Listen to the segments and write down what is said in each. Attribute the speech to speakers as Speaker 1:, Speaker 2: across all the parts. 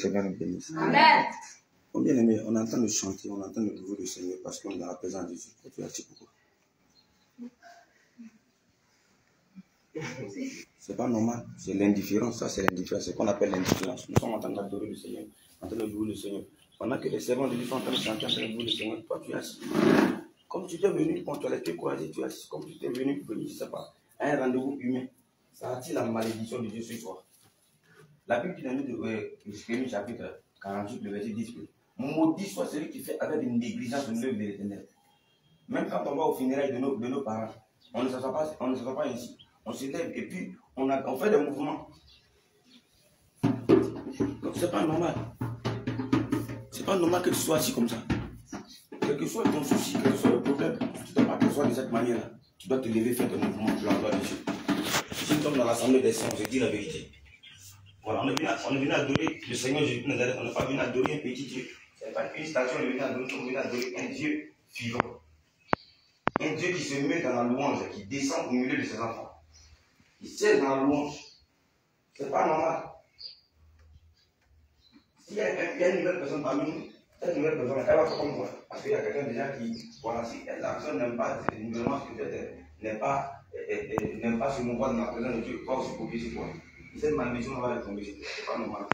Speaker 1: Seigneur nous bénisse.
Speaker 2: Amen.
Speaker 1: Bon, bien aimé, on est en train de chanter, on est en train de louer le Seigneur parce qu'on est dans la présence de Dieu. Et tu as dit pourquoi? C'est pas normal, c'est l'indifférence, ça c'est l'indifférence, c'est ce qu'on appelle l'indifférence. Nous sommes en train d'adorer le Seigneur, en train de louer le Seigneur. Pendant que les servants de Dieu sont en train de chanter, en train de louer le Seigneur, toi tu es assis. Comme tu t'es venu, quand tu as été courageux, tu es assis. Comme tu t'es venu pour venir, je ne sais pas, à un rendez-vous humain. Ça attire la malédiction de Dieu sur toi. La Bible dit dans le Jérémie chapitre 48, le verset 10, maudit soit celui qui fait avec une négligence une œuvre de l'Éternel. Même quand on va au funérailles de nos parents, on ne s'assoit pas ainsi. On se lève et puis on fait des mouvements. Donc c'est pas normal. C'est pas normal que tu sois assis comme ça. Quel que soit ton souci, quel que soit le problème, tu ne dois pas t'asseoir de cette manière-là. Tu dois te lever, faire des mouvements pour l'endroit de Dieu. Si nous sommes dans l'assemblée des saints, on se dit la vérité. Voilà, on est venu adorer le Seigneur Jésus de Nazareth. On n'est pas venu adorer un petit Dieu. Ce n'est pas une statue, on est venu adorer un Dieu vivant. Un Dieu qui se met dans la louange, qui descend au milieu de ses enfants. Qui siège dans la louange. C'est pas normal. S'il y a une nouvelle personne parmi nous, cette nouvelle personne, elle va faire comme moi. Parce qu'il y a quelqu'un déjà qui, voilà, si la personne n'aime pas nouvellement ce que tu n'aime pas se mouvoir dans la présence de Dieu, toi aussi copier sur toi. Cette malédiction va tomber sur toi. C'est pas normal.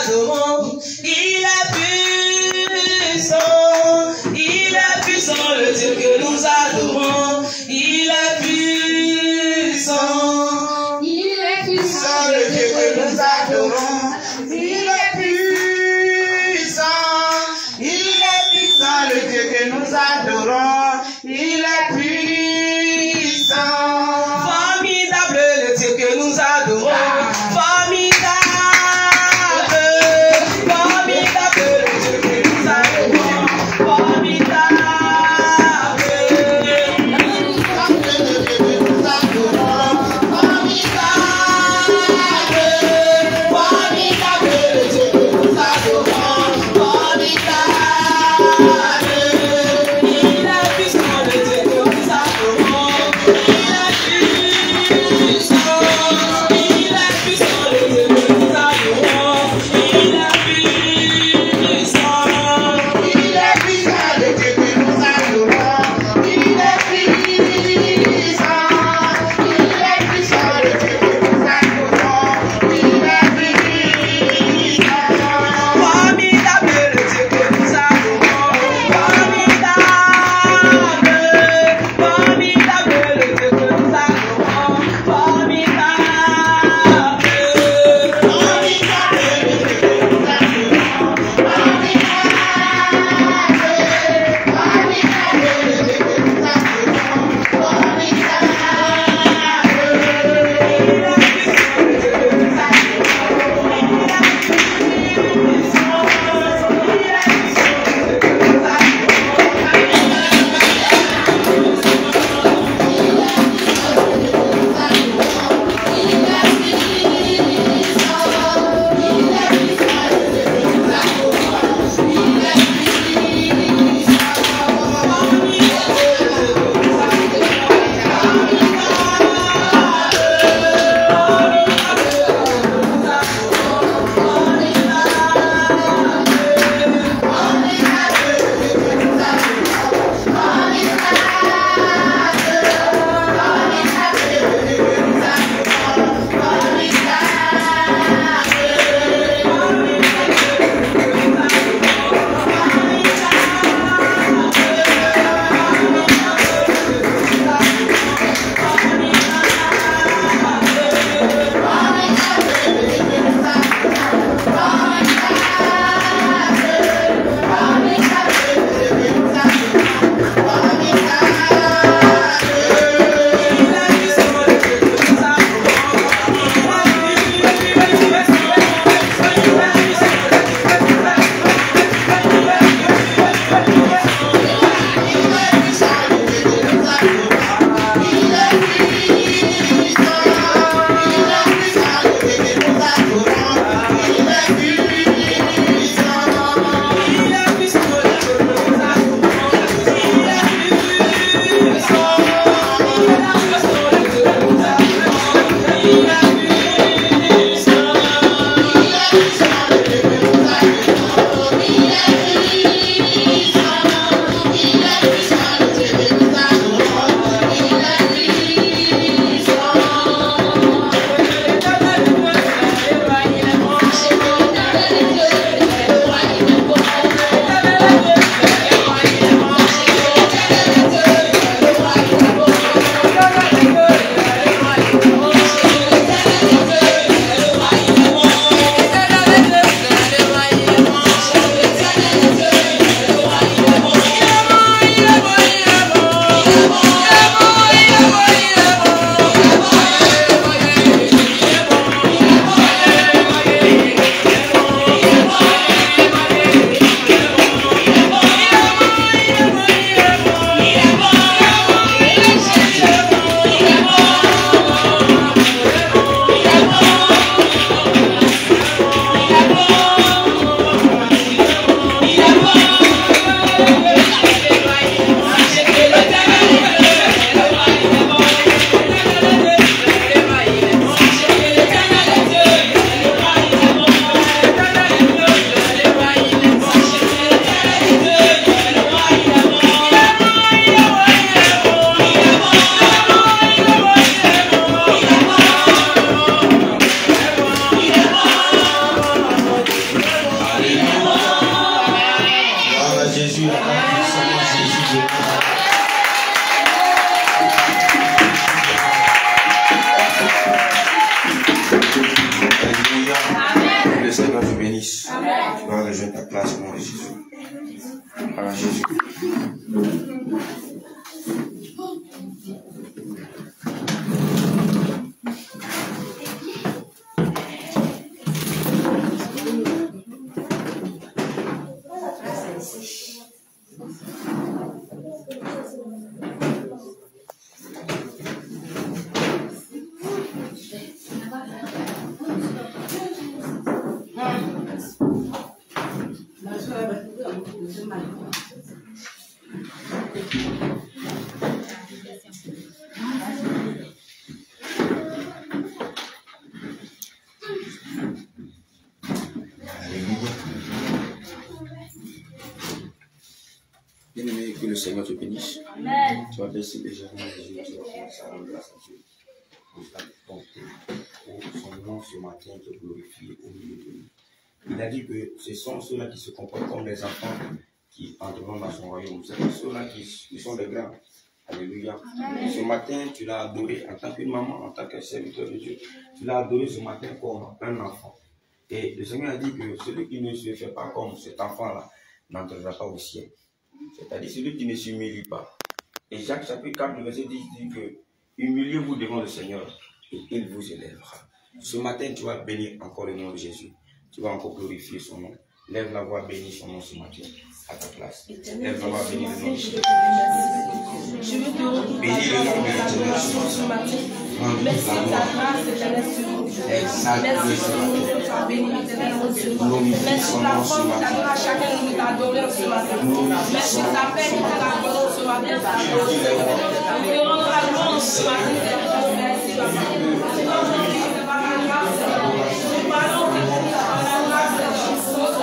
Speaker 2: adorons. Il est puissant, le Dieu que nous adorons. Il est puissant. Il est puissant, le Dieu que nous adorons. Il est puissant. Il est puissant, le Dieu que nous adorons. Il est puissant. Formidable, le Dieu que nous adorons. Formidable.
Speaker 1: Tu vas rejoindre ta place au nom de Jésus. Voilà, Jésus. Bien-aimé, que le Seigneur te bénisse. Amen. Tu vas baisser déjà dans les yeux, tu vas commencer à rendre grâce à Dieu. Pour son nom ce matin te glorifie au milieu de nous. Il a dit que ce sont ceux-là qui se comportent comme des enfants qui entreront dans son royaume. C'est ceux-là qui sont des grands. Alléluia. Amen. Ce matin, tu l'as adoré en tant qu'une maman, en tant que serviteur de Dieu. Tu l'as adoré ce matin comme un enfant. Et le Seigneur a dit que celui qui ne se fait pas comme cet enfant-là n'entrera pas au ciel. C'est-à-dire celui qui ne s'humilie pas. Et Jacques chapitre 4, le verset 10 dit que humiliez-vous devant le Seigneur et il vous élèvera. Ce matin, tu vas bénir encore le nom de Jésus. Tu vas encore glorifier son nom. Lève la voix, bénis son nom ce matin à ta place. Lève la voix, bénis le nom de Jésus.
Speaker 3: Je veux te retrouver bénis le nom de l'Éternel ce matin. Merci de ta grâce, Éternel, sur nous. Merci pour nous que tu as béni, Éternel, mon Dieu. Merci pour la forme que tu as donnée à chacun de nous d'adorer ce matin. Merci pour ta paix que tu as accordée ce matin. Nous te rendons la louange ce matin, Seigneur. Merci, papa. Aujourd'hui, c'est par la grâce, Seigneur. Nous parlons que c'est par la grâce, Seigneur.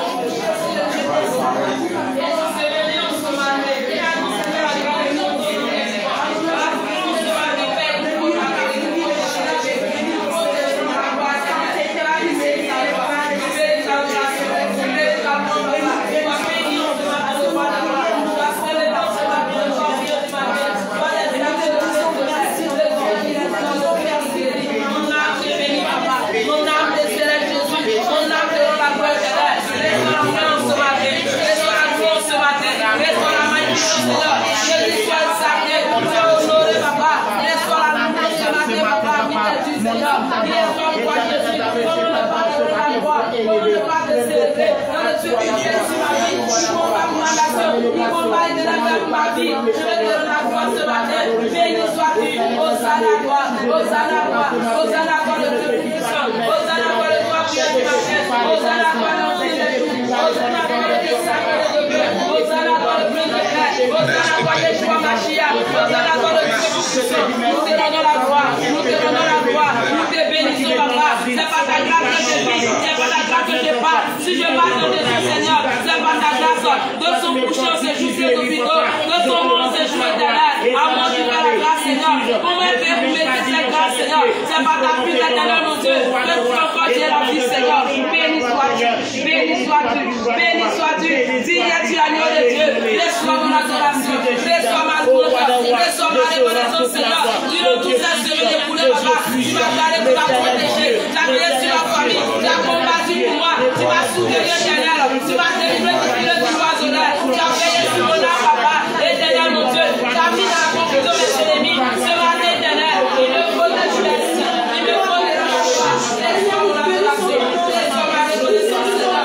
Speaker 3: Si je parle de Dieu, Seigneur, c'est pas ta grâce. De son coucher, c'est juste le hôpital. De son monde, c'est juste éternel. À moi, tu fais la grâce, Seigneur. Pour m'aider, pour m'aider cette grâce, Seigneur. C'est pas ta fille éternelle, mon Dieu. Que tu encore Dieu la vie, Seigneur. Béni sois-tu. Béni sois-tu. Béni sois-tu. Digne es-tu l'agneau de Dieu. Reçois mon adoration. Reçois ma louange. Reçois ma reconnaissance, Seigneur. Tu ne tout ça, je veux dépouler, papa. Tu m'as gardé pour la protéger. Tu as veillé sur la famille. Tu as combattu pour moi. Tu m'as soutenu, éternel. Tu m'as délivré depuis le cloisonneur. Tu as veillé sur mon âme, papa. Éternel, mon Dieu. Tu as mis dans la confusion mes ennemis. Ce matin, éternel, il me faut de justice. Il me faut de la foi. Laisse-moi mon adoration. Laisse-moi ma reconnaissance, Seigneur.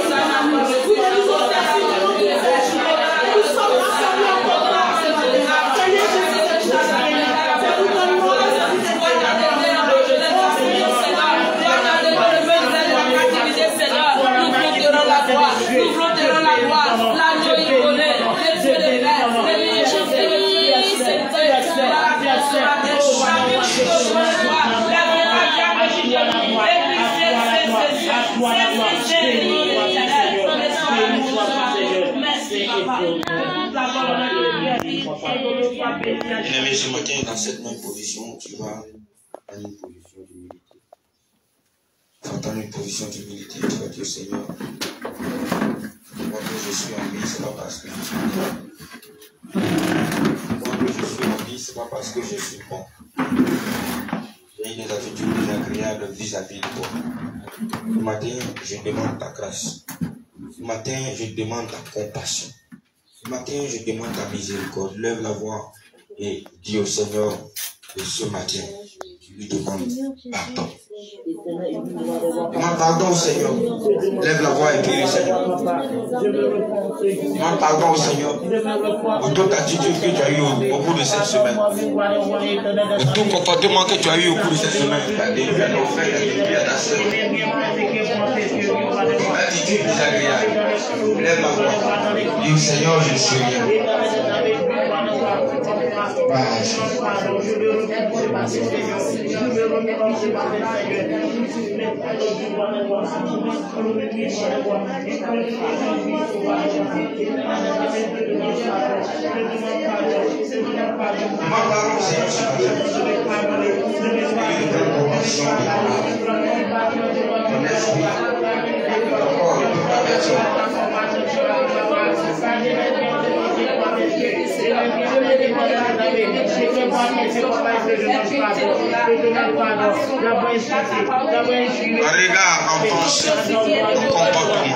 Speaker 3: Nous flotterons la gloire, l'agneau immolé, les yeux de verre, les yeux de
Speaker 1: Bien-aimé, ce matin, dans cette même position, tu vas dans une position d'humilité. Tu vas dans une position d'humilité, tu vas dire Seigneur, moi que je suis en vie, ce n'est pas parce que je suis bon. Moi que je suis en vie, ce n'est pas parce que je suis bon. J'ai des attitudes désagréables vis-à-vis de toi. Ce matin, je demande ta grâce. matin, je demande ta compassion. Ce matin, je demande ta miséricorde. Lève la voix et dis au Seigneur de ce matin, tu lui demandes pardon. Demande pardon au Seigneur. Lève la voix et prie le Seigneur. Demande pardon au Seigneur pour toute attitude que tu as eue au cours de cette semaine. Pour tout comportement que tu as eu au cours de cette semaine. Tu as déduit à ton frère, tu as déduit à ta soeur. Une attitude désagréable. Lève la voix. Dis Seigneur, je suis rien. Regarde en pensée, comportement.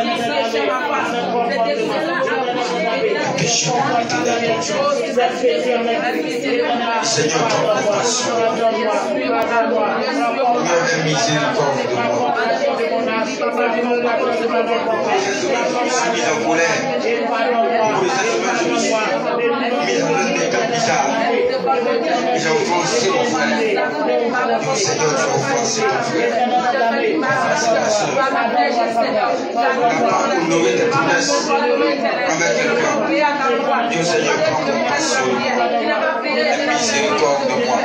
Speaker 1: Seigneur, ton compassion. Seigneur, aie miséricorde de moi. Je suis mis en colère. Pour cette semaine, je me suis mis en un état bizarre. J'ai offensé mon frère. Dis Seigneur, tu as offensé ton frère. C'est la soeur. Tu n'as pas honoré tes promesses avec quelqu'un. Dis Seigneur, prends compassion et miséricorde de moi.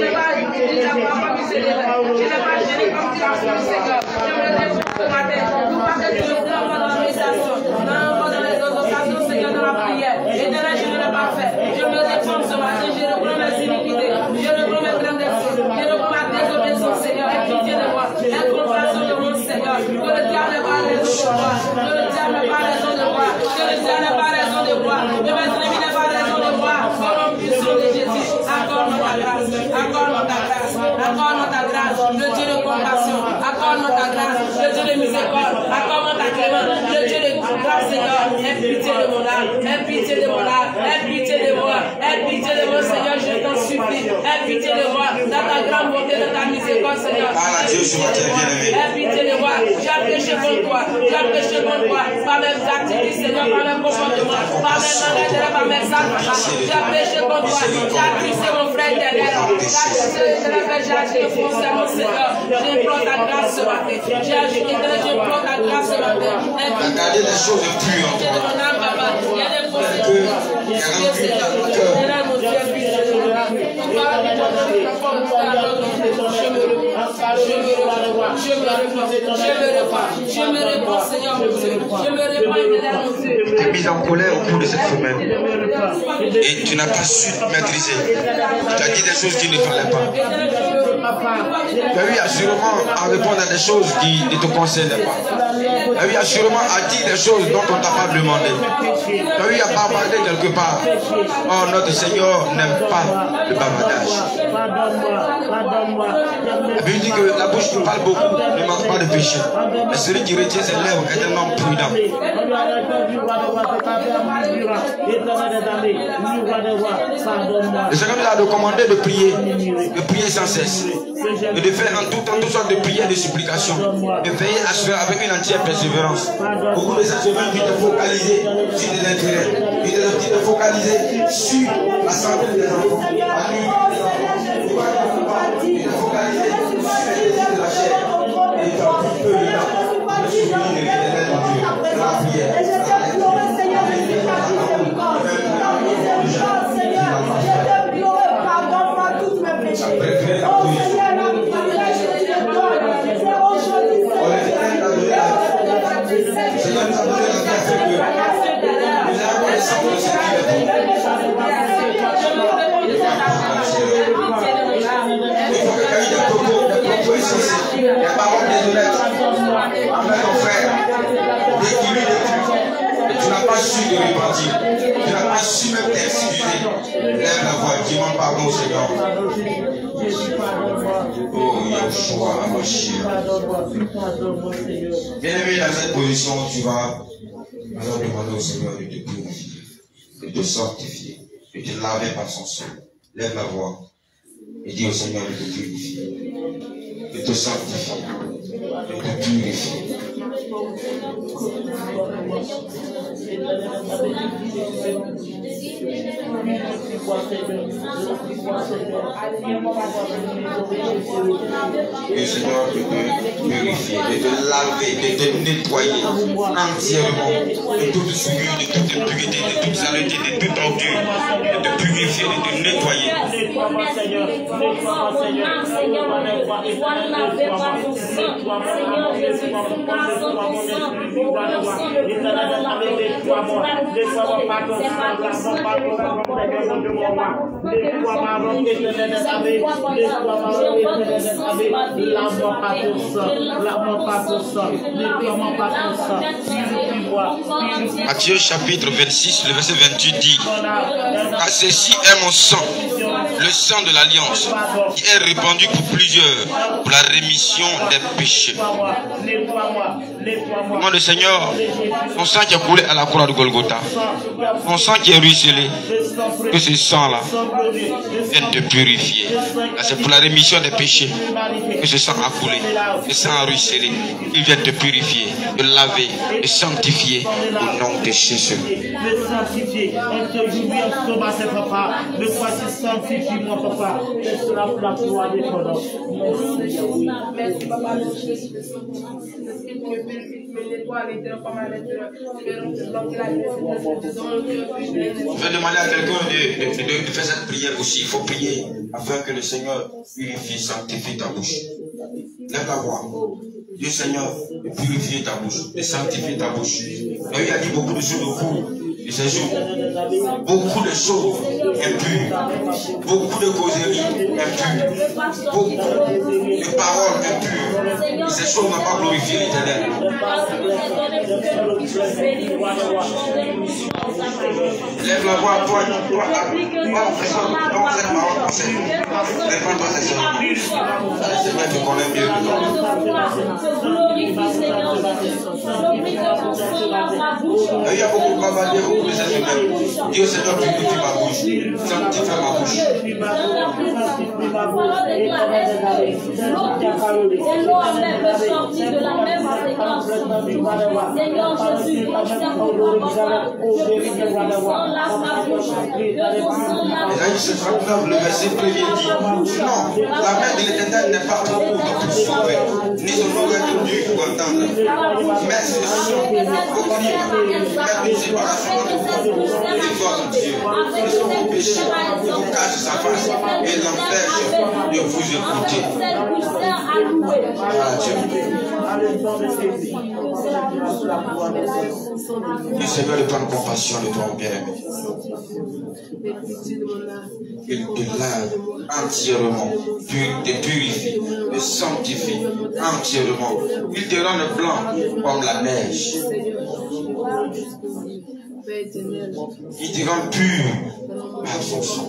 Speaker 3: Je me réforme ce matin, je reprends mes iniquités, je reprends mes transgressions, je reprends ma désobéissance, Seigneur, aie pitié de moi, aie compassion de mon Seigneur, que le diable n'ait pas raison de moi, que le diable n'ait pas raison de moi, que le diable n'ait pas raison de moi, que mes ennemis n'aient pas raison de moi, au nom puissant de Jésus, accorde-moi ta grâce, accorde-moi ta grâce, accorde-moi ta grâce, le Dieu de compassion, accorde-moi ta grâce, le Dieu de miséricorde, accorde-moi ta clémence, le Dieu de grâce, Seigneur, aie pitié de mon âme, aie pitié de mon âme, aie pitié de moi, aie pitié de moi, Seigneur, je t'en supplie, aie pitié de moi, dans ta grande bonté, dans ta miséricorde, Seigneur. Aie pitié de moi, j'ai péché contre toi, j'ai péché contre toi, par mes activités, Seigneur, par mes comportements, par mes manœuvres, par mes actes, j'ai péché contre toi, j'ai accusé mon frère éternel, j'ai accusé l'éternel, j'ai agi foncièrement, Seigneur, j'implore ta grâce ce matin, j'ai agi éternel, j'implore ta grâce ce matin.
Speaker 1: Regardez les choses pures en toi.
Speaker 3: Il y a des procédures.
Speaker 1: Tu es mis en colère au cours de cette semaine et tu n'as pas su te maîtriser. Tu as dit des choses qui ne fallait pas. Tu as eu assurément à répondre à des choses qui ne te concernaient pas. Tu as eu assurément à dire des choses dont on ne t'a pas demandé. Tu as eu à bavarder quelque part. Oh, notre Seigneur n'aime pas le bavardage. La Bible dit que la bouche qui parle beaucoup ne manque pas de péché. Mais celui qui retient ses lèvres est un homme prudent. Le Seigneur nous a recommandé de prier sans cesse, et de faire en tout temps toutes sortes de prières et de supplications, de veiller à se faire avec une entière persévérance. Au cours de cette semaine, tu te focaliser sur des intérêts, tu te focaliser sur la santé des enfants, la nuit des enfants, tu te focaliser sur les désirs de la chair, et tu as plus peu de temps de souvenir de l'éternel dans Dieu, la prière. Les paroles déshonnêtes envers ton frère, tu n'as pas su de repentir. Tu n'as pas su même t'excuser. Lève la voix, dis-moi pardon, Seigneur. Oh, Yeshua, Mashiach. Bien-aimé, dans cette position, tu vas alors demander au Seigneur de te purifier, de te sanctifier, de te laver par son sang. Lève la voix et dis au Seigneur de te purifier, de te sanctifier, de te purifier. Le Seigneur de te purifier, de te laver, de te nettoyer entièrement de toute souillure, de toute impureté, de toute saleté, de toute ordure, de te purifier, de te nettoyer. Matthieu chapitre 26, le verset 28 dit: car ceci est mon sang, le sang de l'alliance, qui est répandu pour plusieurs, pour la rémission des péchés. Mon Seigneur, ton sang qui est coulé à la croix de Golgotha, ton sang qui est ruisselé, que ce sang-là vienne te purifier. C'est pour la rémission des péchés que ce sang a coulé, le sang a ruisselé. Il vient te purifier, te laver, te sanctifier au nom de Jésus.
Speaker 4: Le sanctifier, on te joue bien Thomas et papa, le voici sanctifie-moi papa, c'est cela pour la gloire de ton nom.
Speaker 3: Merci papa,
Speaker 1: je vais demander à quelqu'un de faire cette prière aussi. Il faut prier afin que le Seigneur purifie, sanctifie ta bouche. Lève la voix. Dieu Seigneur, de purifier ta bouche, de sanctifier ta bouche. Et il a dit beaucoup de choses au cours de ces jours. Beaucoup de choses impures, beaucoup de causeries impures, beaucoup de paroles impures. Et ces choses n'ont pas glorifié l'Éternel. Lève la voix, toi, cette parole conseille. Réponds-toi ces choses. C'est vrai que tu connais mieux que toi. Il y a beaucoup de travail, beaucoup de choses humaines. Dieu Seigneur, purifie ma bouche, sanctifie ma bouche. Le verset premier dit: non, la main de l'Éternel n'est pas trop courte pour sauver, ni son oreille dure pour entendre. Mais ce sont vos crimes, une séparation de vous et votre Dieu. Ce sont vos péchés, vous cache sa face et l'empêche de vous écouter. Le Seigneur de prendre compassion de toi, bien-aimé. Il te lave entièrement, te purifie, te sanctifie entièrement. Il te rend blanc comme la neige. Il te rend pur par son sang.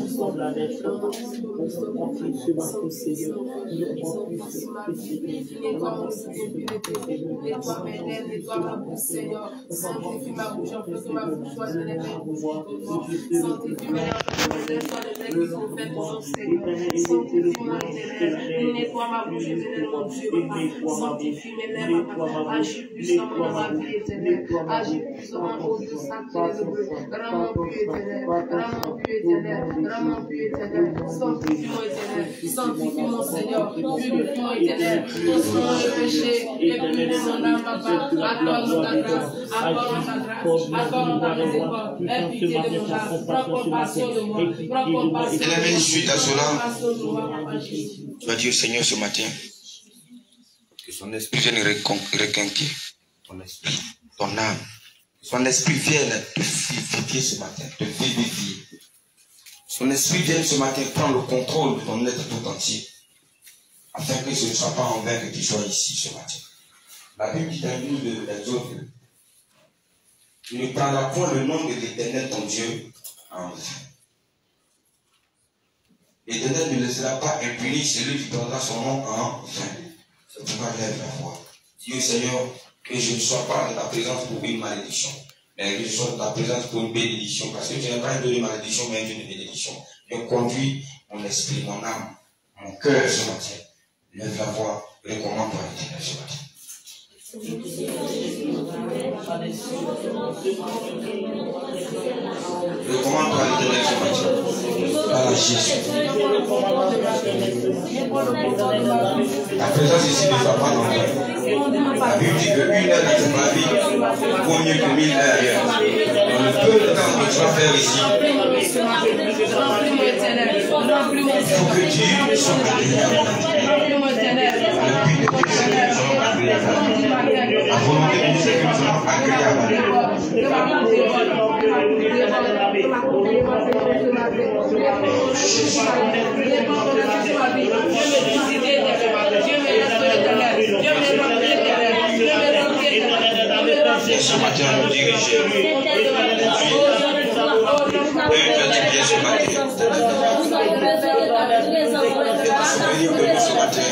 Speaker 3: Sanctifie mon Seigneur, purifie mon éternel, pose-moi le péché, et purifie mon âme, papa, accorde-moi ta grâce, accorde-moi ta grâce, accorde-moi ta miséricorde, aie pitié de mon âme, prends compassion de moi, prends compassion de moi,
Speaker 1: suite à cela, tu vas dire au Seigneur ce matin que son esprit vienne requinquer ton esprit, ton âme. Son esprit vienne te vivifier ce matin, te vivifier. Son esprit vienne ce matin prendre le contrôle de ton être tout entier, afin que ce ne soit pas en vain que tu sois ici ce matin. La Bible dit dans le livre de l'Exode, Tu ne prendras point le nom de l'Éternel ton Dieu en vain. L'Éternel ne laissera pas impuni celui qui prendra son nom en vain. C'est pourquoi lève la voix. Dis au Seigneur que je ne sois pas dans ta présence pour une malédiction, mais que je sois dans ta présence pour une bénédiction. Parce que tu n'es pas un Dieu de malédiction, mais un Dieu de bénédiction. Viens conduire mon esprit, mon âme, mon cœur ce matin. Lève la voix, recommande par l'Éternel ce matin. Recommande par l'Éternel ce matin. Par la Jésus. La présence ici ne va pas dans le la Bible dit que 1 heure dans ta vie vaut mieux que 1000 heures ailleurs. Dans le peu de temps que tu vas faire ici, il faut que Dieu soit la volonté de Dieu, c'est que nous soyons agréables. Ce matin, nous diriger. Souvenir de nous ce matin,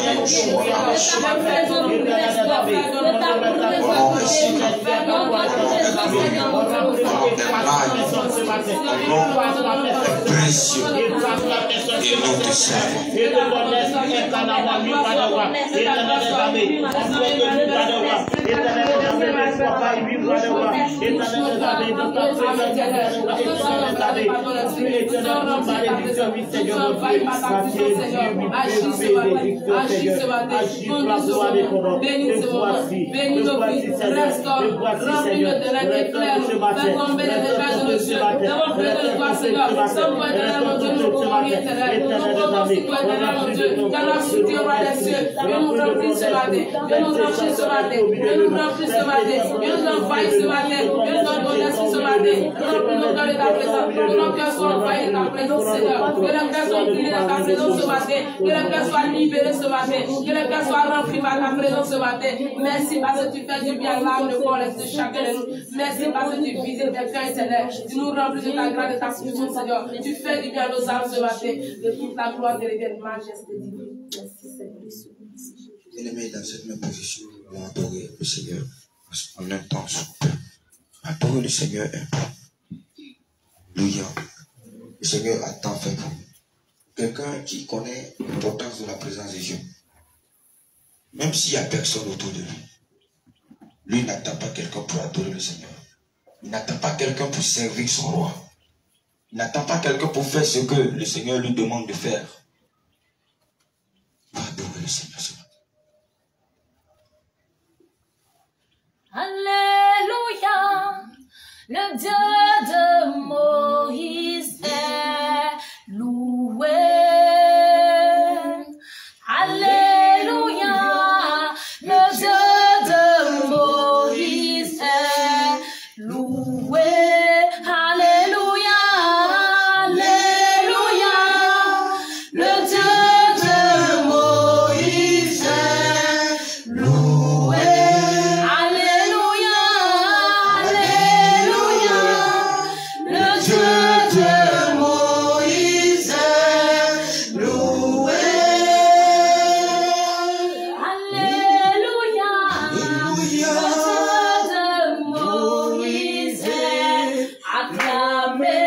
Speaker 1: précieux et nous te servons. Merci parce que tu fais du bien à l'âme, le corps de chacun de nous. Merci parce que tu visites tes cœurs éternels. Tu nous remplis de ta grâce et de ta puissance, Seigneur. Tu fais du bien à nos âmes ce matin. De toute la gloire, de la majesté divine. Merci, Seigneur. Bien-aimés, dans cette même position, nous allons adorer le Seigneur en un temps souple. Adorer le Seigneur un peu. Alléluia. Le Seigneur a tant fait pour nous. Quelqu'un qui connaît l'importance de la présence de Dieu, même s'il n'y a personne autour de lui n'attend pas quelqu'un pour adorer le Seigneur. Il n'attend pas quelqu'un pour servir son roi. Il n'attend pas quelqu'un pour faire ce que le Seigneur lui demande de faire. Il va adorer le Seigneur ce matin.
Speaker 5: Alléluia, le Dieu de Moïse est loué. Alléluia, le Dieu de Moïse est loué. Alléluia, alléluia, le Dieu de Moïse est loué. Alléluia, alléluia, le Dieu de Moïse est loué. Alléluia, le Dieu de Moïse est acclamé.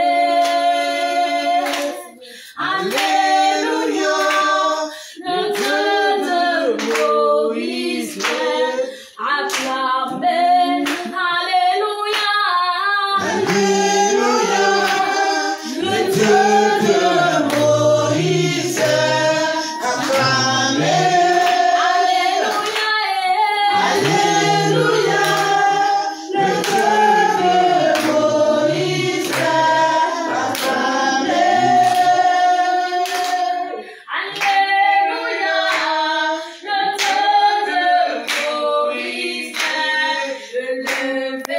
Speaker 5: Alléluia, le Dieu de Moïse est acclamé. Alléluia, alléluia, le Dieu de Moïse est acclamé. Alléluia, alléluia, le Dieu de Moïse est acclamé. Alléluia, le Dieu de Moïse est élevé.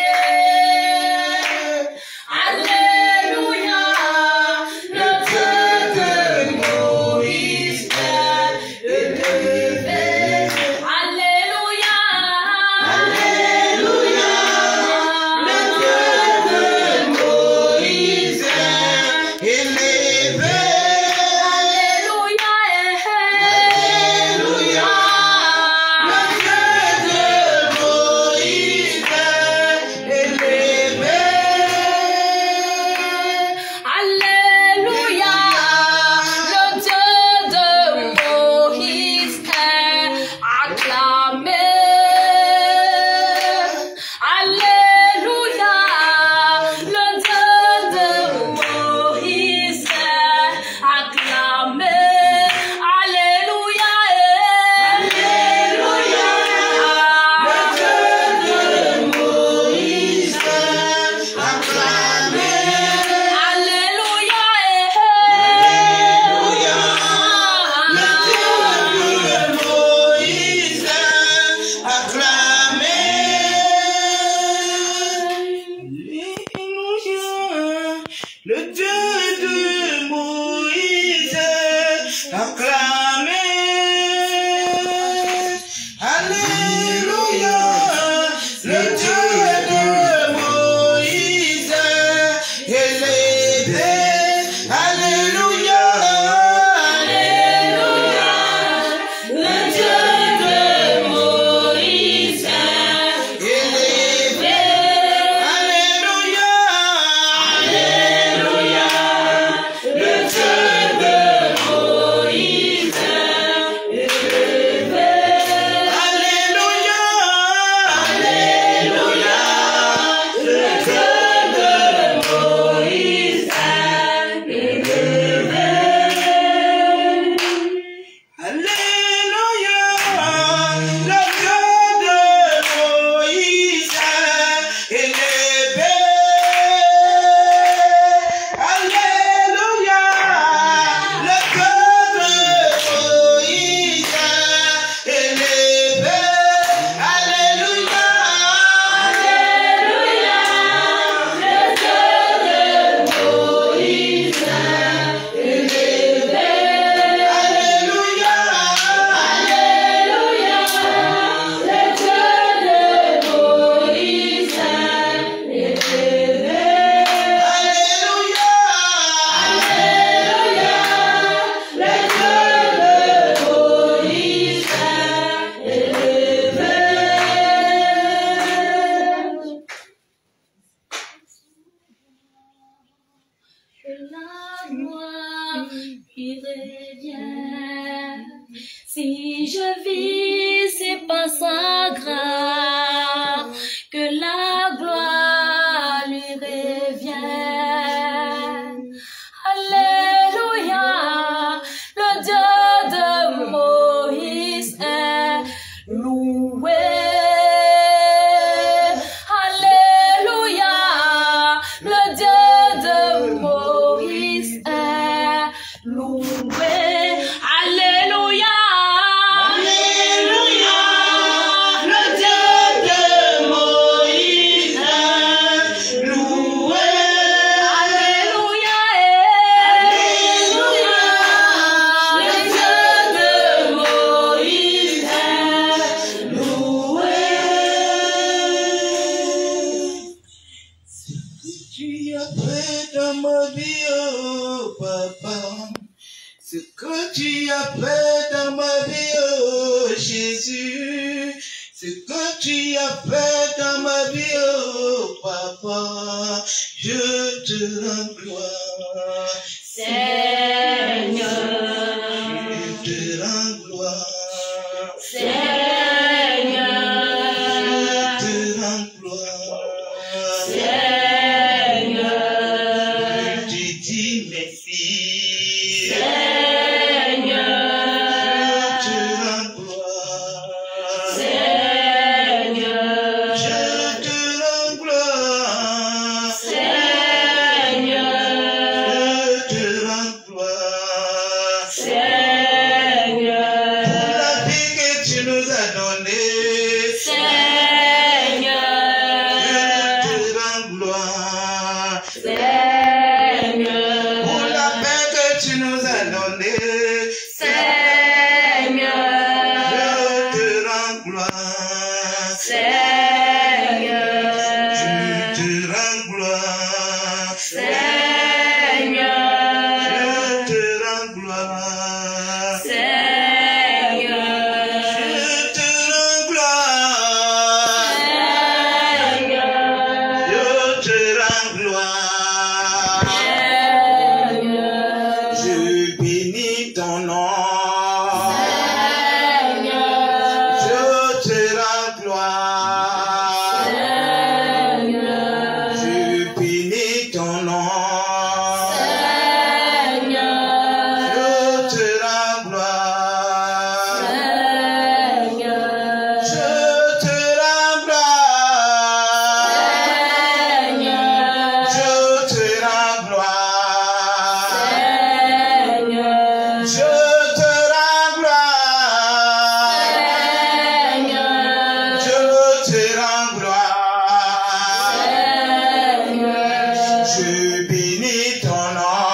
Speaker 5: Alléluia, le Dieu de Moïse est élevé. Alléluia, alléluia, le Dieu
Speaker 2: tu as fait dans ma vie, oh papa. Ce que tu as fait dans ma vie, oh Jésus. Ce que tu as fait dans ma vie, oh papa. Je te rends gloire.
Speaker 5: Seigneur,
Speaker 2: Je te rends gloire.
Speaker 5: Seigneur,
Speaker 2: Je te rends gloire.
Speaker 5: Seigneur,
Speaker 2: Je te dis merci.
Speaker 5: Seigneur,
Speaker 2: Je te rends gloire.
Speaker 5: Seigneur,
Speaker 2: Je te rends gloire.
Speaker 5: Seigneur,
Speaker 2: Je te rends gloire.
Speaker 5: Seigneur,
Speaker 2: Pour la vie que tu nous as donnée.
Speaker 5: Seigneur,
Speaker 2: Je te rends gloire.
Speaker 5: Seigneur,
Speaker 2: Pour la paix que tu nous as donnée.
Speaker 5: Seigneur,
Speaker 2: Je te rends gloire.
Speaker 5: Seigneur,
Speaker 2: Je te rends gloire.
Speaker 5: Seigneur,
Speaker 2: Je te rends gloire.
Speaker 5: Seigneur,
Speaker 2: Je te rends gloire. Je te rends gloire. Je bénis ton nom. Je te rends gloire. Je bénis ton nom. Je te rends gloire. Je te rends gloire. Je te rends gloire. Je te rends gloire. Je te rends gloire. Je bénis ton nom.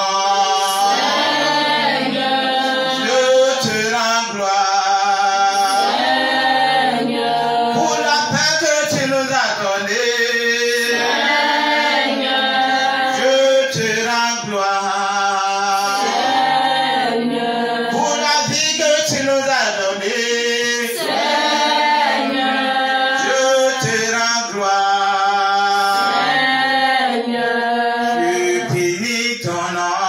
Speaker 2: Je te rends gloire. Pour la paix que tu nous as donnée. Je te rends gloire. Pour la vie que tu nous as donnée. Je te rends gloire. Je bénis ton nom.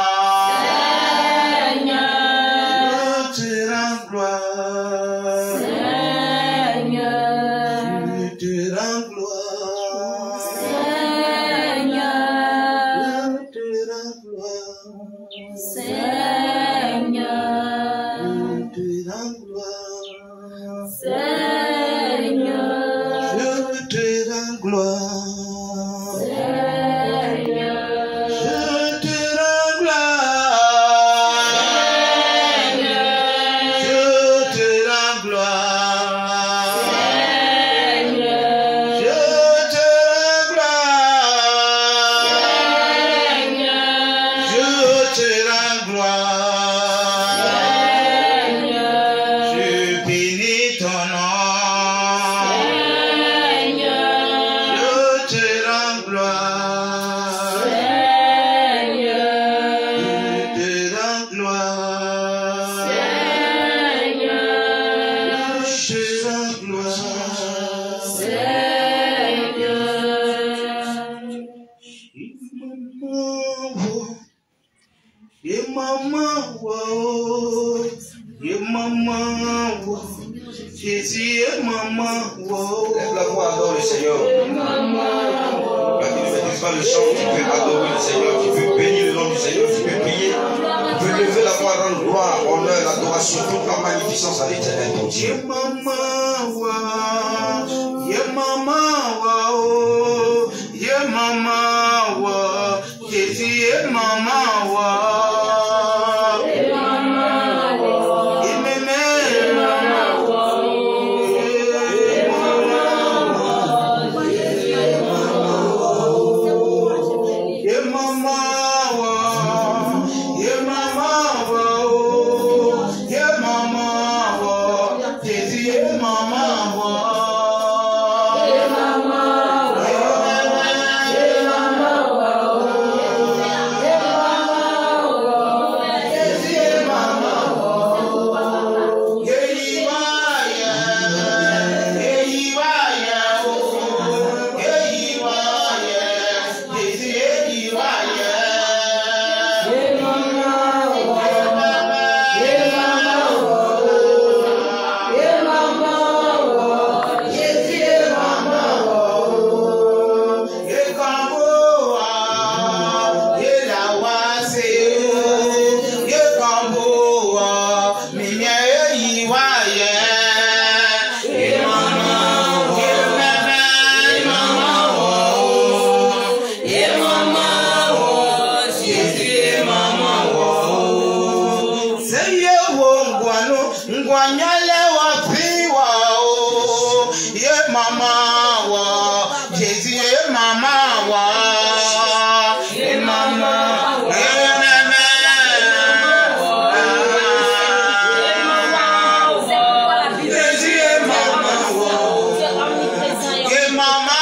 Speaker 2: Je te rends gloire. Je te rends gloire. Je te rends gloire. Je te rends gloire. Je te rends gloire. Je te rends gloire. Je te rends gloire. Je te rends gloire. Je te rends gloire. Je bénis ton nom. Je te rends gloire. Je te rends gloire. Je te rends gloire. Yeah, mama, wow. Yeah, mama, wow. Jésus, yeah, mama, wow.
Speaker 1: Lève la voix, adore le Seigneur. Là, tu ne maîtrises pas le chant, tu peux adorer le Seigneur, tu peux bénir le nom du Seigneur, tu peux prier, tu peux lever la voix, rendre gloire, honneur, adoration, toute la magnificence à l'éternel, ton Dieu.
Speaker 2: Yeah, mama, wow. Yeah, mama, wow. Yeah, mama, wow. Jésus, yeah, mama, wow.
Speaker 5: Mama,
Speaker 2: Jésus est maman, wa. Et maman, et maman. Jésus est maman, wa. Et maman,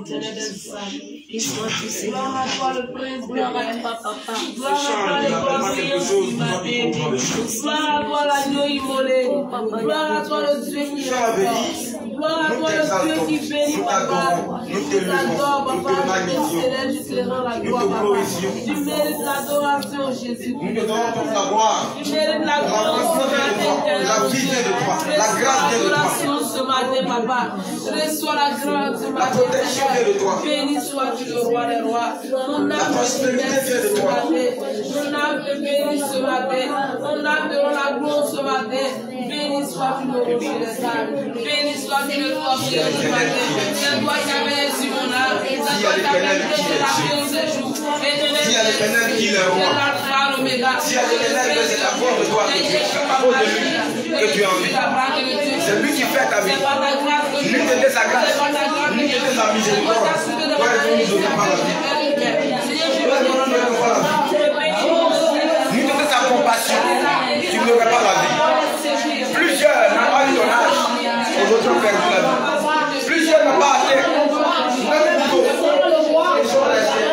Speaker 3: éternel des armées. Gloire à toi le prince de l'air. Gloire à toi le glorieux qui m'a béni. Gloire à toi l'agneau immolé. Gloire à toi le Dieu qui est fort. Gloire à toi le Dieu qui bénit, papa. Nous t'adore, papa. Nous célèbre, tu te rends la gloire, papa. Tu mérites l'adoration, Jésus.
Speaker 1: Nous te donnons toute la gloire.
Speaker 3: Tu mérites la gloire ce matin,
Speaker 1: La vie vient de toi. La grâce vient de toi.
Speaker 3: ce matin, papa. Reçois la grâce ce matin.
Speaker 1: protection vient de toi.
Speaker 3: Béni sois-tu le roi des rois. Mon
Speaker 1: La
Speaker 3: âme
Speaker 1: prospérité vient de toi.
Speaker 3: Mon âme te bénit ce matin. Mon âme te rend la gloire ce matin. Béni sois-tu le roi des âmes. Béni sois-tu le roi ce matin. C'est toi qui as béni mon âme. C'est toi qui as béni la vie de ce jour.
Speaker 1: Si à l'Éternel qui est le roi. Si à l'Éternel c'est la foi de toi que tu es capable de lui, que tu as envie. C'est lui qui fait ta vie. Lui te donne sa grâce. Lui te donne sa miséricorde. Toi et nous nous donnons pas la vie. Toi et nous nous donnons pas la vie. Lui te donne sa compassion. Tu n'aurais pas la vie. Plusieurs n'ont pas eu ton âge. Les autres ont perdu la vie. Plusieurs n'ont pas atteint. Même plutôt. Les gens restés.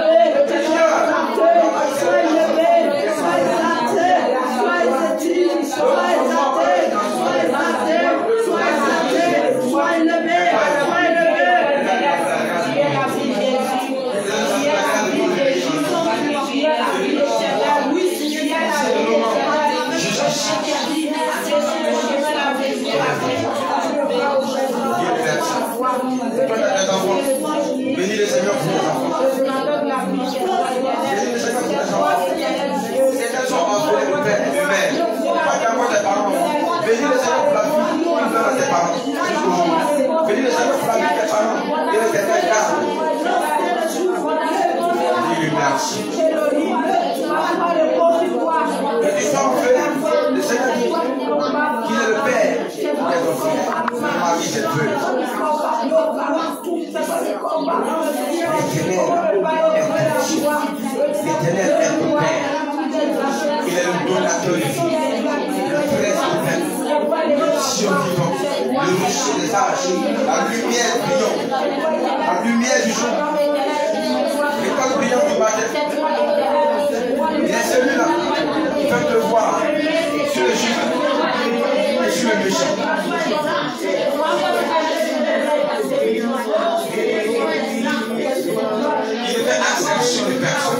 Speaker 1: Bénis le Seigneur pour nos enfants. Bénis le Seigneur pour les enfants. Certains sont entourés de père et de mère. Pas qu'avoir des parents. Bénis le Seigneur pour la vie qu'ils donnent à tes parents. Bénis le Seigneur pour la vie de tes parents. Et le Seigneur garde. Dis-lui merci. Que tu sois en fait, le Seigneur dit qu'il est le Père des enfants. Le mari des feux. L'Éternel est ton Père. Il est le donateur de vie. Le prince de paix. Le Dieu vivant. Le rocher des âges. La lumière brillante. La lumière du jour. L'étoile brillante du matin. Il est celui-là qui fait te voir sur le juste et sur le méchant. Il fait ascension des personnes.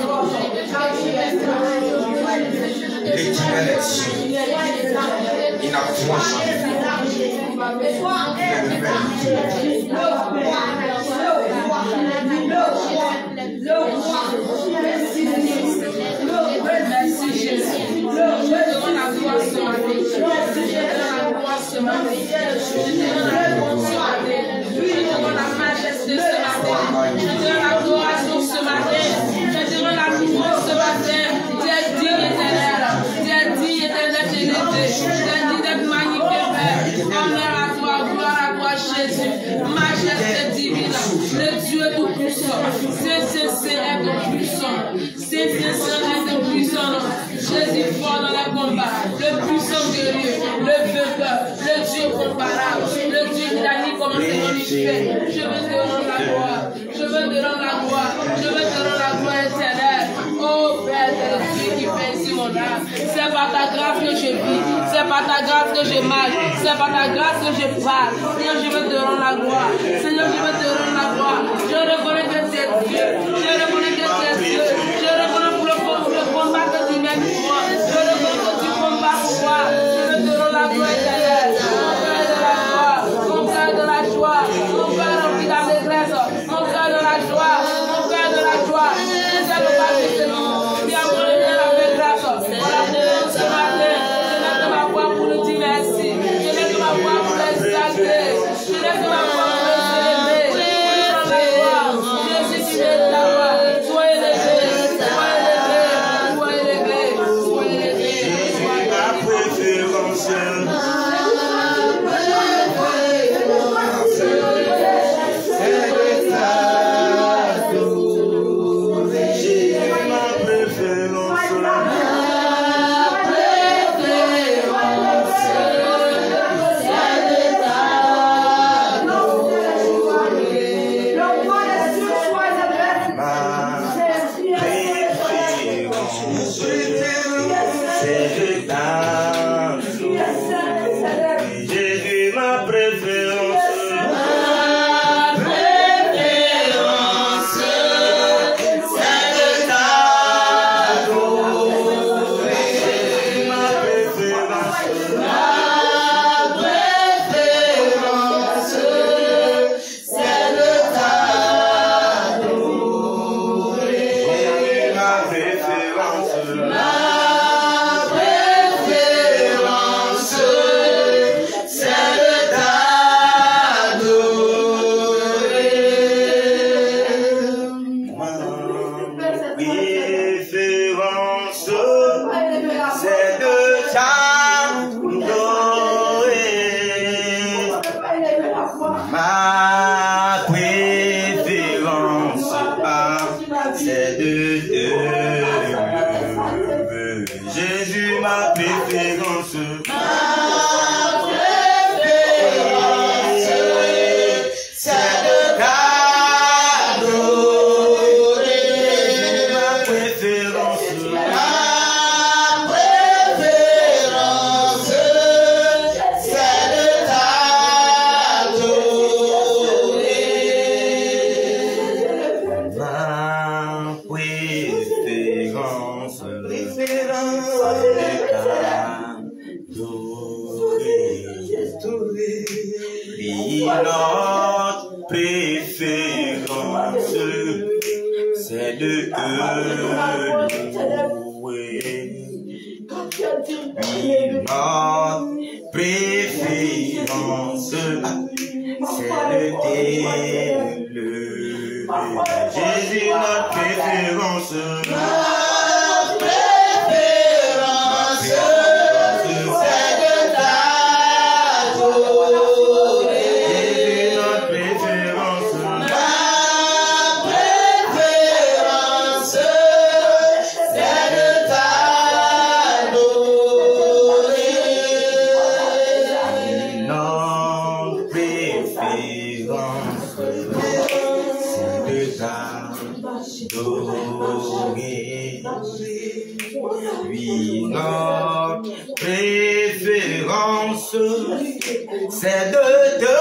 Speaker 1: L'Éternel est sûr. Il n'a point changé. Il est le même Dieu.
Speaker 3: Merci Jésus. Je te rends la gloire ce matin. Je te rends la gloire ce matin. Je te rends la gloire ce matin. Je te rends la majesté ce matin. Je te rends l'adoration ce matin. Je te rends la louange ce matin. Tu es digne éternel. Tu es digne éternel de l'été. Tu es digne d'être magnifié, Père. Honneur à toi, gloire à toi, Jésus. Majesté divine. Le Dieu tout-puissant. C'est est de puissant. C'est est de puissant. Jésus fort dans les combats. Le puissant guerrier. Le vainqueur. Le Dieu comparable. Le Dieu qui a dit comment c'est mon fait. Je veux te rendre la gloire. Je veux te rendre la gloire. Je veux te rendre la gloire éternelle. Oh Père, c'est le Dieu qui fait ici mon âme. C'est par ta grâce que je vis. C'est par ta grâce que je marche. C'est par ta grâce que je parle. Seigneur, je veux te rendre la gloire. Seigneur, je veux te rendre la gloire. Je reconnais que tu es Dieu. Je reconnais que tu es Dieu. Je reconnais pour le combat que tu mènes pour moi. Je reconnais que tu combats pour moi. Je veux te rendre la gloire éternelle. Mon cœur de la joie. Mon cœur rempli d'allégresse. Mon cœur de la joie. Mon cœur de la joie. Je sais le pas que c'est nous. Qui a volé la paix grâce. Voilà ce matin. Je n'ai que ma voix pour le dire merci. Je n'ai que ma voix pour l'exalter. Je n'ai que ma voix pour le célébrer. Je rends la gloire. Jésus, tu es la gloire. Sois élevé.
Speaker 1: c'est de danse. Jésus ma préférence. Jésus ma préférence. Notre préférence, c'est de louer. Notre préférence, c'est de t'élever. Jésus, notre préférence. Oui, notre préférence, c'est de te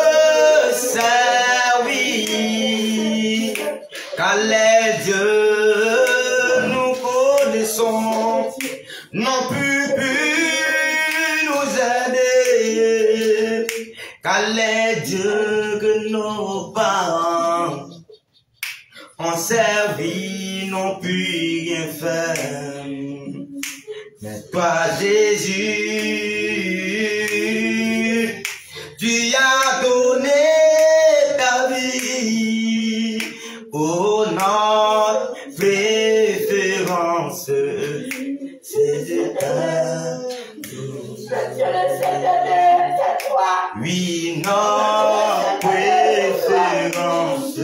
Speaker 1: servir, car les dieux nous connaissons n'ont pu nous aider, car les dieux que nos parents ont servi n'ont pu rien faire. Mais toi, Jésus, tu as donné ta vie. Oh, notre préférence, c'est de ta oui, notre préférence.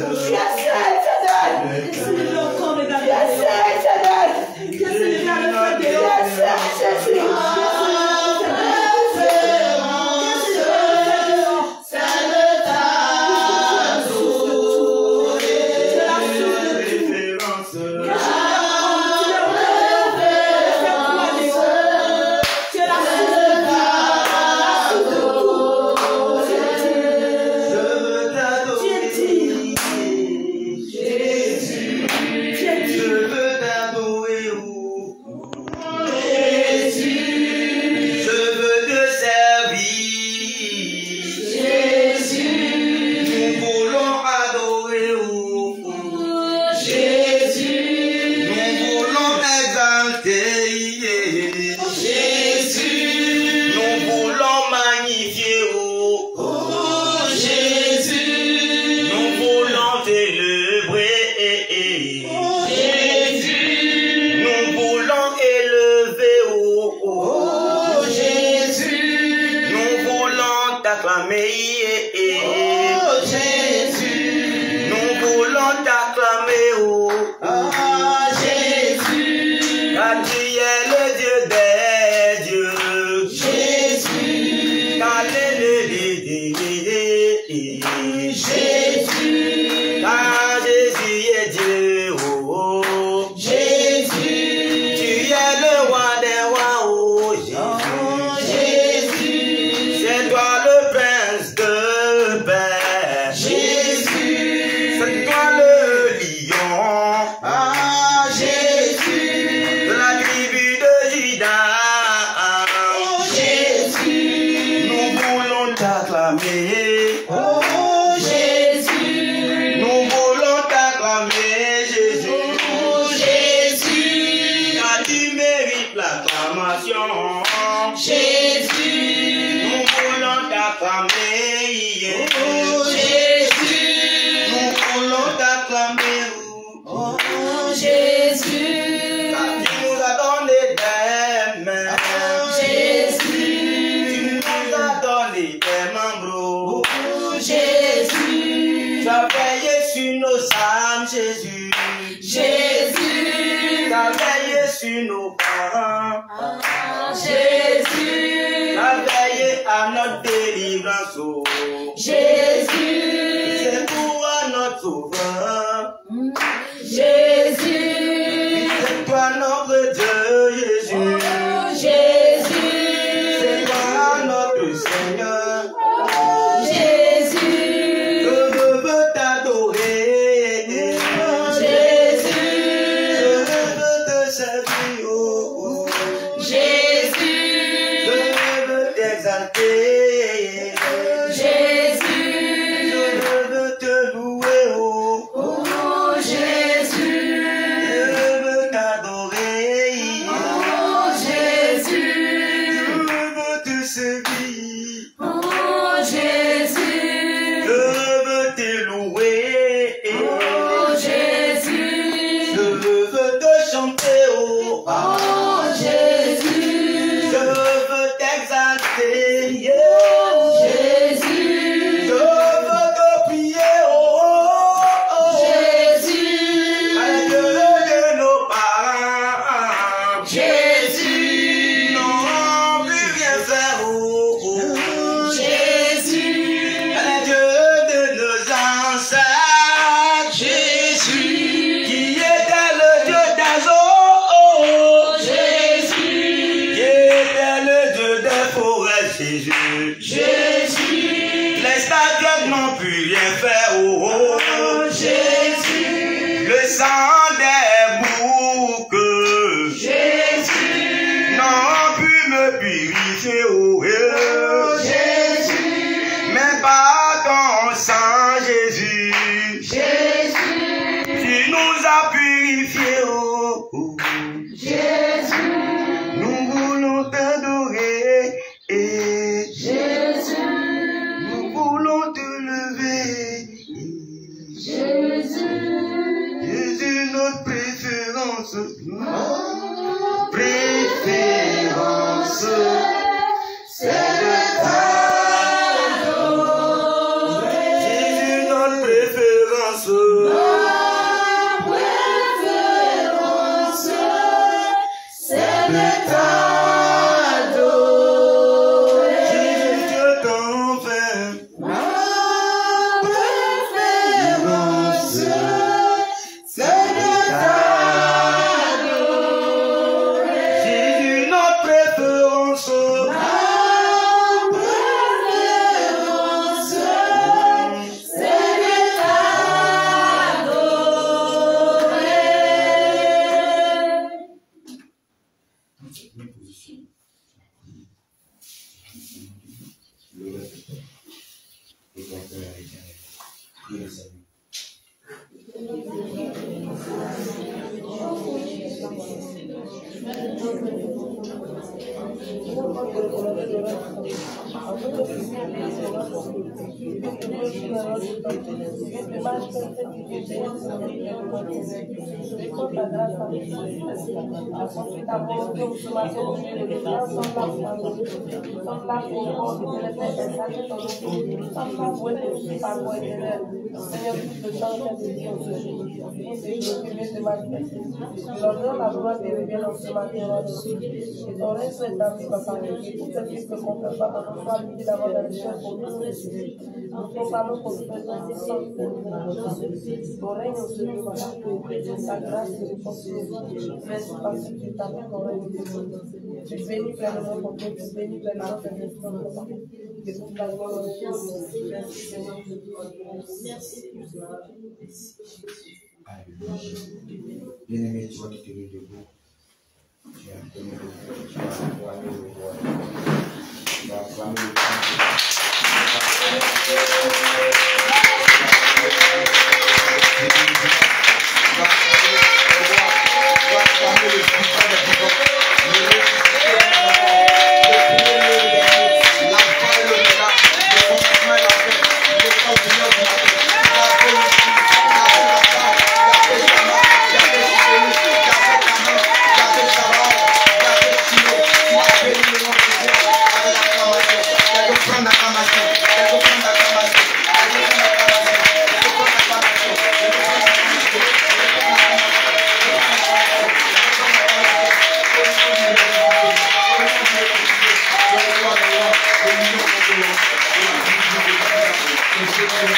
Speaker 1: Jésus est Dieu, oh, Jésus, tu es le acclamation.
Speaker 2: Jésus,
Speaker 1: Nous voulons t'acclamer.
Speaker 2: oh Jésus,
Speaker 1: Nous voulons t'acclamer.
Speaker 2: oh Jésus,
Speaker 1: Tu nous as donné des mains.
Speaker 2: Jésus,
Speaker 1: Tu nous as donné des membres.
Speaker 2: oh Jésus,
Speaker 1: Tu as veillé sur nos âmes, Jésus.
Speaker 2: Jésus,
Speaker 1: Tu as veillé sur nos parents.
Speaker 2: Jésus,
Speaker 1: Tu as veillé à notre délivrance. Oh.
Speaker 2: Jésus,
Speaker 1: C'est toi notre sauveur.
Speaker 2: Jésus,
Speaker 1: C'est toi notre Dieu, Jésus.
Speaker 2: Jésus,
Speaker 1: C'est toi notre Seigneur.
Speaker 2: Jésus,
Speaker 1: Je veux t'adorer.
Speaker 2: Jésus,
Speaker 1: Je veux te servir. Oh, oh.
Speaker 2: Jésus,
Speaker 1: Je veux t'exalter.
Speaker 2: Jésus,
Speaker 1: Je veux te louer. Oh,
Speaker 2: oh Jésus,
Speaker 1: je veux t'adorer.
Speaker 2: oh Jésus,
Speaker 1: Je veux te servir.
Speaker 2: oh Jésus,
Speaker 1: Je veux te louer.
Speaker 2: oh Jésus,
Speaker 1: Je veux te chanter. Oh,
Speaker 2: oh Jésus,
Speaker 1: je veux t'exalter. Yeah.
Speaker 2: Jésus,
Speaker 1: Je veux te prier. Oh, oh.
Speaker 2: Jésus,
Speaker 1: À Dieu de nos parents.
Speaker 2: Jésus,
Speaker 1: Non, plus rien faire. Oh, oh.
Speaker 2: Jésus,
Speaker 1: À Dieu de nos ancêtres.
Speaker 2: Jésus,
Speaker 1: Qui était le Dieu des eaux.
Speaker 2: Jésus,
Speaker 1: Qui était le Dieu des forêts. Jésus.
Speaker 2: Jésus,
Speaker 1: Les statues n'ont pu rien faire. Oh, oh.
Speaker 2: Jésus,
Speaker 1: Le sang des boucs
Speaker 2: Jésus,
Speaker 1: n'ont pu me purifier. Oh, oh.
Speaker 2: Jésus,
Speaker 1: Mais par ton sang, Jésus,
Speaker 2: Jésus,
Speaker 1: tu nous as purifiés. Oh, oh.
Speaker 2: Jésus,
Speaker 1: Nous voulons t'adorer. Et
Speaker 2: Jésus,
Speaker 1: nous voulons te lever.
Speaker 2: Jésus,
Speaker 1: Jésus, notre préférence. Préférence, c'est de t'adorer. Jésus, notre préférence.
Speaker 2: préférence, c'est de t'adorer.
Speaker 1: Jésus, je t'en fais.
Speaker 2: Ma préférence, c'est de t'adorer.
Speaker 1: Jésus, notre préférence.
Speaker 2: Ma préférence, c'est de t'adorer.
Speaker 1: Bien-aimé, tu vas te tenir debout. Tu vas te tenir debout. Tu vas acclamer le roi. Tu vas acclamer le Prince. Tu vas acclamer le puissant des puissants.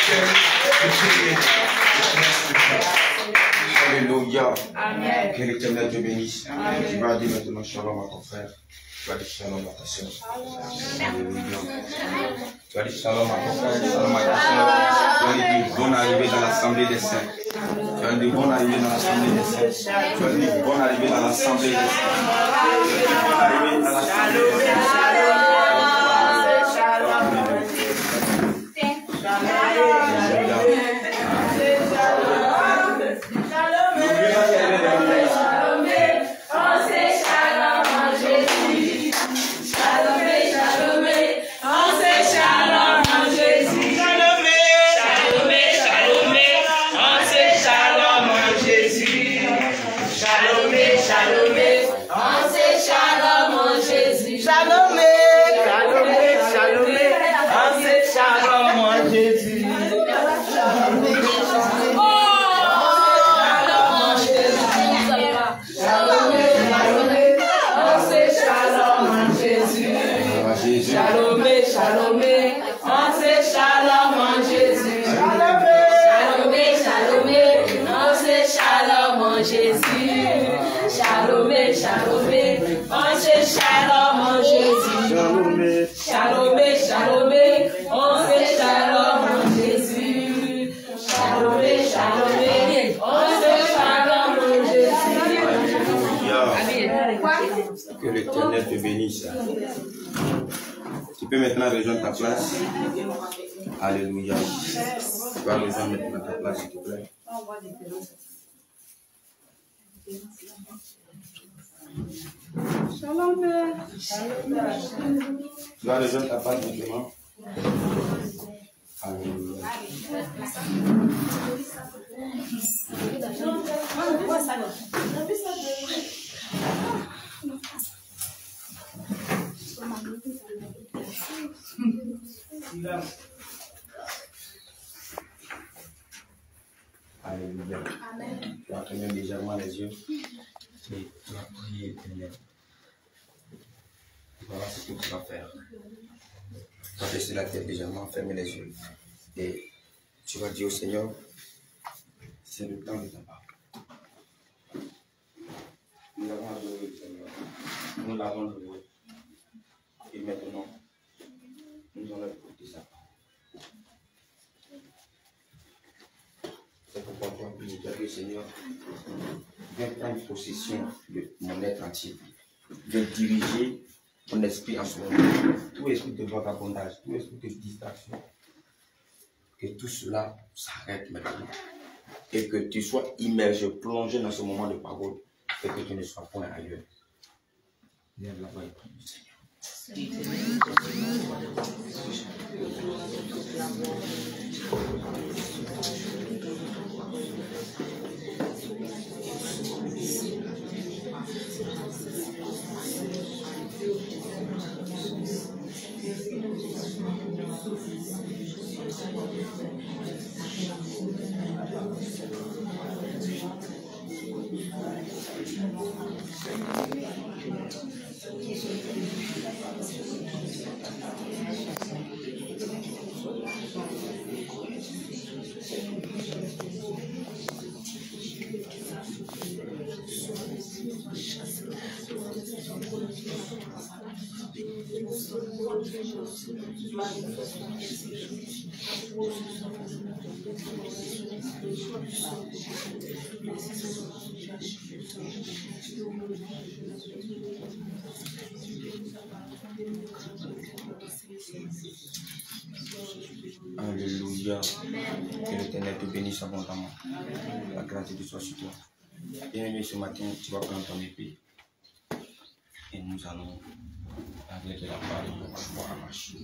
Speaker 1: Alléluia.
Speaker 3: Amen.
Speaker 1: Que l'Éternel te bénisse.
Speaker 3: Amen.
Speaker 1: Tu vas dire maintenant shalom à ton frère. Tu vas dire shalom à ta soeur. Alléluia. Tu vas dire shalom à ton frère, shalom à ta soeur. Tu vas dire bonne arrivée dans l'assemblée des saints. Tu vas dire bonne arrivée dans l'assemblée des saints. Tu vas dire bonne arrivée dans l'assemblée des saints. Tu vas dire bonne arrivée dans l'assemblée des saints. Que l'Éternel te bénisse. Tu peux maintenant rejoindre ta place. Alléluia. Tu vas rejoindre maintenant ta place, s'il te plaît. Tu vas rejoindre ta place maintenant. Alléluia. Alléluia. Tu vas fermer légèrement les yeux et tu vas prier l'Éternel. Voilà ce que tu vas faire. Tu vas baisser la tête légèrement, fermer les yeux et tu vas dire au Seigneur, c'est le temps de ta part. Nous avons adoré le Seigneur. Nous l'avons loué. Et maintenant, nous allons écouter sa parole. C'est pourquoi tu as pu nous dire que Seigneur, viens prendre possession de mon être entier. Viens diriger mon esprit en ce moment. Tout esprit de vagabondage, tout esprit de distraction. Que tout cela s'arrête maintenant. Et que tu sois immergé, plongé dans ce moment de parole. Et que tu ne sois point ailleurs. Viens là-bas et prie du Seigneur. Alléluia. Que l'Éternel te bénisse abondamment. La grâce de Dieu soit sur toi. Bien-aimé, ce matin, tu vas prendre ton épée. Et nous allons, avec la parole, à marcher.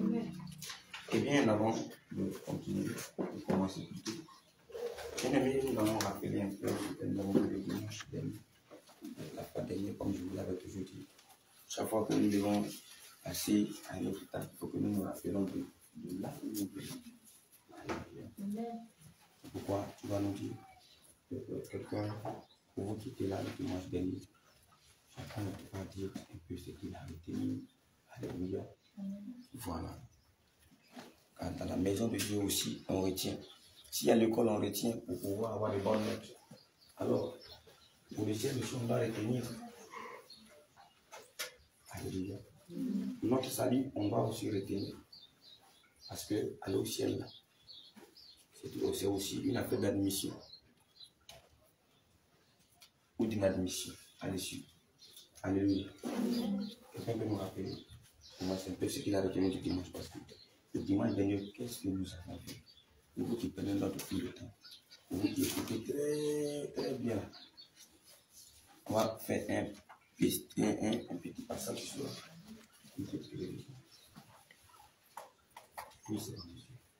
Speaker 1: Et bien avant de continuer, de commencer plutôt, bien aimé, crois que nous devons passer à une autre étape. Il faut que nous nous rappelons de là où nous venons. Pourquoi tu vas nous dire quelqu'un, pour vous qui êtes là le dimanche dernier, chacun ne peut pas dire un peu ce qu'il a retenu. Alléluia. Voilà. Dans la maison de Dieu aussi, on retient. S'il y a l'école, on retient pour pouvoir avoir de bonnes notes. Alors, pour les ciel, on doit retenir. Alléluia. Notre salut, on doit aussi retenir. Parce que aller au ciel, c'est aussi une affaire d'admission. Ou d'inadmission à l'issue. Alléluia. Quelqu'un peut nous rappeler. Moi, c'est un peu ce qu'il a retenu du dimanche passé. Le dimanche dernier, qu'est-ce que nous avons fait? Vous qui prenez notre tout le temps. Vous qui écoutez très, très bien. On va faire un petit passage sur une petite télévision. Oui, c'est bon.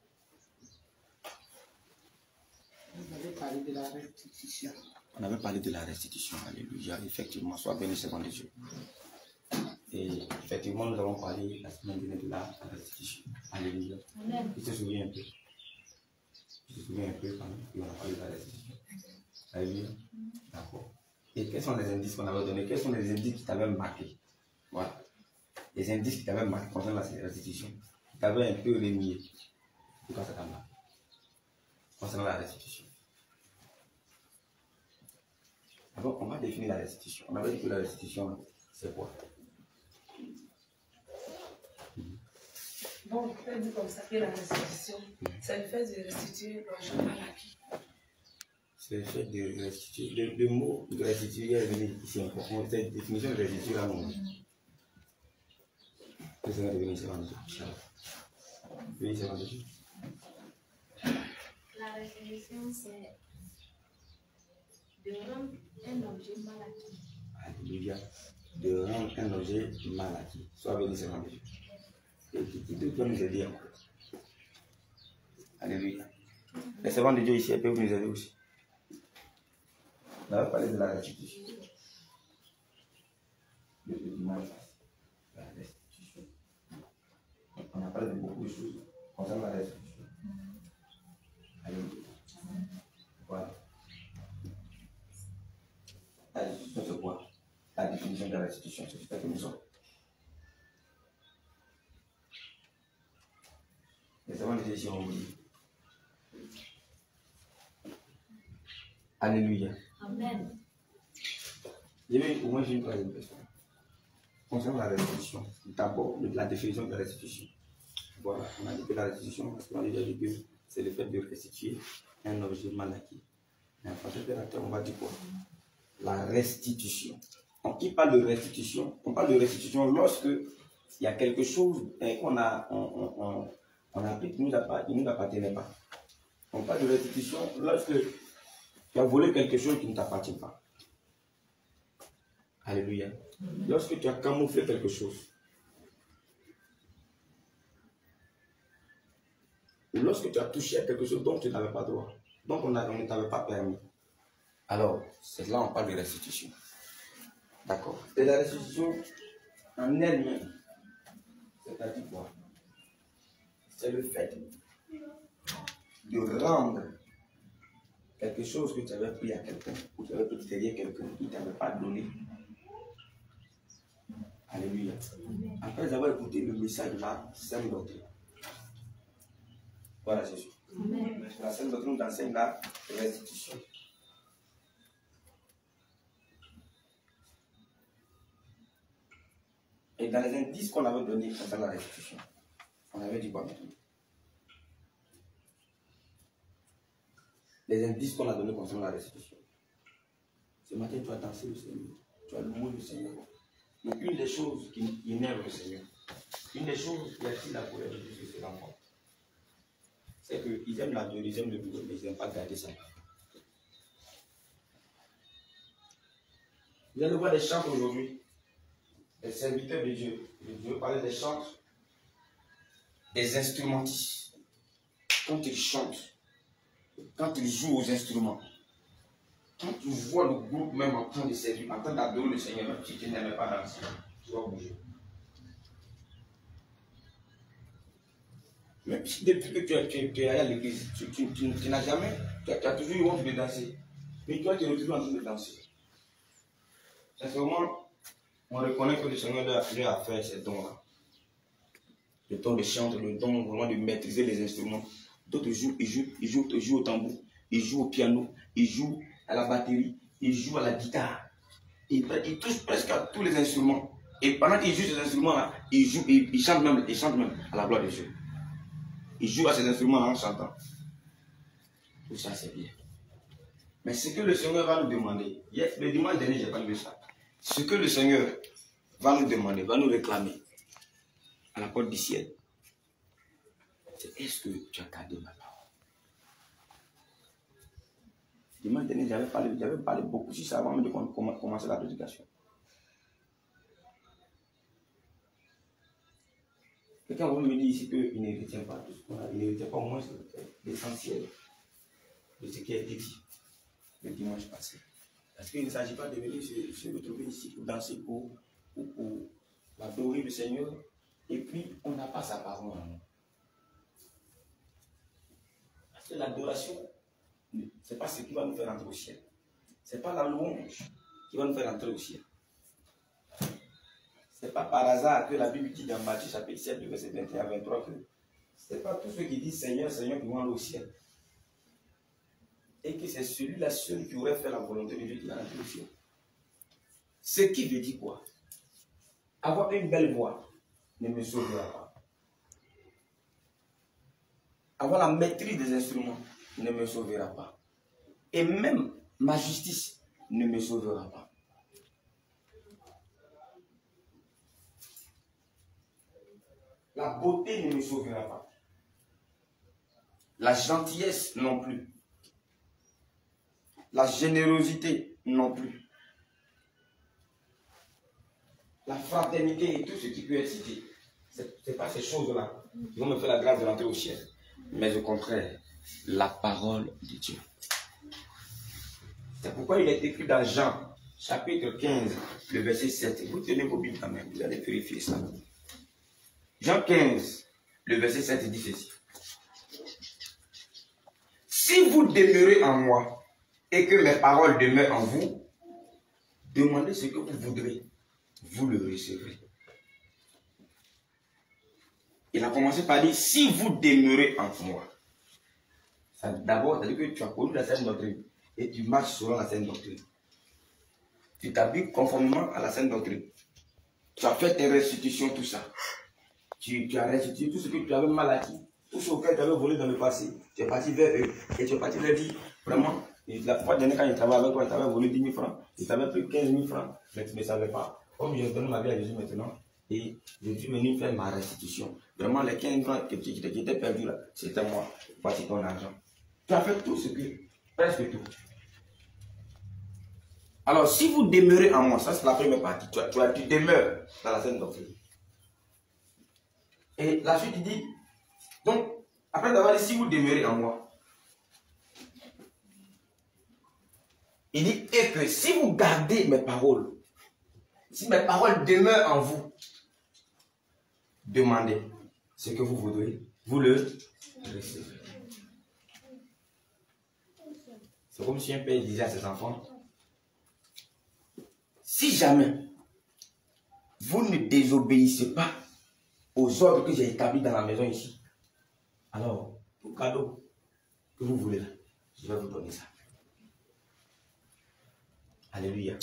Speaker 2: Vous avez parlé de la restitution.
Speaker 1: On avait parlé de la restitution. Alléluia. Effectivement, soit béni, c'est bon de Dieu. Et effectivement, nous avons parlé la semaine dernière de la restitution. Alléluia. Tu te souviens un peu? Tu te souviens un peu quand on a parlé de la restitution? Alléluia. D'accord. Et quels sont les indices qu'on avait donnés? Quels sont les indices qui t'avaient marqué? Voilà. Les indices qui t'avaient marqué concernant la restitution. Qui t'avaient un peu remué. Pourquoi ça t'a marqué? Concernant la restitution. Alors, on va définir la restitution. On avait dit que la restitution, c'est quoi?
Speaker 3: Bon, on peut dire comme ça que la restitution, c'est le fait de restituer l'argent mal acquis.
Speaker 1: C'est le fait de restituer. Le mot de restituer est venu ici encore. C'est la définition de restituer là, non? C'est ça, devenu c'est vendu. Oui, c'est vendu.
Speaker 5: La restitution, c'est de rendre un objet mal acquis.
Speaker 1: Alléluia. De rendre un objet mal acquis. Soit béni, c'est vendu. Et qui peut nous aider encore? Alléluia. Les servants de Dieu ici, elles peuvent nous aider aussi. On va parler de la restitution. Le dimanche, la restitution. On a parlé de beaucoup de choses concernant la restitution. Alléluia. Voilà. La restitution, c'est quoi? La définition de la restitution, c'est ce que nous sommes. Les servants de Dieu ici ont oublié. Alléluia.
Speaker 5: Amen.
Speaker 1: Je vais au moins une troisième question. Concernant la restitution, d'abord la définition de la restitution. Voilà, on a dit que la restitution, parce qu'on a déjà dit que c'est le fait de restituer un objet mal acquis. Mais en français, on va dire quoi? La restitution. Donc, qui parle de restitution? On parle de restitution lorsque il y a quelque chose qu'on a, on a pris qui ne nous appartenait pas. On parle de restitution lorsque tu as volé quelque chose qui ne t'appartient pas. Alléluia. Lorsque tu as camouflé quelque chose. Lorsque tu as touché à quelque chose dont tu n'avais pas droit. Donc on ne t'avait pas permis. Alors, c'est là on parle de restitution. D'accord. Et la restitution en elle-même, c'est-à-dire quoi? C'est le fait de rendre quelque chose que tu avais pris à quelqu'un, ou tu avais pris derrière quelqu'un qui ne t'avait pas donné. Alléluia. Après avoir écouté le message de la Sainte Doctrine. Voilà Jésus. La Sainte Doctrine nous enseigne la restitution. Et dans les indices qu'on avait donnés concernant la restitution, on avait dit quoi maintenant? Les indices qu'on a donnés concernant la restitution. Ce matin, tu as dansé le Seigneur, tu as loué le Seigneur. Mais une des choses qui énerve le Seigneur, une des choses qui attire la colère de Dieu sur ses enfants, c'est qu'ils aiment la Dieu, ils aiment le boulot, mais ils n'aiment pas garder ça. Vous allez voir des chants aujourd'hui, les serviteurs de Dieu. Je veux parler des chants, des instrumentistes. Quand ils chantent, quand ils jouent aux instruments, quand tu vois le groupe même en train de servir, en train d'adorer le Seigneur, même si tu n'aimais pas danser, tu vas bouger. Même si depuis que tu es allé à l'église, tu n'as jamais, tu as toujours eu honte de danser. Mais toi, tu es toujours en train de danser. Sincèrement, on reconnaît que le Seigneur lui a fait ces dons-là. Le don de chanter, le don vraiment de maîtriser les instruments. D'autres jouent, ils jouent au tambour, ils jouent au piano, ils jouent à la batterie, ils jouent à la guitare. Ils touchent presque à tous les instruments. Et pendant qu'ils jouent ces instruments-là, ils chantent même à la gloire de Dieu. Ils jouent à ces instruments en chantant. Tout ça, c'est bien. Mais ce que le Seigneur va nous demander, le dimanche dernier, je n'ai pas lu ça. Ce que le Seigneur va nous demander, va nous réclamer à la porte du ciel, c'est est-ce que tu as gardé ma parole? Dimanche dernier, j'avais parlé beaucoup sur ça avant de commencer la prédication. Quelqu'un va me dire ici qu'il ne retient pas tout ce qu'on a, il ne retient pas au moins l'essentiel de ce qui a été dit le dimanche passé. Parce qu'il ne s'agit pas de venir se retrouver ici pour danser, pour adorer le Seigneur, et puis on n'a pas sa parole en nous. Parce que l'adoration, ce n'est pas ce qui va nous faire entrer au ciel. Ce n'est pas la louange qui va nous faire entrer au ciel. Ce n'est pas par hasard que la Bible dit dans Matthieu chapitre 7, verset 21 à 23 que ce n'est pas tous ceux qui disent Seigneur, Seigneur qui vont aller au ciel. Et que c'est celui-là seul qui aurait fait la volonté de Dieu qui va entrer au ciel. Ce qui veut dire quoi? Avoir une belle voix ne me sauvera pas. Avoir la maîtrise des instruments ne me sauvera pas. Et même ma justice ne me sauvera pas. La beauté ne me sauvera pas. La gentillesse non plus. La générosité non plus. La fraternité et tout ce qui peut être cité. Ce n'est pas ces choses-là qui vont me faire la grâce de rentrer au ciel. Mais au contraire, la parole de Dieu. C'est pourquoi il est écrit dans Jean, chapitre 15, le verset 7. Vous tenez vos Bibles quand même, vous allez vérifier ça. Jean 15, le verset 7 dit ceci. Si vous demeurez en moi et que mes paroles demeurent en vous, demandez ce que vous voudrez, vous le recevrez. Il a commencé par dire, si vous demeurez en moi. D'abord, c'est-à-dire que tu as connu la saine doctrine et tu marches selon la saine doctrine. Tu t'habilles conformément à la saine doctrine. Tu as fait tes restitutions, tout ça. Tu as restitué tout ce que tu avais mal acquis, tout ce auquel tu avais volé dans le passé. Tu es parti vers eux et tu es parti leur dire, vraiment, la fois dernière quand ils travaillaient avec toi, ils t'avaient volé 10 000 francs, ils t'avaient pris 15 000 francs, mais tu ne savais pas. Comme je donne ma vie à Jésus maintenant, et je suis venu faire ma restitution. Vraiment, les 15 francs qui étaient perdus là, c'était moi. Voici ton argent. Tu as fait tout ce que, presque tout. Alors, si vous demeurez en moi, ça c'est la première partie, tu demeures dans la saine doctrine. Et la suite, il dit, donc, après d'avoir dit, si vous demeurez en moi, il dit, et que si vous gardez mes paroles, si mes paroles demeurent en vous, demandez ce que vous voudrez, vous le recevrez. C'est comme si un père disait à ses enfants, si jamais vous ne désobéissez pas aux ordres que j'ai établis dans la maison ici, alors, tout cadeau que vous voulez là, je vais vous donner ça. Alléluia.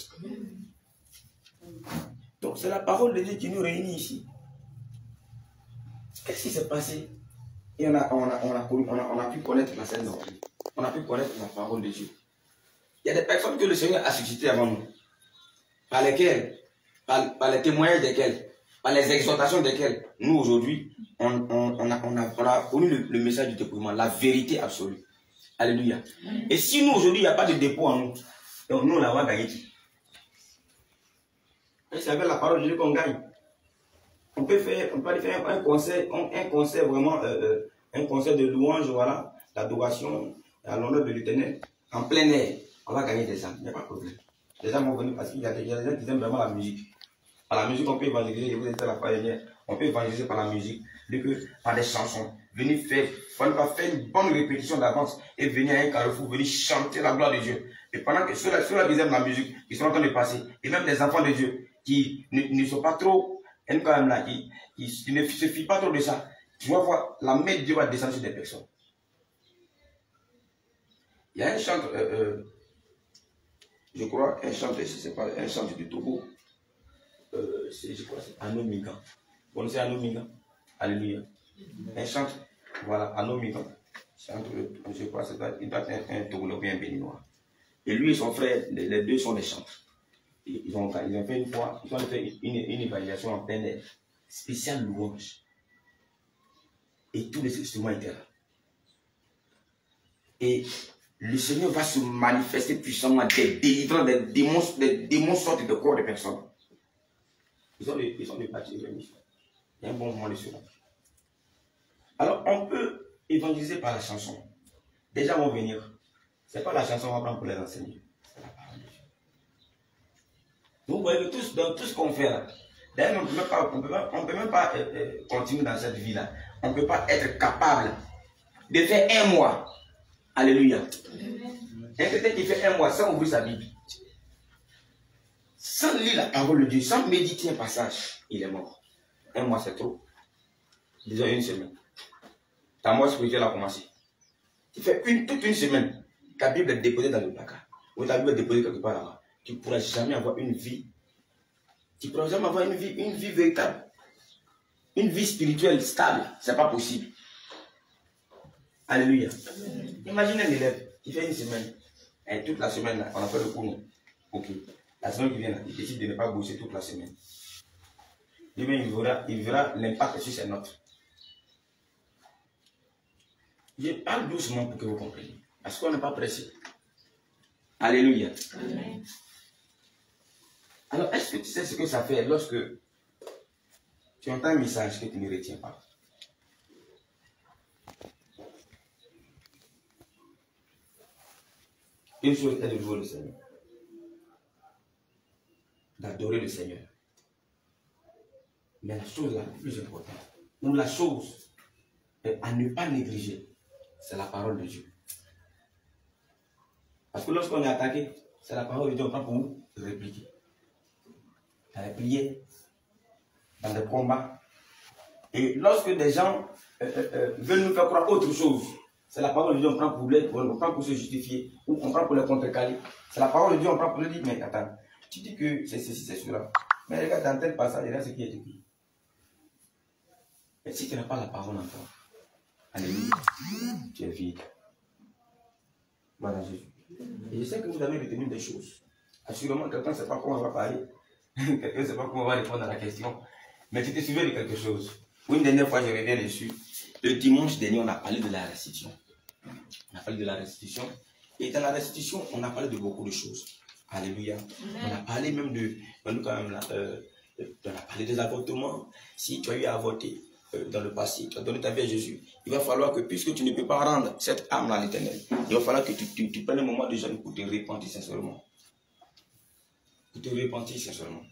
Speaker 1: Donc, c'est la parole de Dieu qui nous réunit ici. Qu'est-ce qui s'est passé? Et on a pu connaître la saine doctrine. On a pu connaître la parole de Dieu. Il y a des personnes que le Seigneur a suscitées avant nous, par lesquelles, par les témoignages desquels, par les exhortations desquelles, nous aujourd'hui, on a connu le message du dépouillement, la vérité absolue. Alléluia. Et si nous aujourd'hui, il n'y a pas de dépôt en nous, donc nous, on va gagner. Et c'est avec la parole de Dieu qu'on gagne. On peut faire un concert vraiment, un concert de louange, voilà, d'adoration à l'honneur de l'Éternel, en plein air. On va gagner des âmes, il n'y a pas de problème. Les âmes vont venir parce qu'il y a des gens qui aiment vraiment la musique. Par la musique, on peut évangéliser, je vous ai dit la fois dernière, on peut évangéliser par la musique. par des chansons. Venir faire, faire une bonne répétition d'avance et venir à un carrefour, venir chanter la gloire de Dieu. Et pendant que ceux-là qui aiment la musique, ils sont en train de passer, et même les enfants de Dieu qui ne sont pas trop, quand même là, qui ne se fient pas trop de ça, tu vas voir, la main de Dieu va descendre sur des personnes. Il y a un chanteur, je crois, un chanteur, c'est pas un chanteur du Togo, je crois que c'est Ano Migan. Vous connaissez Ano Migan? Alléluia. Un chanteur, voilà, Ano Migan. Je crois que il doit être un Togolais ou bien un Béninois. Et lui et son frère, les deux sont des chanteurs. Ils ont fait une fois, ils ont fait une évaluation en plein air, spéciale louange. Et tous les instruments étaient là. Et le Seigneur va se manifester puissamment, délivrant des démons sortent de corps de personnes. Ils ont des parties de mission. Il y a un bon moment de cela. Alors, on peut évangéliser par la chanson. Des gens vont venir. Ce n'est pas la chanson qu'on va prendre pour les enseigner. C'est la parole de Dieu. Donc, vous voyez que dans tout ce qu'on fait là, d'ailleurs, on ne peut même pas continuer dans cette vie-là. On ne peut pas être capable de faire un mois. Alléluia. Un chrétien qui fait un mois sans ouvrir sa Bible, sans lire la parole de Dieu, sans méditer un passage, il est mort. Un mois, c'est trop. Disons une semaine. Ta mort spirituelle a commencé. Tu fais toute une semaine. Ta Bible est déposée dans le placard. Ou ta Bible est déposée quelque part là-bas. Tu ne pourras jamais avoir une vie. Tu ne pourras jamais avoir une vie véritable. Une vie spirituelle stable. Ce n'est pas possible. Alléluia. Imaginez un élève qui fait une semaine. Et toute la semaine, là, on a fait le cours. Ok. La semaine qui vient, là, il décide de ne pas bosser toute la semaine. Demain, il verra l'impact sur ses notes. Je parle doucement pour que vous compreniez. Parce qu'on n'est pas pressé. Alléluia. Amen. Alors, est-ce que tu sais ce que ça fait lorsque tu entends un message que tu ne retiens pas? Une chose est de louer le Seigneur. D'adorer le Seigneur. Mais la chose la plus importante, ou la chose à ne pas négliger, c'est la parole de Dieu. Parce que lorsqu'on est attaqué, c'est la parole de Dieu, on prend pour nous répliquer. Dans les prières, dans les combats. Et lorsque des gens veulent nous faire croire autre chose, c'est la parole de Dieu, on prend pour se justifier, ou on prend pour les contrecaler. C'est la parole de Dieu, on prend pour le dire, mais attends, tu dis que c'est ceci, c'est cela. Mais regarde, dans tel passage, il y a ce qui est écrit. Et si tu n'as pas la parole en toi, alléluia, tu es vide. Voilà Jésus. Et je sais que vous avez retenu des choses. Assurément, quelqu'un ne sait pas comment on va parler. Quelqu'un ne sait pas comment on va répondre à la question. Mais tu te souviens de quelque chose. Une dernière fois, je reviens dessus. Le dimanche dernier, on a parlé de la restitution. On a parlé de la restitution. Et dans la restitution, on a parlé de beaucoup de choses. Alléluia. On a parlé même on a parlé des avortements. Si tu as eu à avorter dans le passé, tu as donné ta vie à Jésus, il va falloir que, puisque tu ne peux pas rendre cette âme à l'Éternel, il va falloir que tu prennes un moment de jeûne pour te repentir sincèrement. Pour te repentir sincèrement.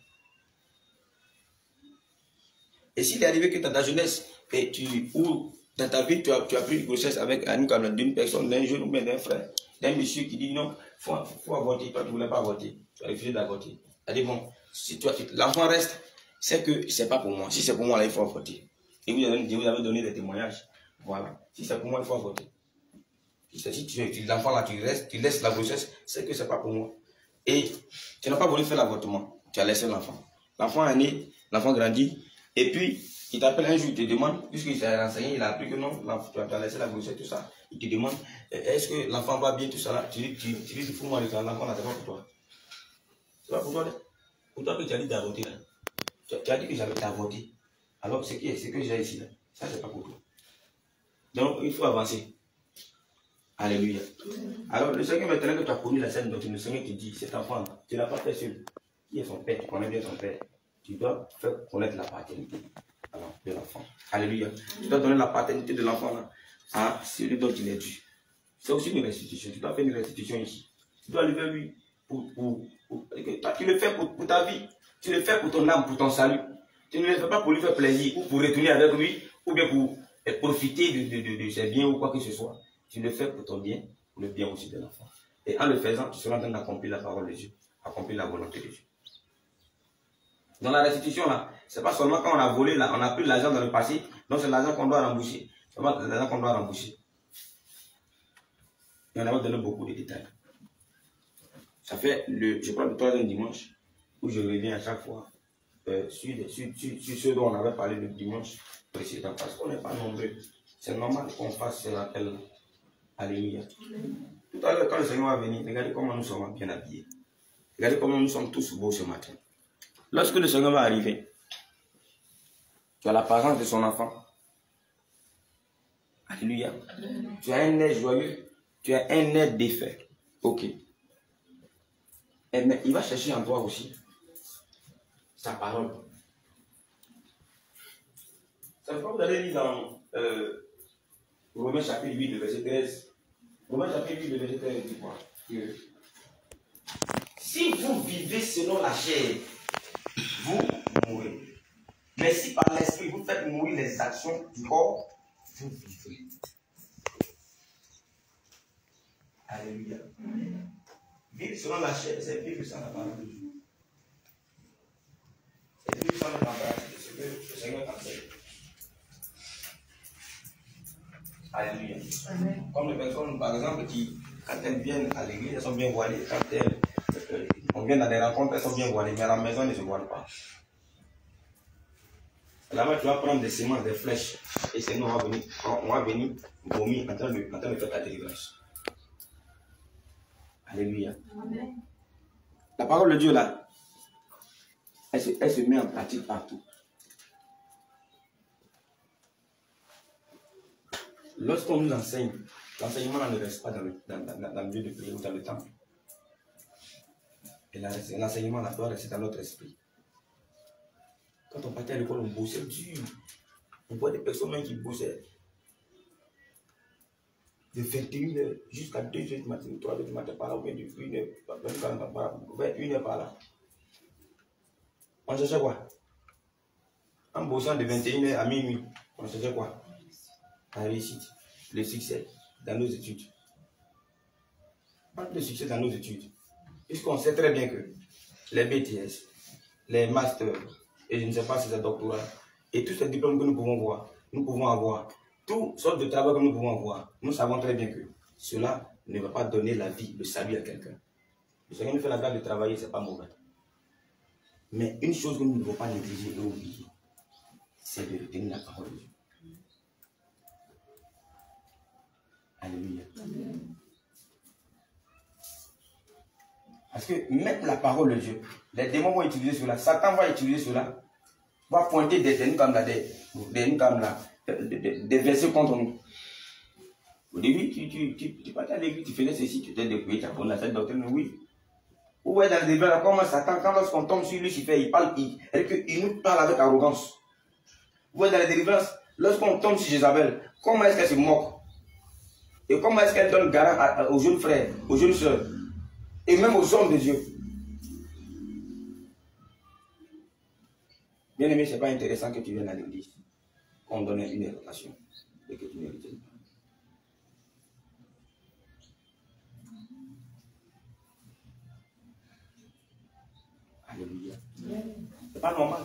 Speaker 1: Et s'il est arrivé que dans ta jeunesse, ou dans ta vie, tu as pris une grossesse avec d'une personne, d'un jeune ou bien d'un frère, d'un monsieur qui dit non, il faut avorter, toi tu ne voulais pas avorter, tu as refusé d'avorter. C'est-à-dire bon, si l'enfant reste, c'est que ce n'est pas pour moi. Si c'est pour moi, là, il faut avorter. Et vous avez donné des témoignages. Voilà. Si c'est pour moi, il faut avorter. Si l'enfant là, tu laisses la grossesse, c'est que ce n'est pas pour moi. Et tu n'as pas voulu faire l'avortement. Tu as laissé l'enfant. L'enfant est né, l'enfant grandit. Et puis, il t'appelle un jour, il te demande, puisqu'il s'est renseigné, il a appris que non, tu as laissé la grossesse, tout ça. Il te demande, est-ce que l'enfant va bien, tout ça là? Tu dis, fous-moi le temps, l'enfant là, c'est pas pour toi. C'est pas pour toi, là. Pour toi que tu as dit d'avorter là. Tu as dit que j'avais d'avorter. Alors, ce que j'ai ici là, ça c'est pas pour toi. Donc, il faut avancer. Alléluia. Alors, le Seigneur, maintenant que tu as connu la scène, donc le Seigneur te dit, cet enfant, tu ne l'as pas fait seul. Qui est son père? Tu connais bien son père. Tu dois faire connaître la paternité de l'enfant. Alléluia. Tu dois donner la paternité de l'enfant là à celui dont il est dû. C'est aussi une restitution. Tu dois faire une restitution ici. Tu dois le faire lui. Tu le fais pour ta vie. Tu le fais pour ton âme, pour ton salut. Tu ne le fais pas pour lui faire plaisir ou pour retourner avec lui ou bien pour profiter de ses biens ou quoi que ce soit. Tu le fais pour ton bien, pour le bien aussi de l'enfant. Et en le faisant, tu seras en train d'accomplir la parole de Dieu, accomplir la volonté de Dieu. Dans la restitution, là, c'est pas seulement quand on a volé, là, on a pris l'argent dans le passé, donc c'est l'argent qu'on doit rembourser. C'est l'argent qu'on doit rembourser. Et on a donné beaucoup de détails. Ça fait, je crois, le 3e dimanche, où je reviens à chaque fois sur ce dont on avait parlé le dimanche précédent, parce qu'on n'est pas nombreux. C'est normal qu'on fasse ce rappel. Alléluia. Tout à l'heure, quand le Seigneur va venir, regardez comment nous sommes bien habillés. Regardez comment nous sommes tous beaux ce matin. Lorsque le Seigneur va arriver, tu as l'apparence de son enfant. Alléluia. Tu as un air joyeux, tu as un air défait. Ok. Mais il va chercher en toi aussi sa parole. C'est pourquoi vous allez lire dans Romains chapitre 8, le verset 13. Romains chapitre 8, le verset 13 dit quoi? Que si vous vivez selon la chair, vous mourrez. Mais si par l'esprit vous faites mourir les actions du corps, vous vivrez. Alléluia. Vivre selon la chair, c'est vivre sans la parole de Dieu. C'est vivre sans la parole de Dieu. C'est ce que le Seigneur t'enseigne. Alléluia. Comme les personnes, par exemple, qui, quand elles viennent à l'église, elles sont bien voilées. Quand on vient dans des rencontres, elles sont bien voilées. Mais à la maison, elles ne se voilent pas. Là-bas, tu vas prendre des semences, des flèches. Et c'est nous, on va venir vomir en train de faire ta délivrance. Alléluia. Amen. La parole de Dieu, là, elle se met en pratique partout. Lorsqu'on nous enseigne, l'enseignement ne reste pas dans le lieu de prière ou dans le temple. Et l'enseignement doit rester dans notre esprit. Quand on partait à l'école, on bossait dur. On voit des personnes qui bossaient de 21h jusqu'à 2h du matin, 3h du matin par là, ou bien de 1h par là. On cherchait quoi? En bossant de 21h à minuit, on cherchait quoi? La réussite, le succès dans nos études. Pas de succès dans nos études. Puisqu'on sait très bien que les BTS, les masters, et je ne sais pas si c'est doctorat, et tous ces diplômes que nous pouvons avoir, toutes sortes de travail que nous pouvons avoir, nous savons très bien que cela ne va pas donner la vie, le salut à quelqu'un. Le Seigneur nous fait la grâce de travailler, ce n'est pas mauvais. Mais une chose que nous ne devons pas négliger et oublier, c'est de retenir la parole de Dieu. Alléluia. Amen. Parce que même la parole de Dieu, les démons vont utiliser cela, Satan va utiliser cela, va pointer des versets contre nous. Au début, tu partais à l'église, tu faisais ceci, tu t'es dépouillé, tu as connu cette doctrine, oui. Où est dans les développements, comment Satan, quand lorsqu'on tombe sur Lucifer, il nous parle avec arrogance. Où est dans les délivrances, lorsqu'on tombe sur Jézabel, comment est-ce qu'elle se moque? Et comment est-ce qu'elle donne garant aux jeunes frères, aux jeunes sœurs, et même aux hommes de Dieu? Bien aimé, ce n'est pas intéressant que tu viennes à l'église, qu'on donne une évocation et que tu ne retiennes pas. Alléluia. C'est pas normal.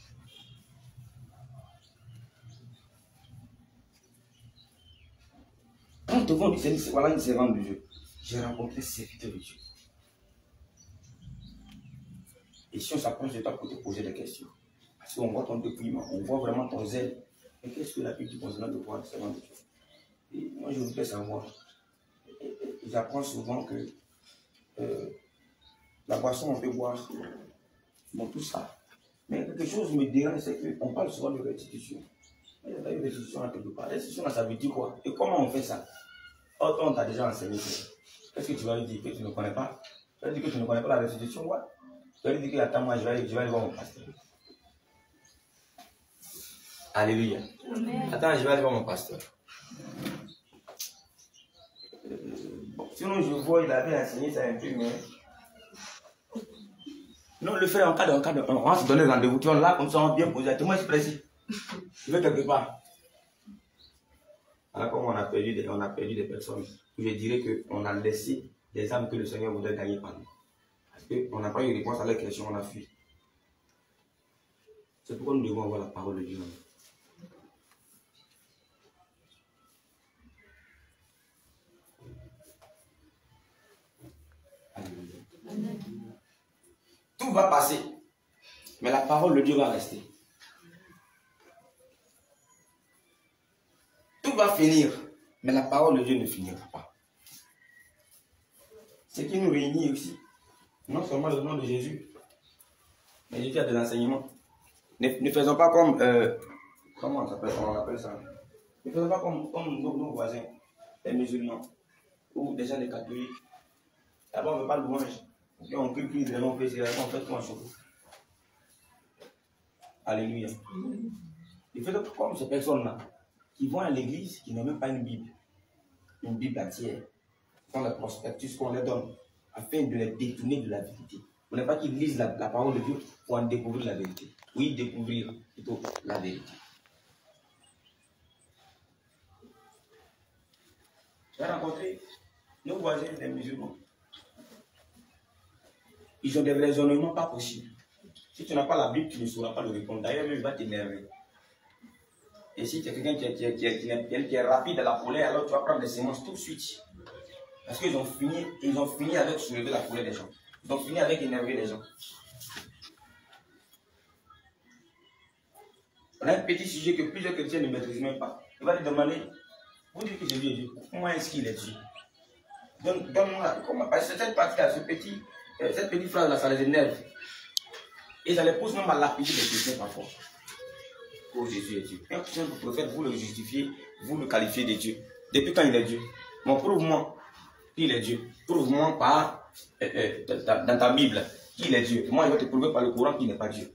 Speaker 1: Quand devant du Seigneur, voilà une servante de Dieu. J'ai rencontré serviteur de Dieu. Et si on s'approche de toi pour te poser des questions, parce qu'on voit ton dépouillement, on voit vraiment ton zèle. Mais qu'est-ce que la Bible dit concernant de voir le servant de Dieu? Et moi, je voudrais savoir. J'apprends souvent que la boisson, on peut boire. Bon, tout ça. Mais quelque chose me dérange, c'est qu'on parle souvent de restitution. Il y a une restitution à quelque part. Restitution, ça veut dire quoi? Et comment on fait ça? Oh, toi, on t'a déjà enseigné ça. Qu'est-ce que tu vas lui dire? Que tu ne connais pas? Tu vas lui dire que tu ne connais pas la restitution, ouais? Tu vas lui dire que attends, moi, je vais aller voir mon pasteur. Alléluia. Amen. Attends, je vais aller voir mon pasteur. Sinon, je vois, il avait enseigné ça un peu, mais. Non, le frère, en cas de, on va se donner rendez-vous. Tu vois, là, comme ça, on va bien poser. Moi, je suis précis. Je vais quelque part. Alors, comme on a perdu des personnes, je dirais qu'on a laissé des âmes que le Seigneur voudrait gagner par nous. Parce qu'on n'a pas eu réponse à la question, on a fui. C'est pourquoi nous devons avoir la parole de Dieu. Tout va passer, mais la parole de Dieu va rester. Tout va finir, mais la parole de Dieu ne finira pas. Ce qui nous réunit aussi, non seulement le nom de Jésus, mais Jésus a des enseignements. Ne faisons pas comme, comment on appelle ça? Ne faisons pas comme nos voisins, les musulmans, ou des gens des catholiques. D'abord, on ne veut pas le louange. Et on crie, on fait tout en choco. Alléluia. Ne faisons pas comme ces personnes-là, qui vont à l'église, qui n'ont même pas une Bible entière. Ils font le prospectus qu'on leur donne, afin de les détourner de la vérité. Vous n'avez pas qu'ils lisent la parole de Dieu pour en découvrir la vérité. Oui, découvrir plutôt la vérité. J'ai rencontré nos voisins des musulmans. Ils ont des raisonnements pas possibles. Si tu n'as pas la Bible, tu ne sauras pas le répondre. D'ailleurs, il va t'énerver. Et si tu es quelqu'un qui est rapide à la colère, alors tu vas prendre des sémences tout de suite. Parce qu'ils ont fini avec soulever la colère des gens. Ils ont fini avec énerver les gens. On a un petit sujet que plusieurs chrétiens ne maîtrisent même pas. Il va te demander, vous dites que Jésus est Dieu, comment est-ce qu'il est Dieu? Donne-moi, comment? Parce que cette partie-là, cette petite phrase-là, ça les énerve. Et ça les pousse même à lapider les chrétiens parfois. Oh, Jésus est Dieu. Un chrétien, vous prophète, vous le justifiez, vous le qualifiez de Dieu. Depuis quand il est Dieu? Bon, prouve-moi qu'il est Dieu. Prouve-moi par, dans ta Bible qu'il est Dieu. Moi, je vais te prouver par le Coran qu'il n'est pas Dieu.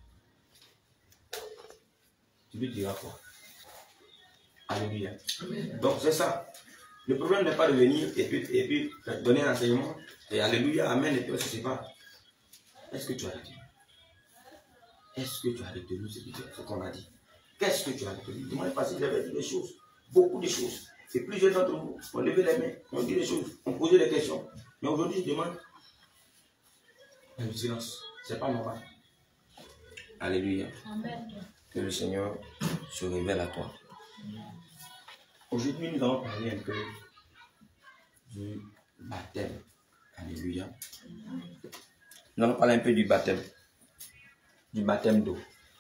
Speaker 1: Tu lui diras quoi? Alléluia. Donc, c'est ça. Le problème n'est pas de venir et puis donner un enseignement. Et Alléluia, Amen, et puis on se sépare. Est-ce que tu as retenu? Est-ce que tu as retenu ce qu'on a dit? Qu'est-ce que tu as retenu? Dis-moi, parce que j'avais dit des choses, beaucoup de choses. Et plusieurs d'entre vous ont levé les mains, ont dit des choses, ont posé des questions. Mais aujourd'hui, je demande le silence. Ce n'est pas normal. Alléluia.
Speaker 5: Amen.
Speaker 1: Que le Seigneur se révèle à toi. Aujourd'hui, nous allons parler un peu du baptême. Alléluia. Nous allons parler un peu du baptême d'eau.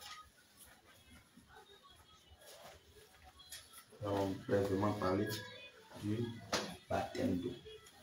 Speaker 1: Nous allons brièvement parler du baptême d'eau.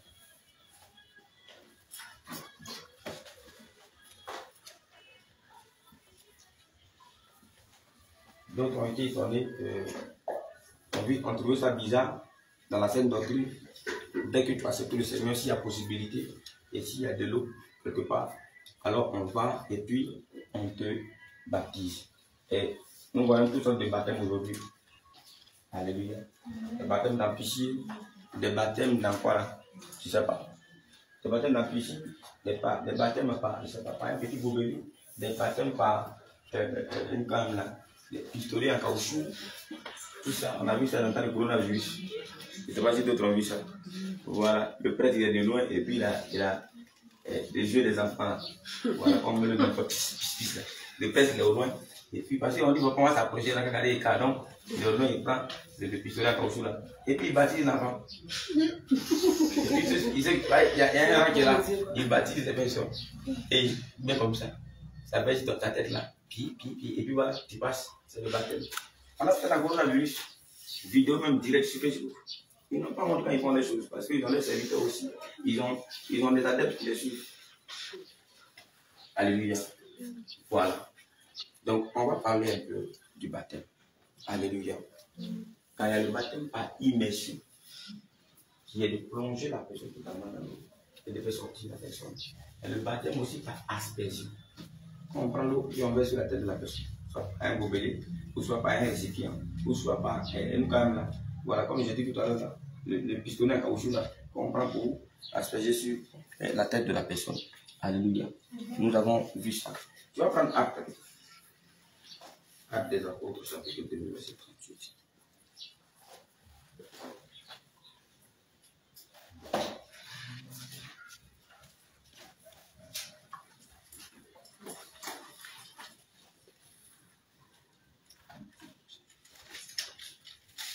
Speaker 1: D'autres ont été étonnés, ont trouvé ça bizarre dans la sainte doctrine. Dès que tu acceptes le Seigneur, s'il y a possibilité, et s'il y a de l'eau quelque part, alors on va et puis on te baptise. Et nous voyons toutes sortes de baptêmes aujourd'hui. Alléluia. Des baptêmes dans la piscine, des baptêmes dans quoi là? Je ne sais pas. Des baptêmes dans la piscine, des baptêmes par, je sais pas, par un petit gobelet, des baptêmes par une canne là, des pistolets en caoutchouc. Tout ça, on a vu ça dans le temps du coronavirus. Je ne sais pas si d'autres ont vu ça. Voilà, le prêtre il est de loin et puis il a les yeux des enfants. Voilà, on met le dans le le prêtre il est au loin. Et puis parce qu'on dit qu'on commence à approcher là, regarder les cas, donc le loin il prend le pistolet à caoutchouc là. Et puis il baptise l'enfant. Et puis il sait qu'il y a un enfant qui est là, il baptise les personnes. Et il met comme ça. Ça baisse dans ta tête là. Puis, et puis voilà, tu passes, c'est le baptême. On a fait la coronavirus, vidéo même direct sur Facebook. Ils n'ont pas montré quand ils font les choses, parce qu'ils ont des serviteurs aussi. Ils ont des adeptes qui les suivent. Alléluia. Voilà. Donc, on va parler un peu du baptême. Alléluia. Quand il y a le baptême par immersion, qui est de plonger la personne totalement dans l'eau et de faire sortir la personne. Et le baptême aussi par aspersion. On prend l'eau et on verse sur la tête de la personne. Soit par un gobelet, ou soit par un récipient, ou soit par une canne là. Voilà, comme j'ai dit tout à l'heure, le pistolet à caoutchouc là, qu'on prend pour asperger sur la tête de la personne. Alléluia. Nous avons vu ça. Tu vas prendre acte. Acte des apôtres, chapitre 2, verset 38.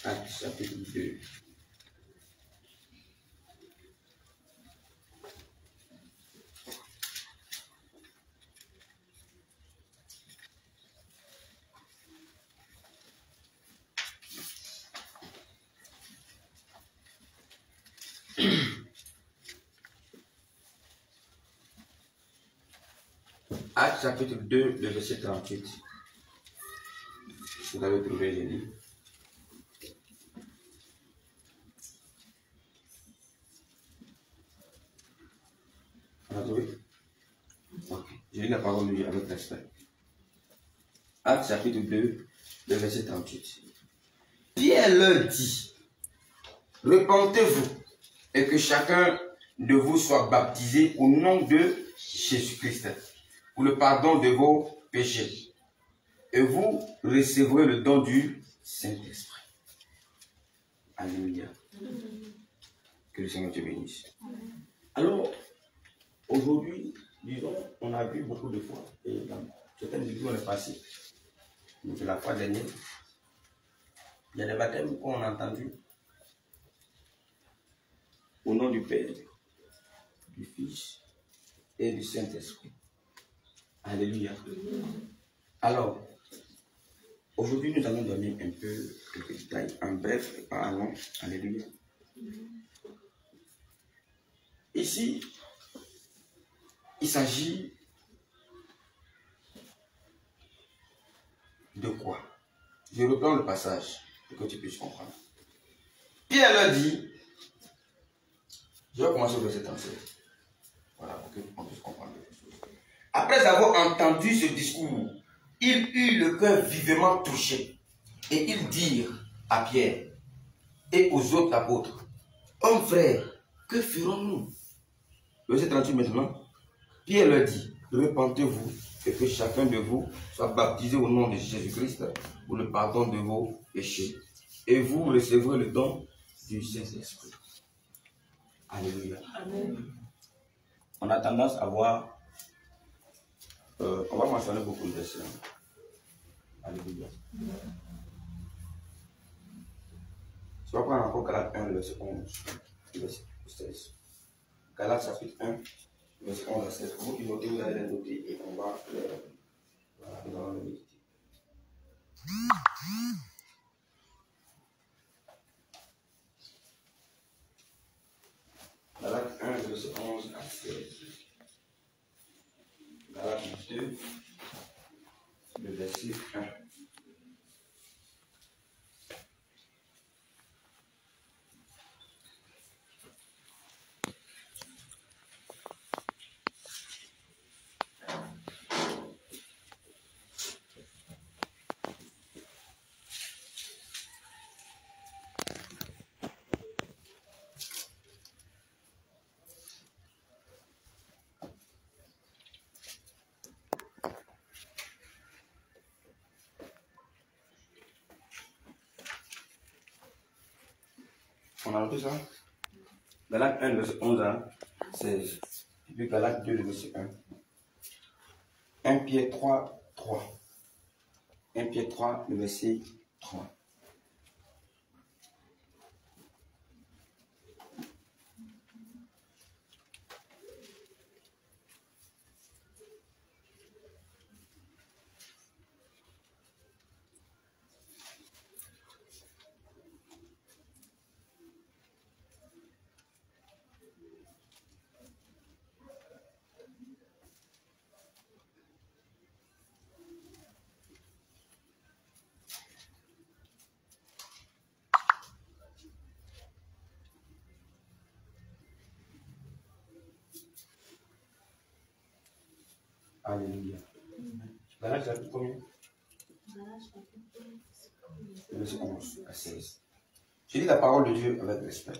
Speaker 1: Actes chapitre 2. Actes chapitre 2, le verset 38. Vous avez trouvé les livres. Vous avez trouvé? Ok. Je lis la parole de Dieu avec respect. Actes chapitre 2, le verset 38. Pierre leur dit, repentez-vous et que chacun de vous soit baptisé au nom de Jésus-Christ pour le pardon de vos péchés. Et vous recevrez le don du Saint-Esprit. Alléluia. Que le Seigneur te bénisse. Alors, aujourd'hui, disons, on a vu beaucoup de fois, et dans certaines vidéos, on est passé. Donc, la fois dernière, il y a des baptêmes qu'on a entendus au nom du Père, du Fils et du Saint-Esprit. Alléluia. Alors, aujourd'hui, nous allons donner un peu quelques détails, en bref et pas en long. Alléluia. Ici, il s'agit de quoi? Je reprends le passage pour que tu puisses comprendre. Pierre leur dit, je vais commencer au verset 37. Voilà, pour que on puisse comprendre les choses. Après avoir entendu ce discours, ils eurent le cœur vivement touché et ils dirent à Pierre et aux autres apôtres, hommes frères, que ferons-nous? Verset 38 maintenant. Pierre leur dit, repentez-vous et que chacun de vous soit baptisé au nom de Jésus-Christ pour le pardon de vos péchés. Et vous recevrez le don du Saint-Esprit. Alléluia. Amen. On a tendance à voir, on va mentionner beaucoup de versets. Alléluia. Je vais prendre encore Galates 1, verset 11, verset 16. Galates chapitre 1, verset 11 à 16. Vous qui notez, vous allez les noter et on va le méditer. Galates 1, verset 11 à 16. Galates 2, le verset 1. On a noté ça? Galates 1, verset 11 à 16. Et puis Galates 2, verset 1. 1 Pierre 3, 3. 1 Pierre 3, le verset 3. Alléluia. Galates chapitre combien? Verset 11 à 16. Je lis la parole de Dieu avec respect.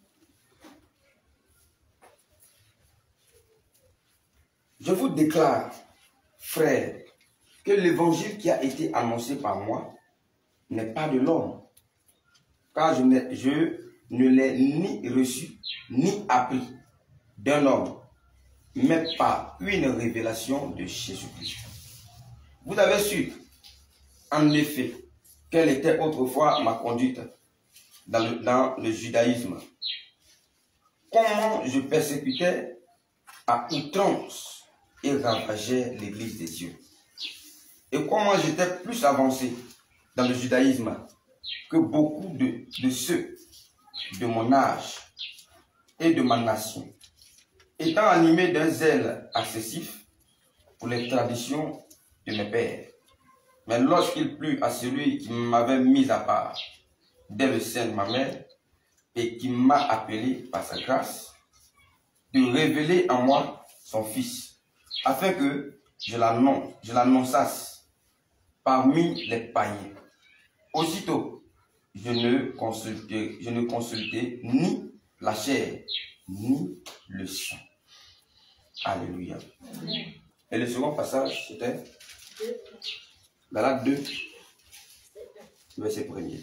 Speaker 1: Je vous déclare, frères, que l'évangile qui a été annoncé par moi n'est pas de l'homme, car je ne l'ai ni reçu ni appris d'un homme, mais par une révélation de Jésus-Christ. Vous avez su, en effet, quelle était autrefois ma conduite dans le judaïsme. Comment je persécutais à outrance et ravageais l'église des dieux. Et comment j'étais plus avancé dans le judaïsme que beaucoup de ceux de mon âge et de ma nation, étant animé d'un zèle excessif pour les traditions de mes pères. Mais lorsqu'il plut à celui qui m'avait mis à part dès le sein de ma mère et qui m'a appelé par sa grâce, de révéler en moi son Fils, afin que je l'annonçasse parmi les païens. Aussitôt, je ne consultais ni la chair, ni le sang. Alléluia. Et le second passage, c'était Galates 2, verset 1er.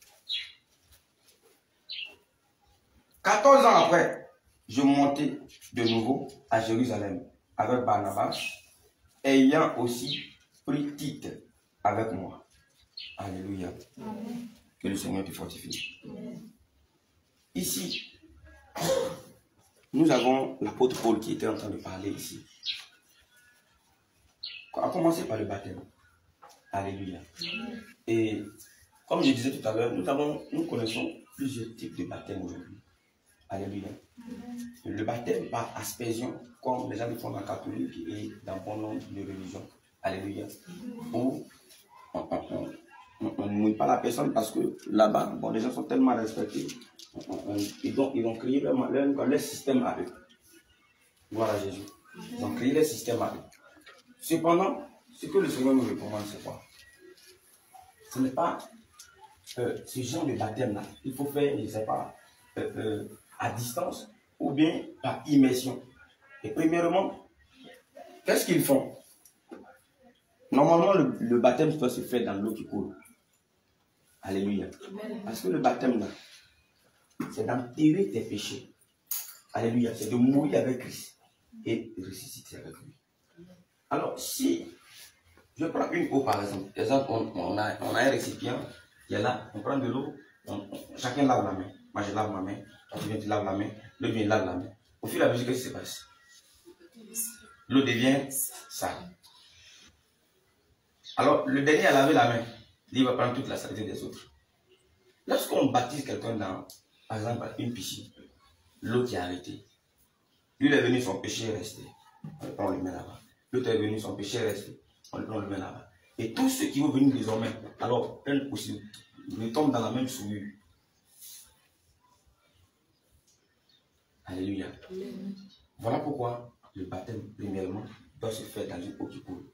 Speaker 1: 14 ans après, je montai de nouveau à Jérusalem avec Barnabas, ayant aussi pris Tite avec moi. Alléluia. Amen. Que le Seigneur te fortifie. Amen. Ici, nous avons l'apôtre Paul qui était en train de parler ici. On va commencer par le baptême. Alléluia. Amen. Et comme je disais tout à l'heure, nous connaissons plusieurs types de baptême aujourd'hui. Alléluia. Amen. Le baptême par aspersion, comme les gens le font dans la catholique et dans bon nombre de religions. Alléluia. Où on ne mouille pas la personne parce que là-bas, bon, les gens sont tellement respectés. Ils ont créé leur système à eux. Gloire à Jésus. Ils ont créé leur système à eux. Cependant, ce que le Seigneur nous recommande, c'est quoi? Ce n'est pas ce genre de baptême-là. Il faut faire, je ne sais pas, à distance ou bien par immersion. Et premièrement, qu'est-ce qu'ils font? Normalement, le baptême doit se faire dans l'eau qui coule. Alléluia. Parce que le baptême, là, c'est d'enterrer tes péchés. Alléluia. C'est de mourir avec Christ et de ressusciter avec lui. Alors, si je prends une eau, par exemple, on a un récipient qui est là, on prend de l'eau, chacun lave la main. Moi, je lave ma main, tu viens, tu laves la main, l'autre vient, lave la main. Au fur et à mesure, qu'est-ce qui se passe? L'eau devient sale. Alors, le dernier a lavé la main, il va prendre toute la saleté des autres. Lorsqu'on baptise quelqu'un dans, par exemple, une piscine, l'eau qui a arrêté, lui il est venu, son péché est resté, on le met là-bas. L'autre est venu, son péché est resté, on le met là-bas. Et tous ceux qui vont venir désormais, alors, elles aussi, ils tombent dans la même souillure. Alléluia. Voilà pourquoi le baptême, premièrement, doit se faire dans une eau qui coule.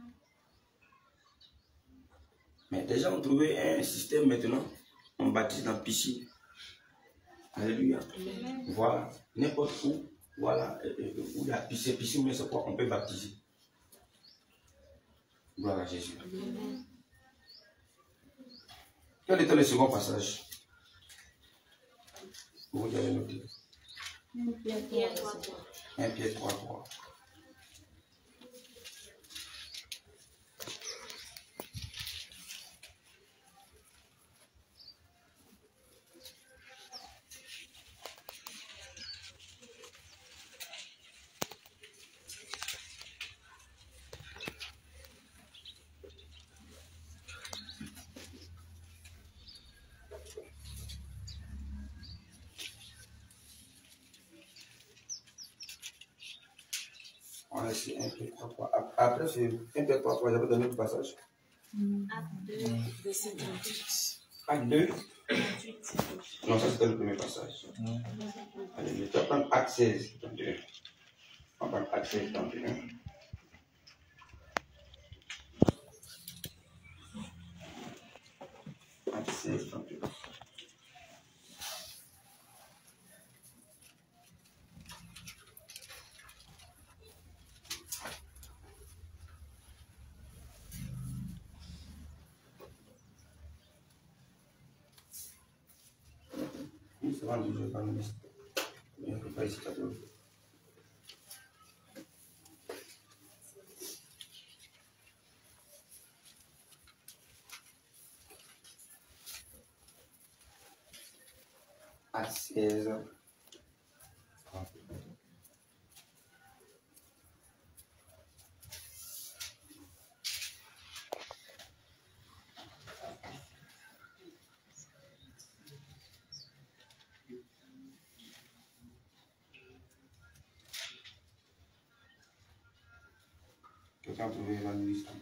Speaker 1: Mais déjà, on trouvait un système maintenant, on baptise dans piscine. Alléluia. Voilà, n'importe où, voilà, où il y a piscine, mais c'est quoi, on peut baptiser. Gloire à Jésus. Quel était le second passage? Vous avez noté. 1 Pierre 3:3. C'est 1 Pierre 3:3. Après, c'est 1 Pierre 3:3. J'avais donné le passage. Acte 2. Non, ça c'était le premier passage. Allez, je vais prendre Acte 16. On va prendre Acte 16, 31. Acte 16, 31. Je vais pas me laisser. Je ne peux pas ici, à 16h. Quelqu'un peut évanouir ça.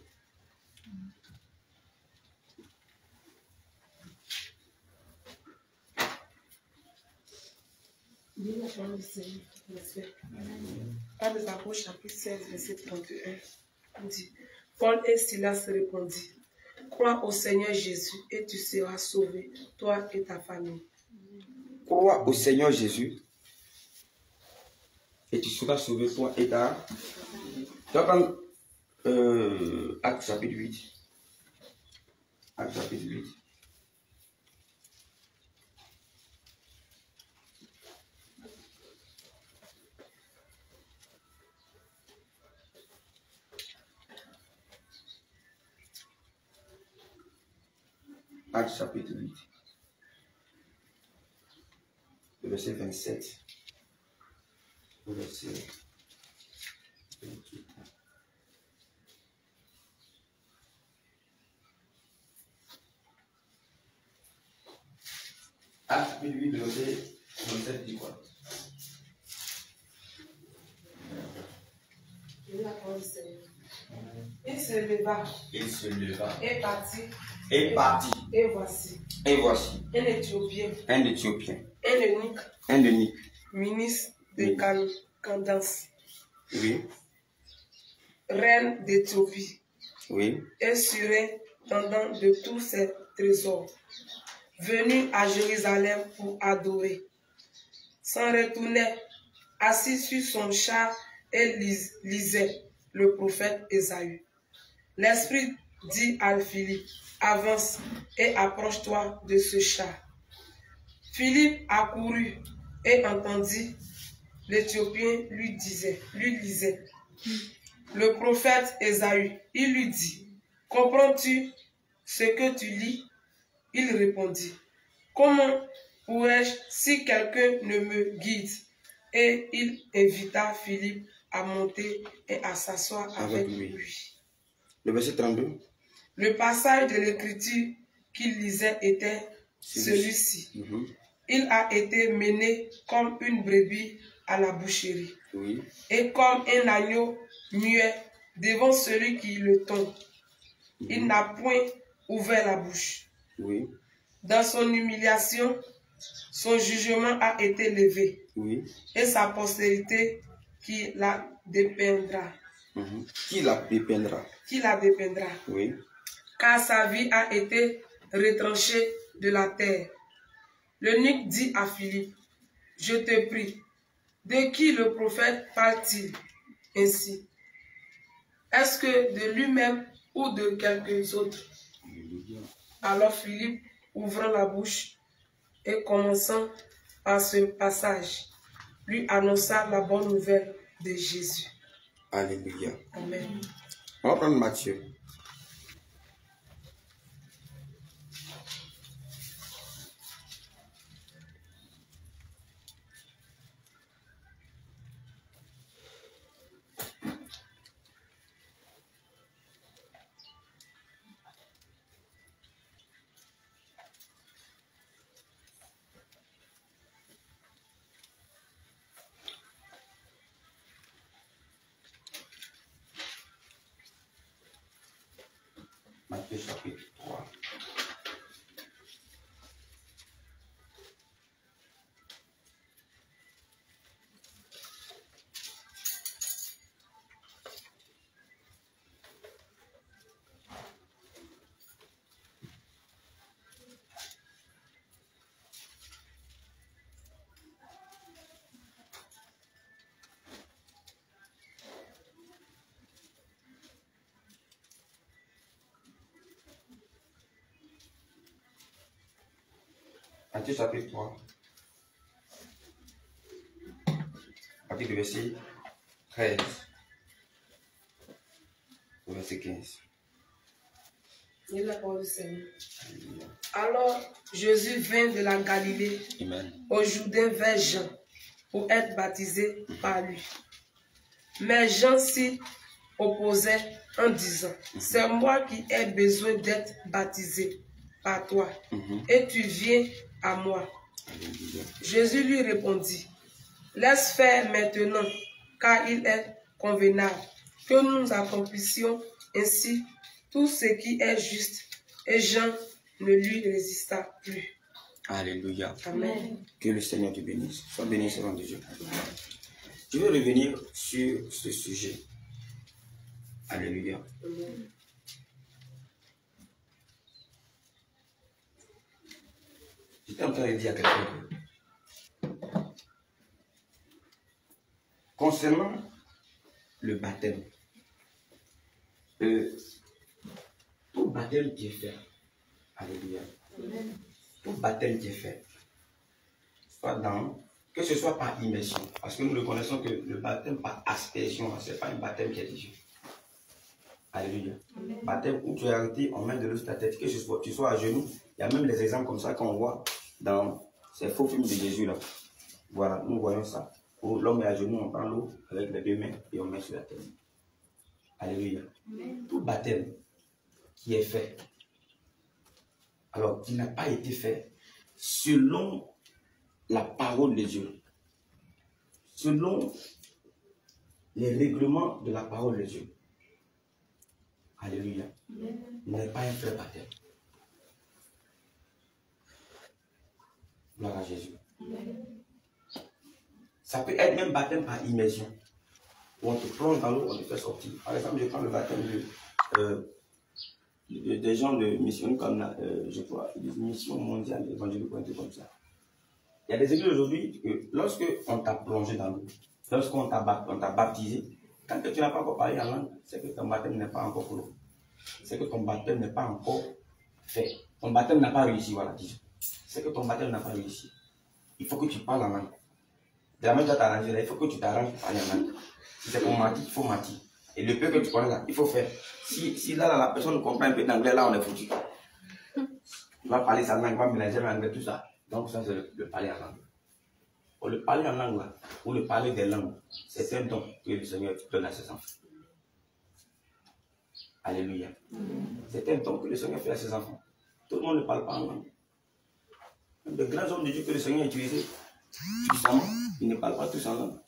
Speaker 3: Dis la parole du Seigneur, Pas des Apôtres, chapitre 16, verset 31. On dit, Paul et Silas répondit, crois au Seigneur Jésus et tu seras sauvé, toi et ta famille.
Speaker 1: Crois au Seigneur Jésus et tu seras sauvé, toi et ta. Tu vas prendre Acte chapitre 8. Acte chapitre 8. Acte chapitre 8. Le verset 27. Le verset 28. Acte chapitre 8, le verset 27 dit quoi?
Speaker 3: La parole du Seigneur. Il se leva.
Speaker 1: Il se leva.
Speaker 3: Et partit.
Speaker 1: Et partit.
Speaker 3: Et voici.
Speaker 1: Et voici.
Speaker 3: Un Éthiopien.
Speaker 1: Un Éthiopien.
Speaker 3: Un eunuque.
Speaker 1: Un eunuque.
Speaker 3: Ministre de
Speaker 1: Oui.
Speaker 3: Candace.
Speaker 1: Oui.
Speaker 3: Reine d'Éthiopie.
Speaker 1: Oui.
Speaker 3: Et surintendant de tous ses trésors. Venu à Jérusalem pour adorer. S'en retournait, assis sur son char et lisait le prophète Ésaïe. L'Esprit dit à Philippe, avance et approche-toi de ce char. Philippe accourut et entendit l'Éthiopien lui lisait le prophète Ésaïe. Il lui dit, comprends-tu ce que tu lis? Il répondit, comment pourrais-je si quelqu'un ne me guide? Et il invita Philippe à monter et à s'asseoir avec lui.
Speaker 1: Le verset 32.
Speaker 3: Le passage de l'écriture qu'il lisait était celui-ci. Il a été mené comme une brebis à la boucherie.
Speaker 1: Oui.
Speaker 3: Et comme un agneau muet devant celui qui le tombe. Il n'a point ouvert la bouche.
Speaker 1: Oui.
Speaker 3: Dans son humiliation, son jugement a été levé.
Speaker 1: Oui.
Speaker 3: Et sa postérité qui la dépeindra.
Speaker 1: Qui la dépeindra?
Speaker 3: Qui la dépeindra.
Speaker 1: Oui.
Speaker 3: Car sa vie a été retranchée de la terre. L'eunuque dit à Philippe, je te prie, de qui le prophète parle-t-il ainsi? Est-ce que de lui-même ou de quelques autres? Alors Philippe, ouvrant la bouche et commençant par ce passage, lui annonça la bonne nouvelle de Jésus.
Speaker 1: Alléluia.
Speaker 3: Amen.
Speaker 1: On va prendre Matthieu. Matthieu chapitre 3. Matthieu chapitre 3. À partir du verset 13 au verset 15.
Speaker 3: Et la parole du Seigneur. Alors, Jésus vint de la Galilée
Speaker 1: Amen.
Speaker 3: au Jourdain vers Jean pour être baptisé par lui. Mais Jean s'y opposait en disant, c'est moi qui ai besoin d'être baptisé par toi, et tu viens à moi. Jésus lui répondit, laisse faire maintenant, car il est convenable que nous accomplissions ainsi tout ce qui est juste. Et Jean ne lui résista plus.
Speaker 1: Alléluia.
Speaker 3: Amen.
Speaker 1: Que le Seigneur te bénisse. Sois béni, Seigneur de Dieu. Je vais revenir sur ce sujet. Alléluia.
Speaker 3: Amen.
Speaker 1: J'étais en train de dire à quelqu'un que concernant le baptême, tout baptême qui est fait, alléluia, tout baptême qui est fait, soit que ce soit par immersion, parce que nous reconnaissons que le baptême par aspersion, ce n'est pas un baptême qui est religieux. Alléluia. Baptême où tu es arrêté, on met de l'eau sur ta tête, que tu sois à genoux. Il y a même des exemples comme ça qu'on voit dans ces faux films de Jésus là. Voilà, nous voyons ça. Où l'homme est à genoux, on prend l'eau avec les deux mains et on met sur la tête. Alléluia. Tout baptême qui est fait, alors qui n'a pas été fait selon la parole de Dieu, selon les règlements de la parole de Dieu. Alléluia. N'est pas un vrai baptême. Gloire à Jésus. Ça peut être même baptême par immersion. Où on te plonge dans l'eau, on te fait sortir. Par exemple, je prends le baptême des gens de mission comme je crois, des missions mondiales évangéliques ou un truc comme ça. Il y a des églises aujourd'hui que lorsque on t'a plongé dans l'eau, lorsqu'on t'a baptisé, quand tu n'as pas encore parlé en langue, c'est que ton baptême n'est pas encore pour l'eau. C'est que ton baptême n'est pas encore fait. Ton baptême n'a pas réussi, voilà, disons. C'est que ton baptême n'a pas réussi. Il faut que tu parles en langue. De la même chose, t'arranger là, il faut que tu t'arranges pour parler en langue. Si c'est pour mentir, il faut mentir. Et le peu que tu connais là, il faut faire. Si là, la personne comprend un peu d'anglais, là, on est foutu. Il va parler sa langue, il va mélanger l'anglais, tout ça. Donc ça, c'est le parler en langue. Pour le parler en langue, là, ou le parler des langues, c'est un don que le Seigneur donne à ses enfants. Alléluia. C'est un don que le Seigneur fait à ses enfants. Tout le monde ne parle pas en langue. Même de grands hommes de Dieu que le Seigneur a utilisés, puissamment, ils ne parlent pas tous en langue.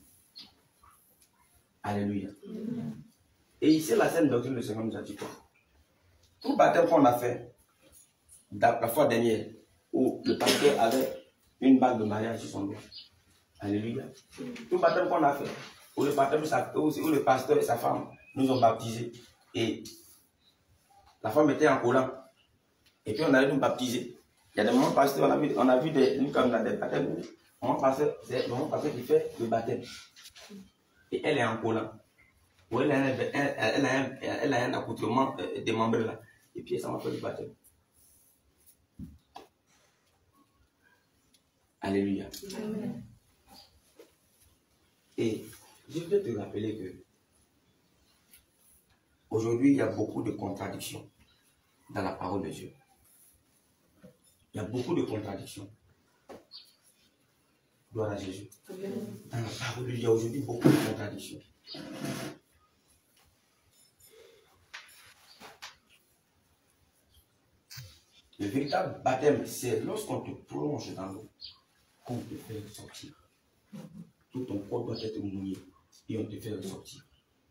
Speaker 1: Alléluia. Et ici, la sainte doctrine, le Seigneur nous a dit quoi? Tout baptême qu'on a fait, la fois dernière, où le pasteur avait une bague de mariage sur son doigt. Alléluia. Tout baptême qu'on a fait, où le pasteur et sa femme nous ont baptisés, et la femme était en collant, et puis on allait nous baptiser. Il y a des moments passés, on a vu des baptêmes, le moment passé qui fait le baptême. Et elle est en collant. Ou elle a un accoutrement des membres là. Et puis ça m'a fait le baptême. Alléluia. Amen. Et je veux te rappeler que aujourd'hui, il y a beaucoup de contradictions dans la parole de Dieu. Il y a beaucoup de contradictions. Gloire à Jésus. Amen. Dans la parole de Dieu, il y a aujourd'hui beaucoup de contradictions. Le véritable baptême, c'est lorsqu'on te plonge dans l'eau, qu'on te fait ressortir. Tout ton corps doit être mouillé et on te fait ressortir.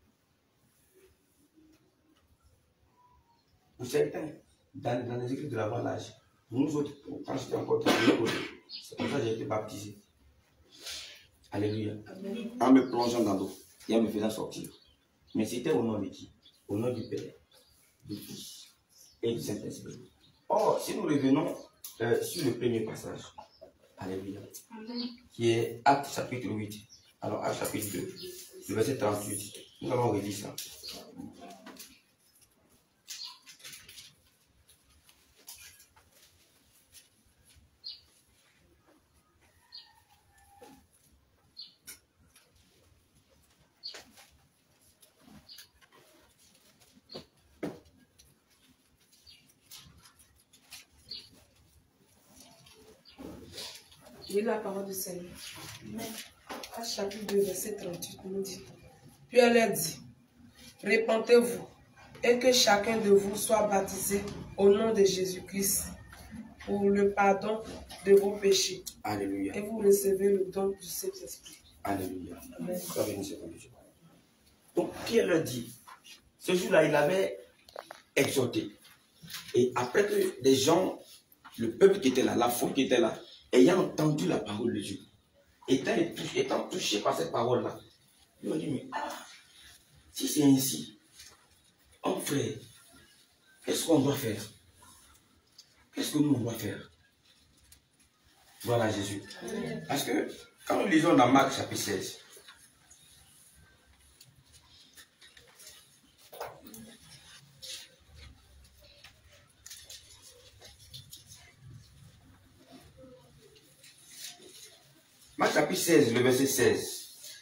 Speaker 1: Pour certains, dans les écrits de l'avant-l'âge, nous autres, quand j'étais encore dans le c'est pour ça que j'ai été baptisé. Alléluia. Amen. En me plongeant dans l'eau et en me faisant sortir. Mais c'était au nom de qui? Au nom du Père, du Fils et du Saint-Esprit. Or, si nous revenons sur le premier passage, alléluia, qui est Actes chapitre 8, alors Actes chapitre 2, le verset 38, nous allons relire ça.
Speaker 3: Et la parole du Seigneur. Actes chapitre 2, verset 38 nous dit. Puis elle leur dit, répentez-vous et que chacun de vous soit baptisé au nom de Jésus-Christ pour le pardon de vos péchés.
Speaker 1: Alléluia.
Speaker 3: Et vous recevez le don du Saint-Esprit.
Speaker 1: Alléluia.
Speaker 3: Amen.
Speaker 1: Donc, Pierre leur dit, ce jour-là, il avait exhorté. Et après que des gens, le peuple qui était là, la foule qui était là, ayant entendu la parole de Dieu, étant touché par cette parole-là, ils ont dit, mais si c'est ainsi, oh frère, qu'est-ce qu'on doit faire? Qu'est-ce que nous on doit faire? Voilà Jésus. Parce que quand nous lisons dans Marc chapitre 16, Marc chapitre 16, le verset 16.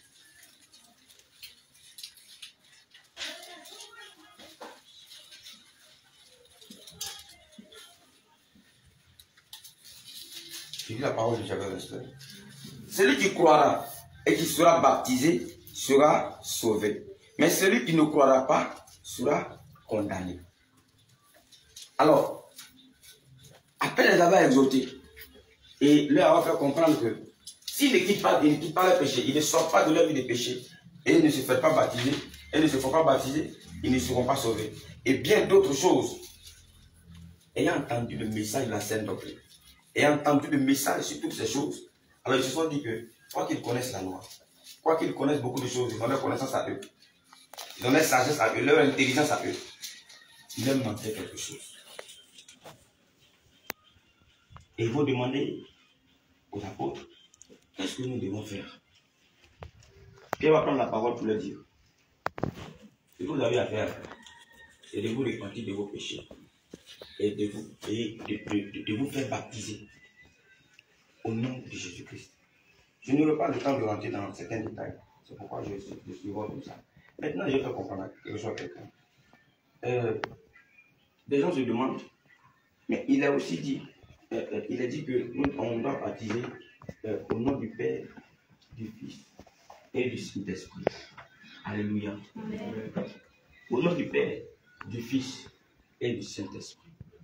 Speaker 1: Je dis la parole de Jacob. Celui qui croira et qui sera baptisé sera sauvé. Mais celui qui ne croira pas sera condamné. Alors, après les avoir exhortés et leur avoir fait comprendre que s'ils ne quittent pas le péché, ils ne sortent pas de leur vie de péché et ils ne se font pas baptiser, ils ne seront pas sauvés. Et bien d'autres choses. Ayant entendu le message de la Sainte Doctrine, ayant entendu le message sur toutes ces choses, alors ils se sont dit que, quoi qu'ils connaissent la loi, quoi qu'ils connaissent beaucoup de choses, ils ont leur connaissance à eux, ils ont leur sagesse à eux, leur intelligence à eux, il leur manquait quelque chose. Et ils vont demander aux apôtres, qu'est-ce que nous devons faire? Pierre va prendre la parole pour leur dire, ce que vous avez à faire, c'est de vous repentir de vos péchés et de vous faire baptiser au nom de Jésus-Christ. Je n'aurai pas le temps de rentrer dans certains détails. C'est pourquoi je suis comme ça. Maintenant, je vais faire comprendre quelque chose à quelqu'un. Des gens se demandent, mais il a aussi dit, il a dit que nous, on doit baptiser au nom du Père, du Fils et du Saint-Esprit. Alléluia. Amen. Au nom du Père, du Fils et du Saint-Esprit.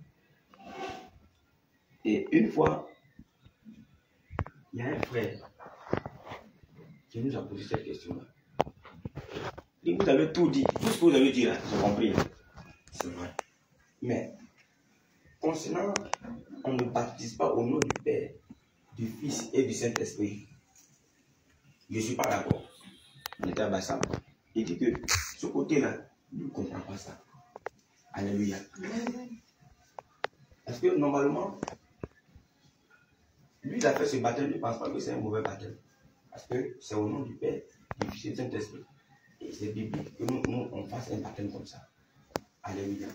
Speaker 1: Et une fois, il y a un frère qui nous a posé cette question-là. Et vous avez tout dit, tout ce que vous avez dit là, j'ai compris. C'est vrai. Mais, concernant, on ne baptise pas au nom du Père, du Fils et du Saint-Esprit. Je ne suis pas d'accord. On était à Bassam. Il dit que ce côté-là, il ne comprend pas ça. Alléluia. Parce que normalement, lui, il a fait ce baptême, il ne pense pas que c'est un mauvais baptême. Parce que c'est au nom du Père, du Fils et du Saint-Esprit. Et c'est biblique que nous, on fasse un baptême comme ça. Alléluia.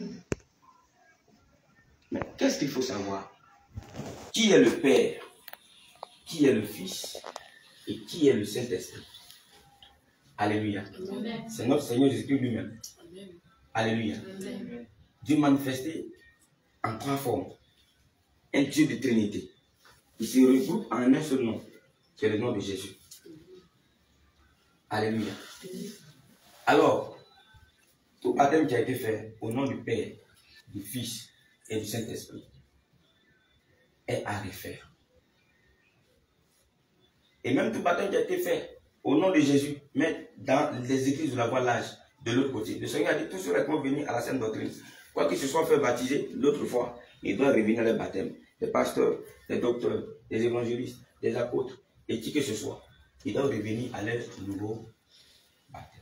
Speaker 1: Mais qu'est-ce qu'il faut savoir? Qui est le Père? Qui est le Fils? Et qui est le Saint-Esprit? Alléluia. C'est notre Seigneur Jésus-Christ lui-même. Alléluia. Amen. Dieu manifesté en trois formes. Un Dieu de Trinité. Il se regroupe en un seul nom, c'est le nom de Jésus. Alléluia. Alors, tout baptême qui a été fait au nom du Père, du Fils et du Saint-Esprit est à refaire. Et même tout baptême qui a été fait au nom de Jésus, mais dans les églises de la voie large, de l'autre côté. Le Seigneur a dit, tous ceux qui vont venir à la Sainte Doctrine, quoi qu'ils se soient fait baptiser l'autre fois, ils doivent revenir à leur baptême. Des pasteurs, des docteurs, des évangélistes, des apôtres, et qui que ce soit, ils doivent revenir à leur nouveau baptême.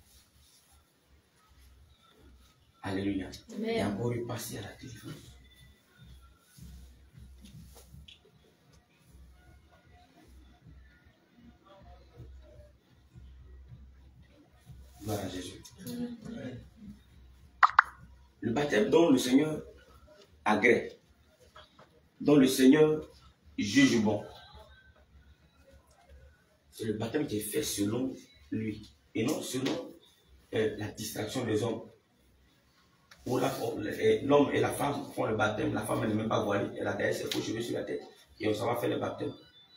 Speaker 1: Alléluia. Amen. Et encore eu passé à la délivrance. Gloire à Jésus. Amen. Le baptême dont le Seigneur agrée, dont le Seigneur juge bon, c'est le baptême qui est fait selon lui et non selon la distraction des hommes. Où l'homme et la femme font le baptême, la femme elle n'est même pas voilée, elle a d'ailleurs ses faux cheveux sur la tête et on s'en va faire le baptême.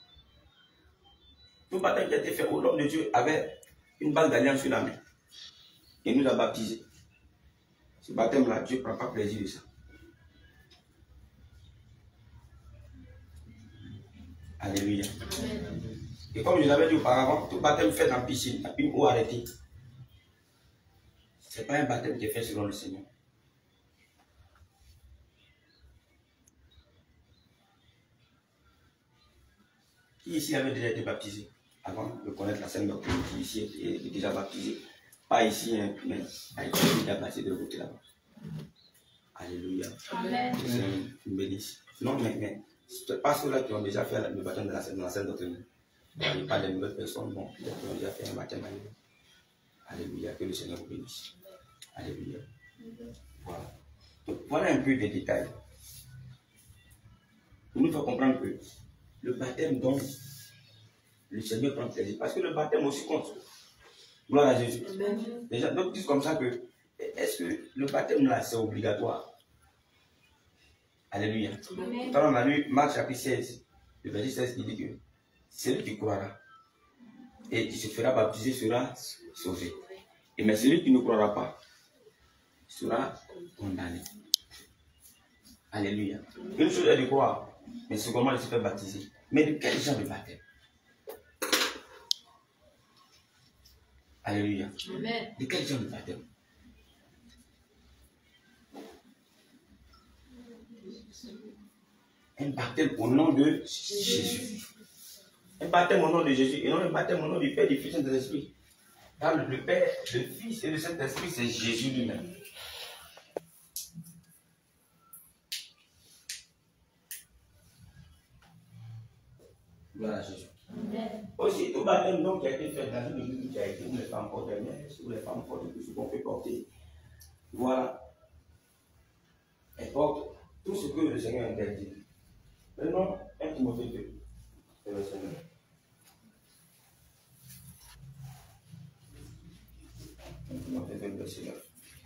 Speaker 1: Tout baptême qui a été fait au nom de Dieu avait une balle d'alliance sur la main. Et nous a baptisés. Ce baptême-là, Dieu ne prend pas plaisir de ça. Alléluia. Et comme je l'avais dit auparavant, tout baptême fait en piscine, à une eau arrêtée. Ce n'est pas un baptême qui est fait selon le Seigneur. Qui ici avait déjà été baptisé avant de connaître la Sainte Doctrine? Qui ici est déjà baptisé? Pas ici, hein, mais a été déjà baptisé de l'autre côté là-bas. Alléluia.
Speaker 3: Amen.
Speaker 1: Que Seigneur nous bénisse. Non, mais c'est pas ceux-là qui ont déjà fait le baptême de la Sainte Doctrine. Il n'y a pas de nouvelles personnes, bon, qui ont déjà fait un baptême. Alléluia. Que le Seigneur vous bénisse. Alléluia. Voilà. Donc, voilà un peu des détails. Pour nous faire comprendre que le baptême dont le Seigneur prend plaisir. Parce que le baptême aussi compte. Gloire à Jésus. Les gens donc disent comme ça que est-ce que le baptême là c'est obligatoire? Alléluia. Quand on a lu Marc chapitre 16, le verset 16, il dit que celui qui croira et qui se fera baptiser sera sauvé. Et mais celui qui ne croira pas sera condamné. Alléluia. Une chose est de croire, mais secondairement de se faire baptiser. Mais de quel genre de baptême? Alléluia.
Speaker 3: Amen.
Speaker 1: De quel genre de baptême? Un baptême au nom de Jésus. Un baptême au nom de Jésus et non un baptême au nom du Père, du Fils et de l'Esprit. Car le Père, le Fils et le Saint-Esprit, c'est Jésus lui-même. Gloire à Jésus. Aussi, tout baptême donc qui a été fait dans une église qui a été où les femmes portent des mèches, où les femmes portent tout ce qu'on peut porter. Voilà. Elles portent tout ce que le Seigneur interdit. Maintenant, 1 Timothée 2, c'est le Seigneur. Timothée 2, verset 9.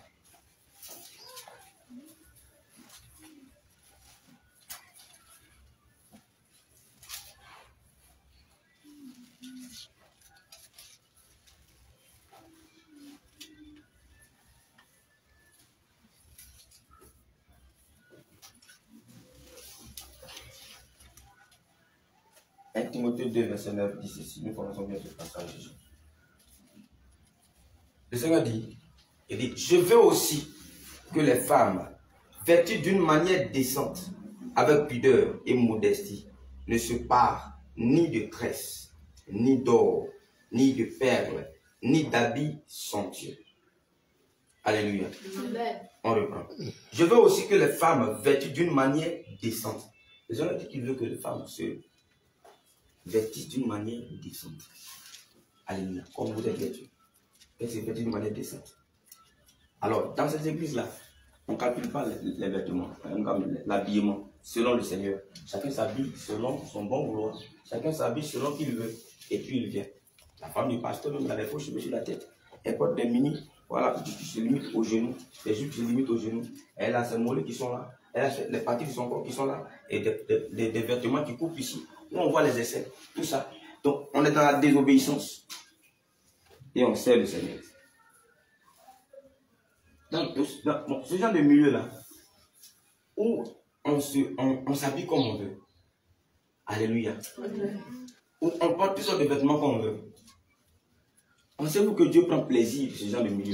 Speaker 1: Timothée 2, verset 9 dit ceci. Nous connaissons bien ce passage. Le Seigneur dit, il dit, je veux aussi que les femmes, vêtues d'une manière décente, avec pudeur et modestie, ne se parent ni de tresses, ni d'or, ni de perles, ni d'habits somptueux. Alléluia. On reprend. Je veux aussi que les femmes, vêtues d'une manière décente. Le Seigneur dit qu'il veut que les femmes se vêtissent d'une manière décente. Alléluia. Comme vous êtes vêtus. Elles se vêtissent d'une manière décente. Alors, dans cette église-là, on ne calcule pas les vêtements, l'habillement, selon le Seigneur. Chacun s'habille selon son bon vouloir. Chacun s'habille selon qu'il veut. Et puis il vient. La femme du pasteur, même, elle a des faux cheveux sur la tête. Elle porte des mini, voilà, qui se limitent aux genoux. Les jupes se limitent aux genoux. Elle a ses mollets qui sont là. Elle a les parties de son corps qui sont là. Et des vêtements qui coupent ici. Où on voit les essais. Tout ça. Donc, on est dans la désobéissance. Et on sert le Seigneur. Dans ce genre de milieu-là, où on s'habille comme on veut. Alléluia. Où on porte toutes sortes de vêtements comme on veut. Pensez-vous que Dieu prend plaisir de ce genre de milieu?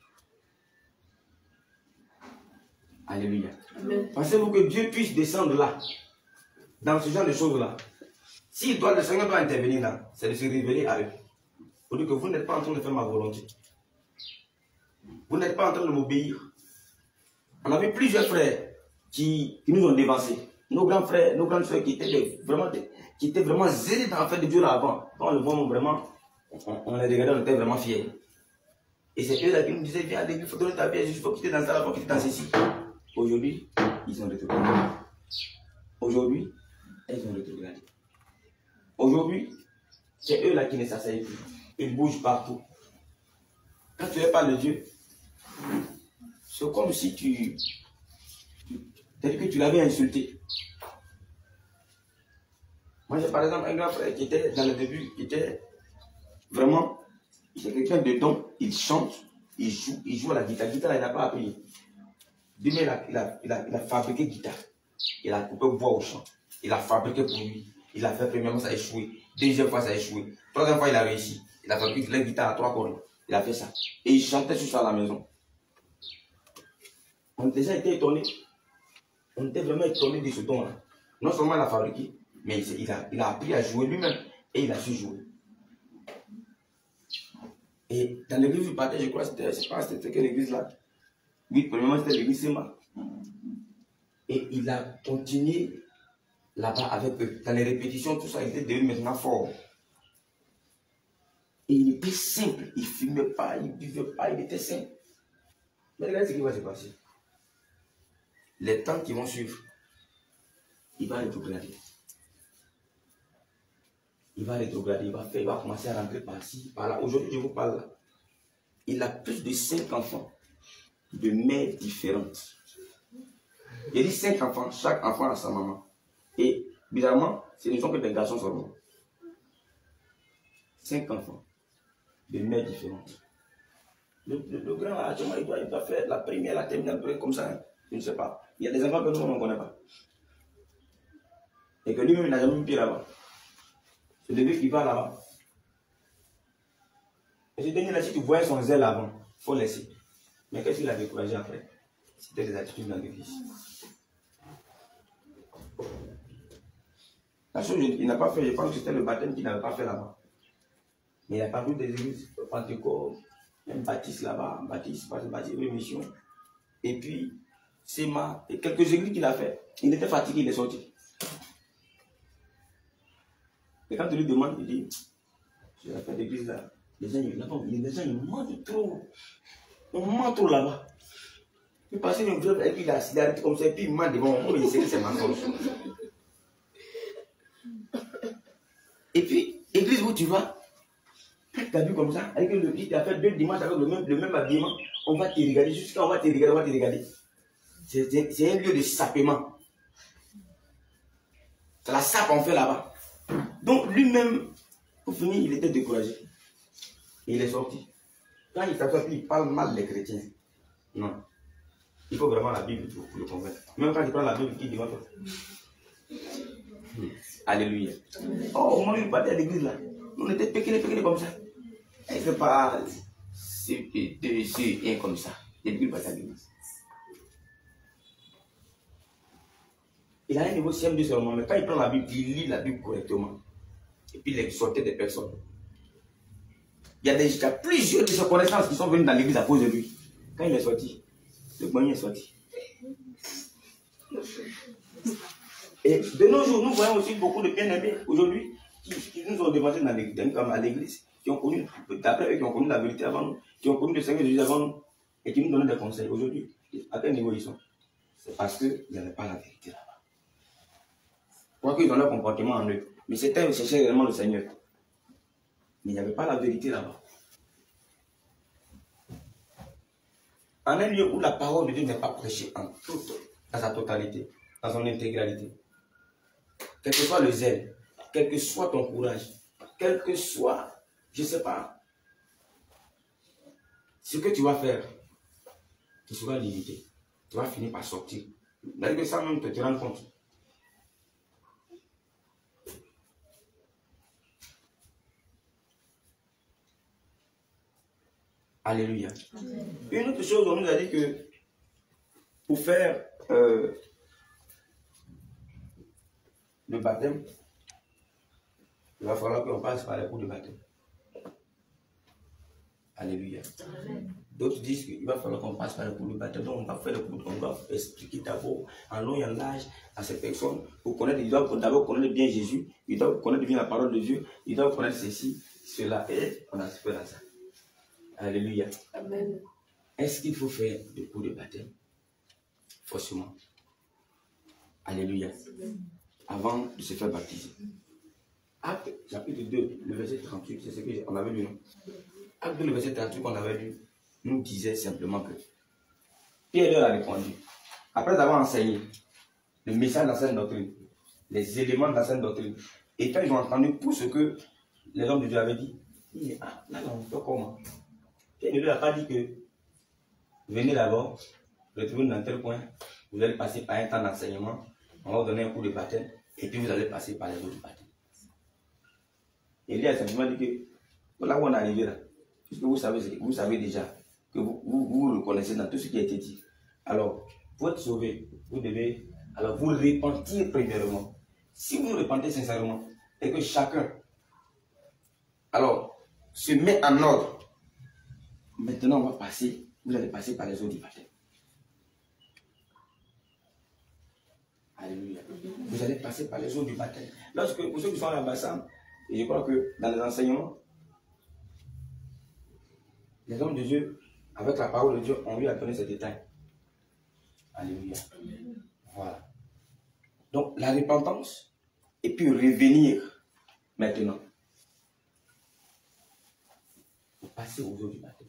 Speaker 1: Alléluia. Pensez-vous que Dieu puisse descendre là, dans ce genre de choses-là? Si le Seigneur doit intervenir là, c'est de se révéler à eux. Pour dire que vous n'êtes pas en train de faire ma volonté. Vous n'êtes pas en train de m'obéir. On avait plusieurs frères qui nous ont dévancés. Nos grands frères, nos grandes soeurs qui étaient vraiment zélés dans la fête de Dieu là avant. Quand on le voit vraiment, on les regardait, on était vraiment fiers. Et c'est eux là qui nous disaient, viens à l'église, il faut donner ta vie, il faut quitter dans ça, il faut quitter dans ceci. Aujourd'hui, ils ont rétrogradé. Aujourd'hui, ils ont rétrogradé. Aujourd'hui, c'est eux là qui ne s'asseyent plus. Ils bougent partout. Quand tu n'es pas le Dieu, c'est comme si c'est-à-dire que tu l'avais insulté. Moi, j'ai par exemple un grand frère qui était dans le début, qui était vraiment, il est quelqu'un de don, il chante, il joue à la guitare. La guitare, il n'a pas appris. Demain, il a fabriqué guitare. Il a coupé bois au champ. Il a fabriqué pour lui. Il a fait premièrement, ça a échoué. Deuxième fois, ça a échoué. Troisième fois, il a réussi. Il a fabriqué la guitare à 3 cordes. Il a fait ça. Et il chantait sur ça à la maison. On a déjà été étonnés. On était vraiment étonnés de ce don-là. Non seulement il a fabriqué, mais il a appris à jouer lui-même. Et il a su jouer. Et dans l'église du Pathé, je crois que c'était quelle église là? Oui, premièrement, c'était l'église Sema. Et il a continué là-bas avec eux. Dans les répétitions, tout ça, il était devenu maintenant fort. Et il était simple. Il ne fumait pas, il ne buvait pas, il était simple. Mais regardez ce qui va se passer. Les temps qui vont suivre, il va rétrograder. Il va rétrograder, il va commencer à rentrer par-ci, par-là. Aujourd'hui, je vous parle là. Il a plus de 5 enfants de mères différentes. Il dit 5 enfants, chaque enfant a sa maman. Et bizarrement, ce ne sont que des garçons seulement. 5 enfants de mères différentes. Le grand, actuellement, il doit faire la première, la terminale, comme ça. Hein. Je ne sais pas. Il y a des enfants que nous, on ne connaît pas. Et que lui-même, il n'a jamais mis pied là-bas. C'est le début qu'il va là-bas. Et ce dernier-là, si tu voyais son zèle avant, il faut laisser. Mais qu'est-ce qu'il a découragé après? C'était des attitudes dans l'église. La chose qu'il n'a pas fait, je pense que c'était le baptême qu'il n'avait pas fait là-bas. Mais il a parlé des églises, Pentecôte, même Baptiste là-bas, Baptiste, Mission. Et puis, Sema, et quelques églises qu'il a fait. Il était fatigué, il est sorti. Et quand tu lui demandes, il dit, je vais faire l'église là. Les gens, ils mentent trop. On ment trop là-bas. Il passe une journée avec lui, il a arrêté comme ça, et puis il ment devant moi, il sait que c'est ma force. Et puis, église où tu vas, tu as vu comme ça, avec le petit, tu as fait 2 dimanches avec le même habillement, on va te regarder, jusqu'à on va te regarder. C'est un lieu de sapement. C'est la sape qu'on fait là-bas. Donc lui-même, pour finir, il était découragé. Et il est sorti. Quand il s'assoit, il parle mal des chrétiens. Non. Il faut vraiment la Bible pour le convaincre. Même quand il prend la Bible, il dit quoi? Alléluia. Oh, au moment où il partait à l'église là, on était péqués comme ça. Il ne fait pas c'est rien comme ça. Depuis il passe à l'église. Il a un niveau CM2 seulement, mais quand il prend la Bible, il lit la Bible correctement. Et puis il exhortait des personnes. Il y a plusieurs de ses connaissances qui sont venues dans l'église à cause de lui. Quand il est sorti, le moyen est sorti. Et de nos jours, nous voyons aussi beaucoup de bien-aimés aujourd'hui qui nous ont devancés à l'église, qui ont connu, d'après eux, qui ont connu la vérité avant nous, qui ont connu le Seigneur Jésus avant nous, et qui nous donnent des conseils. Aujourd'hui, à quel niveau ils sont? C'est parce qu'ils n'avaient pas la vérité là-bas. Quoi qu'ils ont leur comportement en eux. Mais c'était chercher réellement le Seigneur. Mais il n'y avait pas la vérité là-bas. En un lieu où la parole de Dieu n'est pas prêchée dans sa totalité, dans son intégralité. Quel que soit le zèle, quel que soit ton courage, quel que soit, je ne sais pas, ce que tu vas faire, tu seras limité. Tu vas finir par sortir. D'ailleurs, ça même te rends compte. Alléluia. Une autre chose, on nous a dit que pour faire le baptême, il va falloir qu'on passe par les cours de baptême. Alléluia. D'autres disent qu'il va falloir qu'on passe par les cours de baptême. Donc on va faire le cours, on va expliquer d'abord en long et en large à ces personnes pour connaître. Ils doivent d'abord connaître bien Jésus, ils doivent connaître bien la parole de Dieu, ils doivent connaître ceci, cela, et on a fait à ça. Alléluia.
Speaker 3: Amen.
Speaker 1: Est-ce qu'il faut faire le cours de baptême? Forcément. Alléluia. Avant de se faire baptiser. Acte chapitre 2, le verset 38, c'est ce qu'on avait lu. Acte 2, le verset 38 qu'on avait lu, nous disait simplement que Pierre leur a répondu. Après avoir enseigné le message de la sainte doctrine, les éléments de la sainte doctrine, Et quand ils ont entendu tout ce que les hommes de Dieu avaient dit, ils disent, ah, là, on fait comment? Pierre ne lui a pas dit que venez d'abord, retrouvez-nous dans tel point, vous allez passer par un temps d'enseignement, on va vous donner un coup de baptême, et puis vous allez passer par les eaux du baptême. Et lui a simplement dit que là où on est arrivé là, puisque vous savez déjà que vous reconnaissez dans tout ce qui a été dit. Alors, pour être sauvé, vous devez alors vous repentir premièrement. Si vous vous repentez sincèrement et que chacun alors se met en ordre, maintenant on va passer, vous allez passer par les eaux du baptême. Alléluia. Vous allez passer par les eaux du baptême. Lorsque, pour ceux qui sont à l'ambassade, et je crois que dans les enseignements, les hommes de Dieu, avec la parole de Dieu, ont lui à donner ces détails. Alléluia. Voilà. Donc, la repentance, et puis revenir maintenant. Pour passer aux eaux du baptême.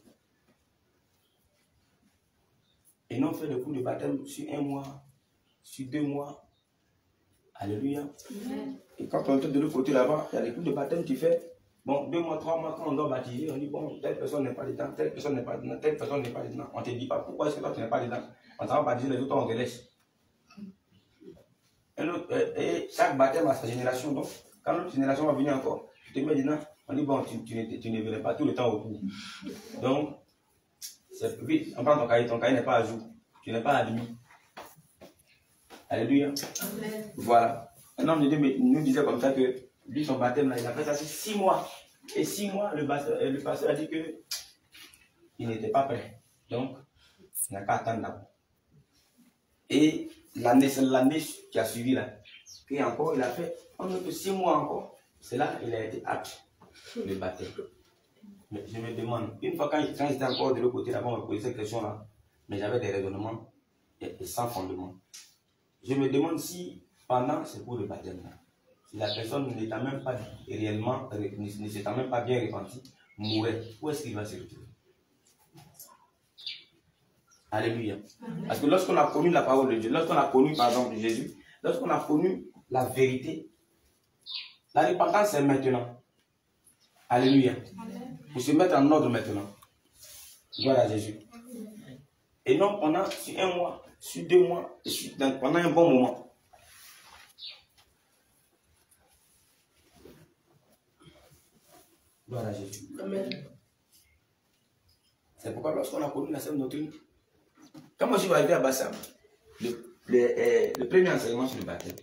Speaker 1: Et non faire le coup de baptême sur 1 mois, sur 2 mois. Alléluia. Et quand on est de l'autre côté là-bas, il y a les coups de baptême qui fait. Bon, 2 mois, 3 mois, quand on doit baptiser, on dit bon, telle personne n'est pas dedans, telle personne n'est pas dedans, telle personne n'est pas dedans. On ne te dit pas pourquoi est-ce que toi tu n'es pas dedans. On t'en va baptiser, les autres on te laisse. Et chaque baptême a sa génération. Donc, quand notre génération va venir encore, tu te mets dedans, on dit bon, tu ne venais pas tout le temps au cours. Donc, c'est vite, on prend ton cahier n'est pas à jour, tu n'es pas admis. Alléluia. Amen. Voilà. Un homme de Dieu nous disait comme ça que lui, son baptême, là, il a fait ça 6 mois. Et 6 mois, le pasteur a dit qu'il n'était pas prêt. Donc, il n'a qu'à attendre d'abord. Et l'année qui a suivi là, puis encore, il a fait 6 mois encore. C'est là qu'il a été apte, le baptême. Mais je me demande, une fois quand j'étais encore de l'autre côté là-bas, on me posait cette question-là, mais j'avais des raisonnements et sans fondement. Je me demande si pendant ce cours de baptême, si la personne n'étant même pas réellement, ne s'étant même pas bien repentie, mourait, où est-ce qu'il va se retrouver? Alléluia. Parce que lorsqu'on a connu la parole de Dieu, lorsqu'on a connu par exemple Jésus, lorsqu'on a connu la vérité, la repentance c'est maintenant. Alléluia. Pour se mettre en ordre maintenant. Gloire à Jésus. Et non pendant sur 1 mois, sur 2 mois, pendant un bon moment. Gloire à Jésus. Amen. C'est pourquoi lorsqu'on a connu la sainte doctrine, quand moi je suis arrivé à Bassam, le premier enseignement sur le baptême,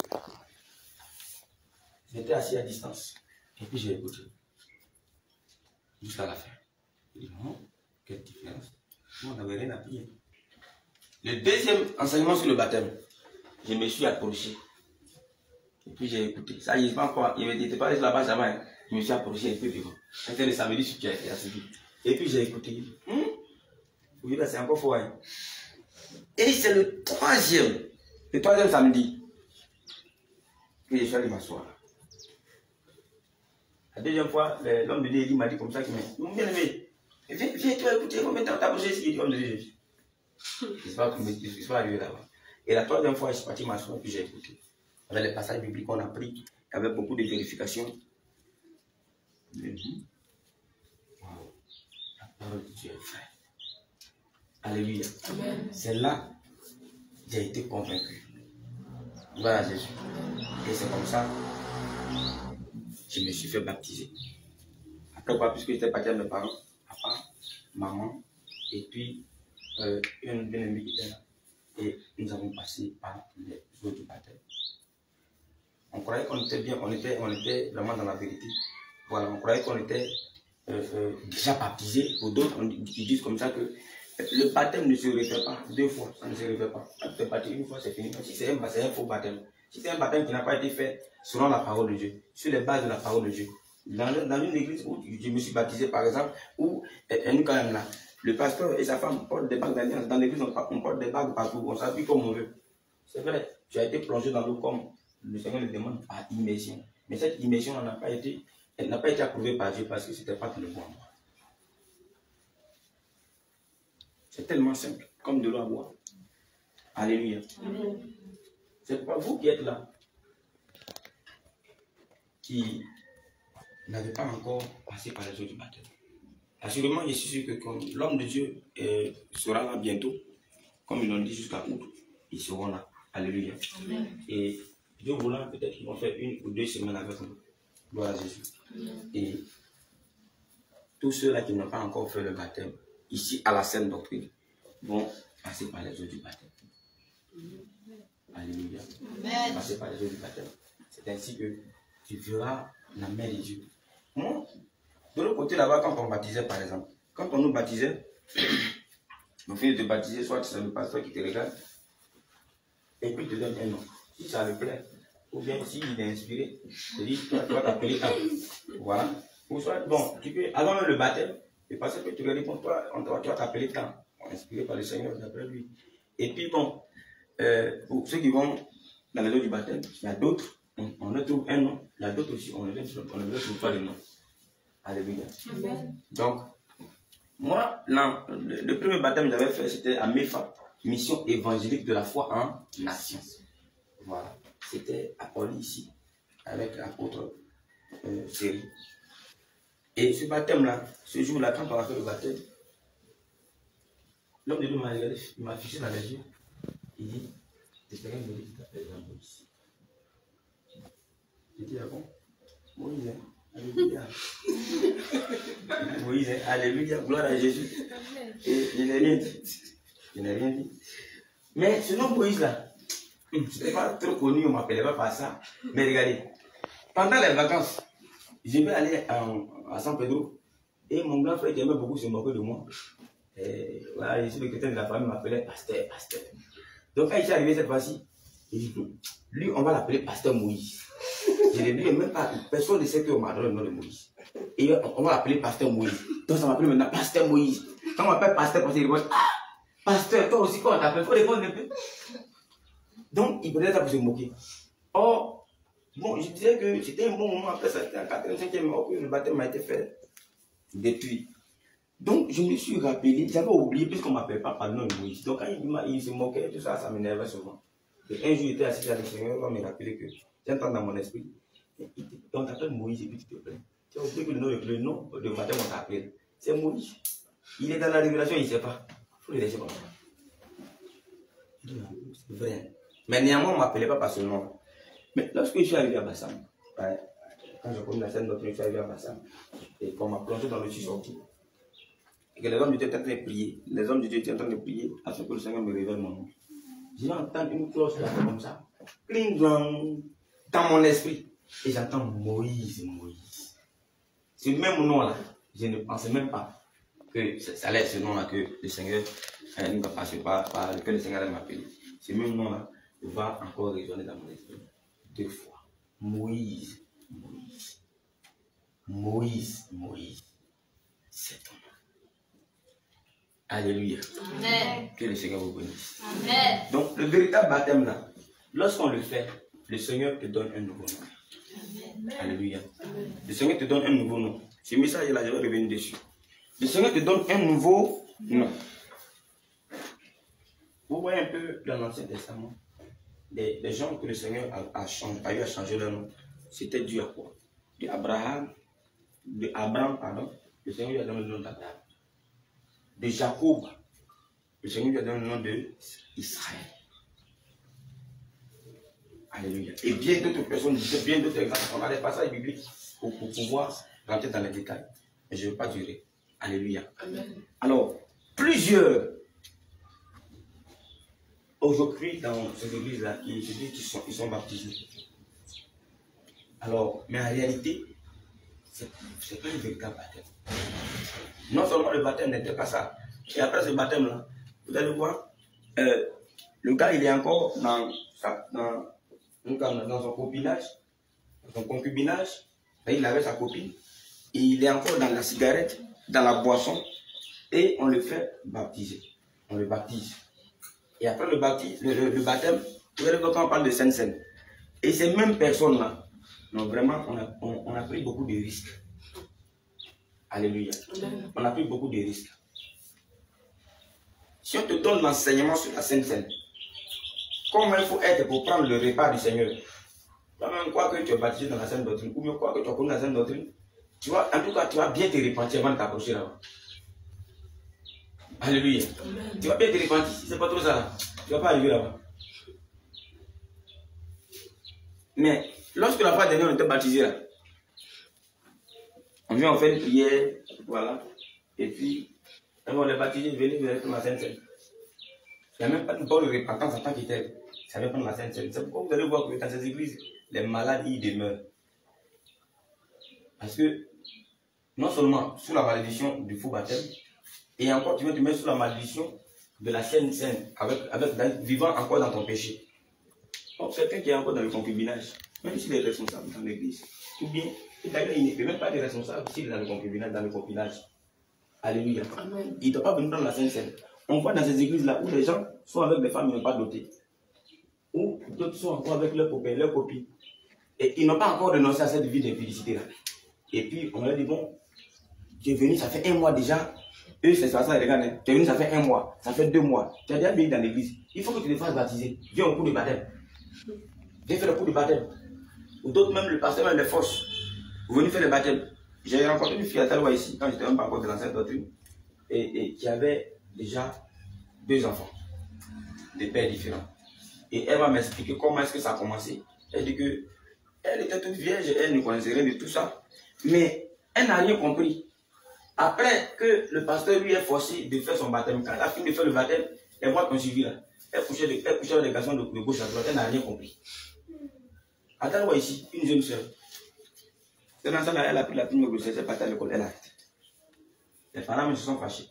Speaker 1: j'étais assis à distance. Et puis j'ai écouté. Jusqu'à la fin. Je dis non, quelle différence. Moi, on n'avait rien appris. Le deuxième enseignement sur le baptême, je me suis approché. Et puis j'ai écouté. Ça y est, pas encore. Il n'était pas là-bas jamais. Je me suis approché un peu devant. C'était le samedi sur qui a suivi. Et puis j'ai écouté. Oui, là c'est encore fort. Hein. Et c'est le troisième samedi que je suis allé m'asseoir. La deuxième fois, l'homme de Dieu m'a dit comme ça, mon bien-aimé, viens toi écouter, il faut mettre ta bouche ici, l'homme de Dieu. Je ne suis pas arrivé là-bas. Et la troisième fois, je suis parti m'asseoir, puis j'ai écouté. Avec les passages bibliques qu'on a pris, il y avait beaucoup de vérifications. Wow. La parole de Dieu est vraie. Alléluia. C'est là que j'ai été convaincu. Voilà Jésus. Et c'est comme ça que je me suis fait baptiser. Après quoi, puisque j'étais parti avec mes parents, papa, maman, et puis une bien-aimée qui était là. Et nous avons passé par les eaux du baptême. On croyait qu'on était bien, on était vraiment dans la vérité. Voilà, on croyait qu'on était déjà baptisé. Pour d'autres, ils disent comme ça que le baptême ne se refait pas 2 fois, ça ne se refait pas. Quand tu es baptisé 1 fois, c'est fini. Si c'est un faux baptême, si c'est un baptême qui n'a pas été fait selon la parole de Dieu, sur les bases de la parole de Dieu. Dans une église où je me suis baptisé, par exemple, où nous quand même là, le pasteur et sa femme portent des bagues d'alliance. Dans l'église, on porte des bagues partout, on s'habille comme on veut. C'est vrai, tu as été plongé dans l'eau comme le Seigneur le demande par immersion. Mais cette immersion n'a pas été approuvée par Dieu parce que ce n'était pas le bon. C'est tellement simple, comme de l'eau à boire. Alléluia. C'est pas vous qui êtes là. qui n'avaient pas encore passé par les eaux du baptême. Assurément, je suis sûr que quand l'homme de Dieu sera là bientôt, comme ils l'ont dit jusqu'à août, ils seront là. Alléluia. Amen. Et Dieu voulant, peut-être qu'ils vont faire 1 ou 2 semaines avec nous. Gloire à Jésus. Amen. Et tous ceux-là qui n'ont pas encore fait le baptême, ici à la Sainte Doctrine, vont passer par les eaux du baptême. Alléluia. Amen. Passer par les eaux du baptême. C'est ainsi que tu verras la main de Dieu. Moi, de l'autre côté là-bas, quand on baptisait par exemple, quand on nous baptisait, on finit de te baptiser, soit c'est le pasteur qui te regarde, et puis il te donne un nom. Si ça le plaît, ou bien s'il est inspiré, il te dit, toi, tu vas t'appeler un. Voilà. Ou soit, bon, tu peux, avant même le baptême, le pasteur peut te regarder pour toi, tu vas t'appeler tant, inspiré par le Seigneur, d'après lui. Et puis bon, pour ceux qui vont dans les eaux du baptême, il y a d'autres, on leur trouve un nom, il y a d'autres aussi, on ne leur trouve pas de nom. Alléluia. Amen. Donc, moi, le premier baptême que j'avais fait, c'était à MEFA, Mission évangélique de la foi en nation. Voilà. C'était à Pauli ici, avec l'apôtre Série. Et ce baptême-là, ce jour-là, quand on a fait le baptême, l'homme de Dieu m'a regardé, il m'a fixé dans les yeux. Il dit, c'est quelqu'un qui me dit, tu t'appelles Moïse. J'ai dit, ah bon? Moïse, hein? Alléluia. Moïse, hein? Alléluia, gloire à Jésus. Et je n'ai rien dit. Je n'ai rien dit. Mais ce nom Moïse-là, je n'étais pas trop connu, on ne m'appelait pas par ça. Mais regardez, pendant les vacances, je vais aller à San Pedro. Et mon grand frère qui aimait beaucoup se moquer de moi. Et voilà, je suis le chrétien de la famille, m'appelait pasteur, pasteur. Donc quand il est arrivé cette fois-ci, il dit, lui, on va l'appeler pasteur Moïse. Je l'ai dit, même pas, personne ne sait qu'on m'a donné le nom de Moïse. Et on va l'appeler pasteur Moïse. Donc ça m'appelle maintenant pasteur Moïse. Quand on m'appelle pasteur, il dit, ah, pasteur, toi aussi, quand on t'appelle, il faut répondre un peu. Donc, il prenait ça pour se moquer. Or, bon, je disais que c'était un bon moment. Après ça, c'était en 45e mois que le baptême m'a été fait depuis. Donc, je me suis rappelé, j'avais oublié, puisqu'on ne m'appelle pas par le nom de Moïse. Donc, quand il se moquait, tout ça, ça m'énervait souvent. Et un jour, j'étais assis avec le Seigneur, on m'a rappelé que j'entends dans mon esprit, on t'appelle Moïse et puis tu te plains. Tu as oublié que le nom de baptême, on t'appelle. C'est Moïse. Il est dans la révélation, il ne sait pas. Il faut le laisser comme ça. C'est vrai. Mais néanmoins, on ne m'appelait pas par ce nom. Mais lorsque je suis arrivé à Bassam, quand j'ai connu la scène d'autre, je suis arrivé à Bassam, et qu'on m'a plongé dans le sorti, et que les hommes de Dieu étaient en train de prier, les hommes de Dieu étaient en train de prier afin que le Seigneur me révèle mon nom. J'ai entendu une cloche là, comme ça, cling dans mon esprit, et j'entends Moïse, Moïse. Ce même nom-là, je ne pensais même pas que ça allait être ce nom-là que le Seigneur ne va passer par lequel le Seigneur allait m'appeler. Ce même nom-là va encore résonner dans mon esprit 2 fois. Moïse, Moïse, Moïse, Moïse. C'est ton nom. Alléluia. Amen. Que le Seigneur vous bénisse. Amen. Donc, le véritable baptême là, lorsqu'on le fait, le Seigneur te donne un nouveau nom. Amen. Alléluia. Amen. Le Seigneur te donne un nouveau nom. Ce message-là, je vais revenir dessus. Le Seigneur te donne un nouveau nom. Vous voyez un peu dans l'Ancien Testament, les gens que le Seigneur a eu à changer leur nom, c'était dû à quoi? De Abraham, pardon, le Seigneur lui a donné le nom d'Abraham. De Jacob, le Seigneur lui a donné le nom d'Israël. Alléluia. Et bien d'autres personnes, bien d'autres exemples. On a des passages bibliques pour pouvoir rentrer dans les détails. Mais je ne veux pas durer. Alléluia. Amen. Alors, plusieurs aujourd'hui dans cette église-là, ils se disent qu'ils sont baptisés. Alors, mais en réalité, ce n'est pas un véritable baptême. Non seulement le baptême n'était pas ça. Et après ce baptême-là, vous allez voir, le gars, il est encore dans son copinage, dans son concubinage. Il avait sa copine. Et il est encore dans la cigarette, dans la boisson. Et on le fait baptiser. On le baptise. Et après le baptême, vous allez voir quand on parle de Sainte-Seine. Et ces mêmes personnes-là, non, vraiment, on a pris beaucoup de risques. Alléluia. On a pris beaucoup de risques. Si on te donne l'enseignement sur la Sainte-Seine, comment il faut être pour prendre le repas du Seigneur, Toi-même, crois que tu es baptisé dans la sainte doctrine, ou bien crois que tu as connu la sainte doctrine. Tu vois, en tout cas, tu vas bien te repentir avant de t'approcher là-bas. Alléluia. Tu vas bien te repentir. Si ce n'est pas trop ça là, tu ne vas pas arriver là-bas. Mais lorsque la fois dernière on était baptisé là, on vient, on fait une prière, voilà. Et puis, quand on est baptisé, venez prendre la Sainte Seine. Il n'y a même pas de bonne repentance en tant que tel. Ça vient prendre la Sainte Seine. C'est pourquoi vous allez voir que dans ces églises, les malades y demeurent. Parce que, non seulement sous la malédiction du faux baptême, et encore tu vas te mettre sous la malédiction de la Sainte Seine, vivant encore dans ton péché. Donc, quelqu'un qui est encore dans le concubinage, même s'il est responsable dans l'église, ou bien, d'ailleurs, il ne peut même pas être responsable s'il est dans le concubinage. Alléluia. Amen. Il ne doit pas venir dans la Sainte Seine. On voit dans ces églises-là où les gens sont avec des femmes qui n'ont pas doté, ou d'autres sont encore avec leurs copains, leurs copines, et ils n'ont pas encore renoncé à cette vie d'impudicité-là. Et puis, on leur dit, bon, tu es venu, ça fait 1 mois déjà. Eux, c'est ça, les gars, hein. Tu es venu, ça fait 1 mois, ça fait 2 mois. Tu as déjà venu dans l'église. Il faut que tu te fasses baptiser. Viens au cours de baptême. Viens faire le cours de baptême. Ou d'autres, même le pasteur, même les forces. Vous venez faire le baptême. J'ai rencontré une fille à Taloua ici, quand j'étais même pas encore de l'ancienne doctrine, et qui avait déjà 2 enfants, des pères différents. Et elle va m'expliquer comment est-ce que ça a commencé. Elle dit que elle était toute vierge, elle ne connaissait rien de tout ça. Mais elle n'a rien compris. Après que le pasteur lui ait forcé de faire son baptême, quand elle a fini de faire le baptême, les mois qu'on suivi là, elle couchait avec des garçons de gauche à droite, elle n'a rien compris. À Taloua ici, une jeune soeur. C'est dans ça, elle a pris la prime de grossesse, elle est partie à l'école, elle a arrêté. Les parents se sont fâchés.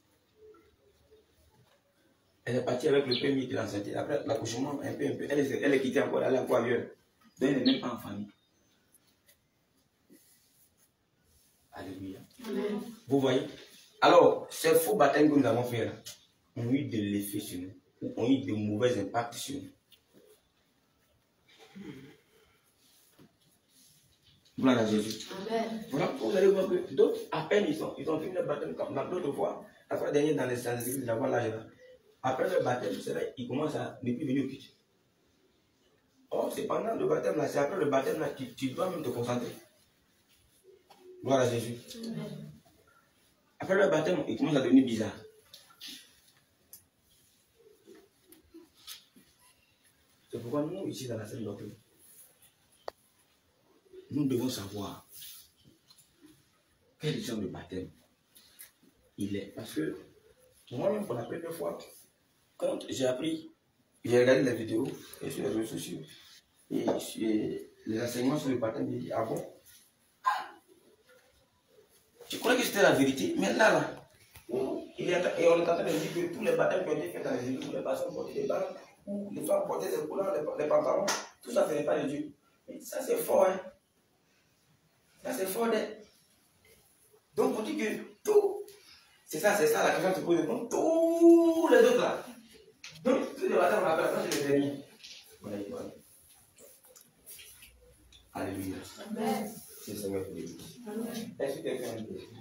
Speaker 1: Elle est partie avec le premier de l'enceinte. Après l'accouchement, un peu, elle est quittée encore, elle est encore ailleurs. Donc elle n'est même pas en famille. Alléluia. Amen. Vous voyez? Alors, ces faux baptêmes que nous avons fait là, ont eu de l'effet sur nous, ont eu de mauvais impacts sur nous. Gloire à Jésus. Amen. Voilà, vous allez voir que d'autres, à peine ils ont fini le baptême, comme d'autres fois, la fois dernière dans les églises, d'avoir l'âge là. Après le baptême, c'est là, ils commencent à ne plus venir au culte. Oh, c'est pendant le baptême là, c'est après le baptême là, tu dois même te concentrer. Gloire à Jésus. Amen. Après le baptême, ils commencent à devenir bizarres. C'est pourquoi nous, ici dans la sainte doctrine, nous devons savoir quel genre de baptême il est. Parce que moi-même, pour la première fois, quand j'ai appris, j'ai regardé les vidéos et sur les réseaux sociaux, et les enseignements sur le baptême, j'ai dit, ah bon? Je croyais que c'était la vérité, mais là, et on est en train de dire que tous les baptêmes qui ont été faits dans les églises, où les personnes portaient des bandes, où les femmes portaient des couleurs, les pantalons, tout ça, ce n'est pas de Dieu. Mais ça, c'est fort, hein? Ça, c'est fort, hein? Donc, on dit que tout, c'est ça la question que tu poses. Donc, tous les autres là, donc, tous les baptêmes, on appelle ça, c'est les derniers. Voilà. Alléluia. Amen. C'est le Seigneur qui dit. Est-ce que quelqu'un a une question?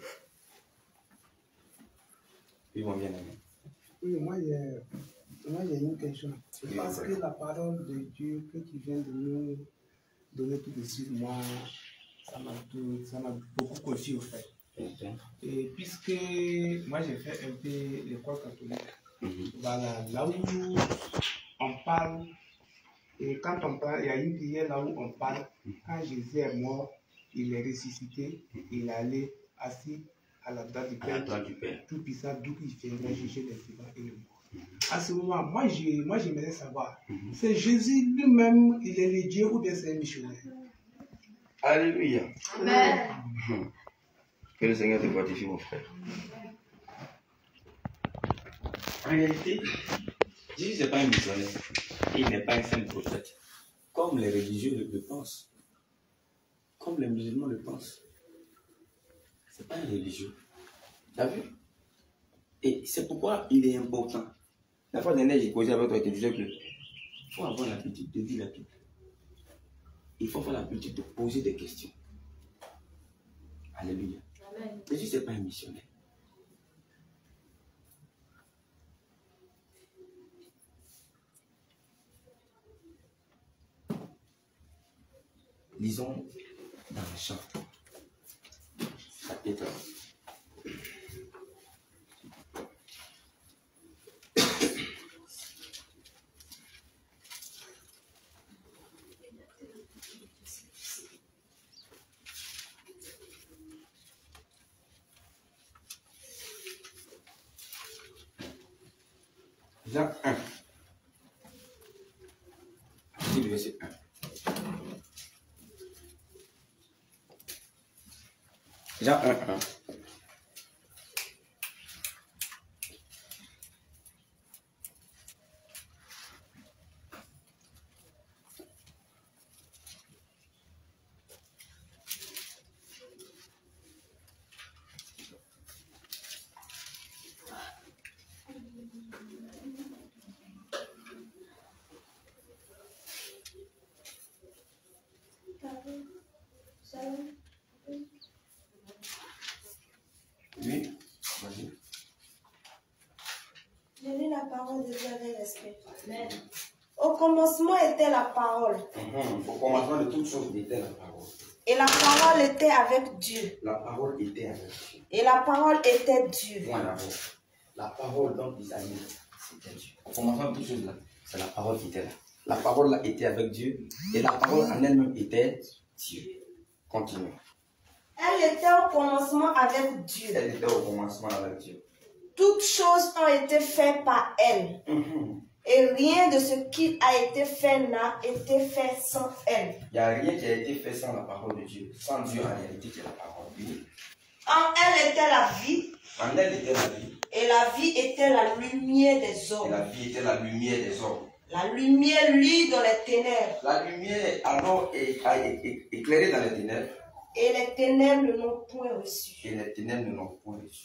Speaker 1: Ils vont bien aimer.
Speaker 6: Oui, moi, il y a une question. Je pense que la parole de Dieu que tu viens de nous donner tout de suite, moi, ça m'a beaucoup conçu au fait. Et puisque moi, j'ai fait un peu l'école catholique, voilà, là où on parle, et quand on parle, il y a une prière là où on parle, quand Jésus est mort, il est ressuscité, il est allé assis à la droite du Père, tout puissant, d'où il viendrait juger les vivants et les morts. À ce moment, moi j'aimerais savoir, c'est Jésus lui-même, il est le Dieu ou bien c'est un missionnaire?
Speaker 1: Alléluia. Amen. Que le Seigneur te fortifie, mon frère. En réalité, Jésus n'est pas un missionnaire. Il n'est pas un saint prophète. Comme les religieux le pensent. Comme les musulmans le pensent. Ce n'est pas un religieux. Tu as vu? Et c'est pourquoi il est important. La fois dernière, j'ai posé avec toi et je disais qu'il faut avoir l'habitude de dire la Bible. Il faut avoir l'habitude de poser des questions. Alléluia. Amen. Jésus n'est pas un missionnaire. Lisons dans le chant. Chapitre. Jean 1. C'est le verset 1. Jean 1, 1. Oui, vas-y.
Speaker 7: Je lis la parole de Dieu avec respect. Au commencement était la parole.
Speaker 1: Au commencement de toutes choses était la parole.
Speaker 7: Et la parole était avec Dieu.
Speaker 1: La parole était avec Dieu.
Speaker 7: Et la parole était Dieu.
Speaker 1: Point d'abord. La parole dont Isaïe, c'était Dieu. Au commencement de toutes choses là, c'est la parole qui était là. La parole là était avec Dieu. Et la parole en elle-même était Dieu. Continue.
Speaker 7: Elle était au commencement avec Dieu.
Speaker 1: Elle était au commencement avec Dieu.
Speaker 7: Toutes choses ont été faites par elle. Et rien de ce qui a été fait n'a été fait sans elle.
Speaker 1: Il n'y a rien qui a été fait sans la parole de Dieu. Sans Dieu, en réalité, qui est la parole. Oui.
Speaker 7: En elle était la vie.
Speaker 1: En elle était la vie.
Speaker 7: Et la vie était la lumière des
Speaker 1: Et
Speaker 7: hommes.
Speaker 1: la vie était la lumière des hommes.
Speaker 7: La lumière luit dans les ténèbres.
Speaker 1: La lumière alors a éclairé dans les ténèbres.
Speaker 7: Et les ténèbres ne l'ont point reçu.
Speaker 1: Et les ténèbres ne l'ont point reçu.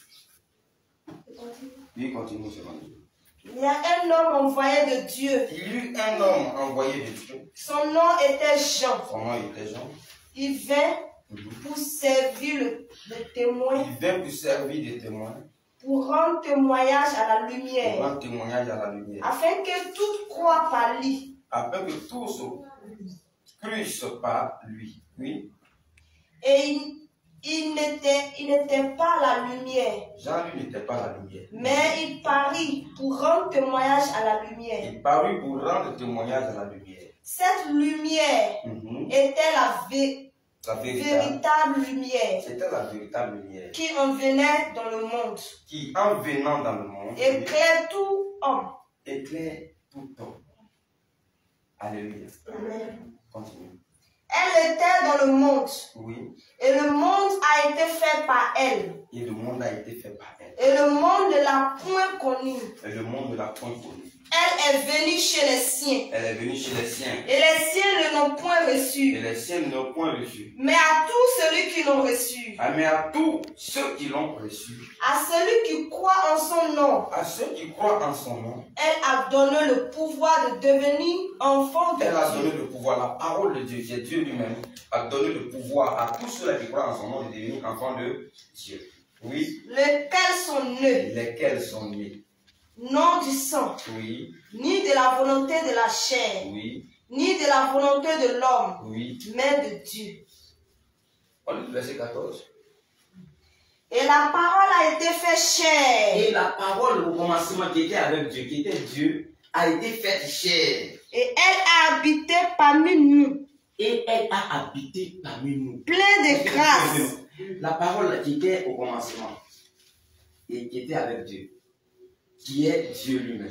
Speaker 1: Oui, continue, c'est bon.
Speaker 7: Il y a un homme envoyé de Dieu.
Speaker 1: Il y eut un homme envoyé de Dieu.
Speaker 7: Son nom était Jean.
Speaker 1: Son nom était Jean.
Speaker 7: Il vint pour servir le témoin,
Speaker 1: Il vint pour servir de témoin.
Speaker 7: pour rendre témoignage à la
Speaker 1: Pour
Speaker 7: lumière,
Speaker 1: rendre témoignage à la lumière.
Speaker 7: afin que toute croix par lui.
Speaker 1: Afin que tous crussent par lui. Oui.
Speaker 7: Et il n'était pas la lumière,
Speaker 1: Jean, lui, n'était pas la lumière.
Speaker 7: mais il parut pour rendre témoignage à la lumière.
Speaker 1: Il parut pour rendre témoignage à la lumière.
Speaker 7: Cette lumière était la
Speaker 1: La véritable.
Speaker 7: véritable lumière
Speaker 1: C'était la véritable lumière.
Speaker 7: qui en venait dans le monde,
Speaker 1: Qui, en venant dans le monde,
Speaker 7: éclaire tout homme.
Speaker 1: éclaire tout homme. Alléluia.
Speaker 7: Amen.
Speaker 1: Continue.
Speaker 7: Elle était dans le monde,
Speaker 1: Oui.
Speaker 7: et le monde a été fait par elle,
Speaker 1: Et le monde a été fait par elle.
Speaker 7: et le monde ne l'a point connue.
Speaker 1: Et le monde ne l'a point connue.
Speaker 7: Elle est venue chez les siens,
Speaker 1: Elle est venue chez les siens.
Speaker 7: et les siens ne l'ont point
Speaker 1: Et
Speaker 7: reçue.
Speaker 1: les siens ne l'ont point reçu.
Speaker 7: Mais à tous ceux qui l'ont reçue,
Speaker 1: Ah, mais à tous ceux qui l'ont reçu,
Speaker 7: à celui qui croit en son nom,
Speaker 1: à ceux qui croient en son nom,
Speaker 7: elle a donné le pouvoir de devenir enfant de
Speaker 1: elle a donné
Speaker 7: Dieu.
Speaker 1: le pouvoir. La parole de Dieu, qui est Dieu lui-même, a donné le pouvoir à tous ceux qui croient en son nom de devenir enfants de Dieu. Oui.
Speaker 7: Lesquels sont nés,
Speaker 1: Lesquels sont nés.
Speaker 7: non du sang,
Speaker 1: Oui.
Speaker 7: ni de la volonté de la chair,
Speaker 1: Oui.
Speaker 7: ni de la volonté de l'homme,
Speaker 1: Oui.
Speaker 7: mais de Dieu.
Speaker 1: On lit le verset 14.
Speaker 7: Et la parole a été faite chair,
Speaker 1: Et la parole au commencement qui était avec Dieu, qui était Dieu, a été faite chair.
Speaker 7: et elle a habité parmi nous,
Speaker 1: Et elle a habité parmi nous.
Speaker 7: plein de grâce.
Speaker 1: La parole qui était au commencement et qui était avec Dieu, qui est Dieu lui-même,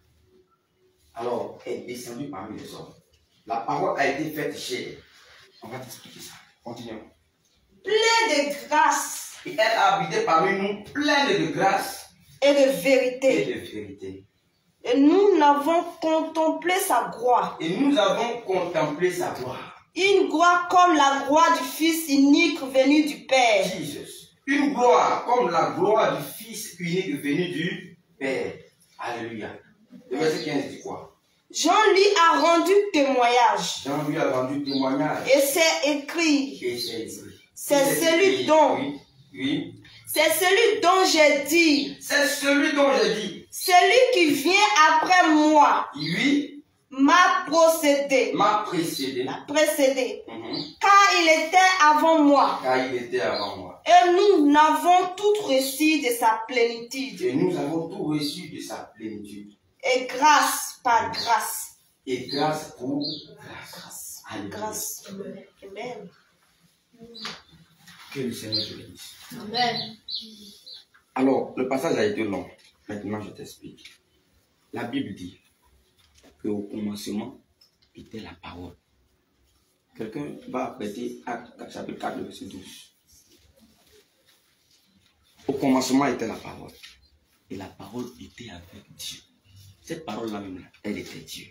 Speaker 1: alors est descendue parmi les hommes. La parole a été faite chair. On va t'expliquer ça. Continuons.
Speaker 7: Plein de grâce
Speaker 1: Et elle a habité parmi nous, pleine de grâce
Speaker 7: et de
Speaker 1: et
Speaker 7: vérité.
Speaker 1: de vérité.
Speaker 7: Et nous n'avons contemplé sa gloire.
Speaker 1: Et nous avons contemplé sa gloire.
Speaker 7: Une gloire comme la gloire du Fils unique venu du Père.
Speaker 1: Jesus. Une gloire comme la gloire du Fils unique venu du Père. Alléluia. Le verset 15 dit quoi?
Speaker 7: Jean lui a rendu témoignage.
Speaker 1: Jean lui a rendu témoignage.
Speaker 7: Et c'est écrit.
Speaker 1: Et c'est écrit.
Speaker 7: C'est celui dont.
Speaker 1: Oui. Oui.
Speaker 7: C'est celui dont j'ai dit.
Speaker 1: C'est celui dont j'ai dit.
Speaker 7: Celui qui vient après moi
Speaker 1: Lui
Speaker 7: m'a procédé.
Speaker 1: m'a précédé.
Speaker 7: M'a précédé.
Speaker 1: Mhm.
Speaker 7: Car il était avant moi.
Speaker 1: Car il était avant moi.
Speaker 7: Et nous n'avons tout reçu de sa plénitude.
Speaker 1: Et nous avons tout reçu de sa plénitude.
Speaker 7: Et grâce par grâce.
Speaker 1: Et grâce pour grâce. Alléluia.
Speaker 7: Grâce. Amen.
Speaker 1: Que le Seigneur te bénisse.
Speaker 7: Amen.
Speaker 1: Alors, le passage a été long. Maintenant, je t'explique. La Bible dit qu'au commencement était la parole. Quelqu'un va prêter Actes chapitre 4, verset 12. Au commencement était la parole. Et la parole était avec Dieu. Cette parole-là même, elle était Dieu.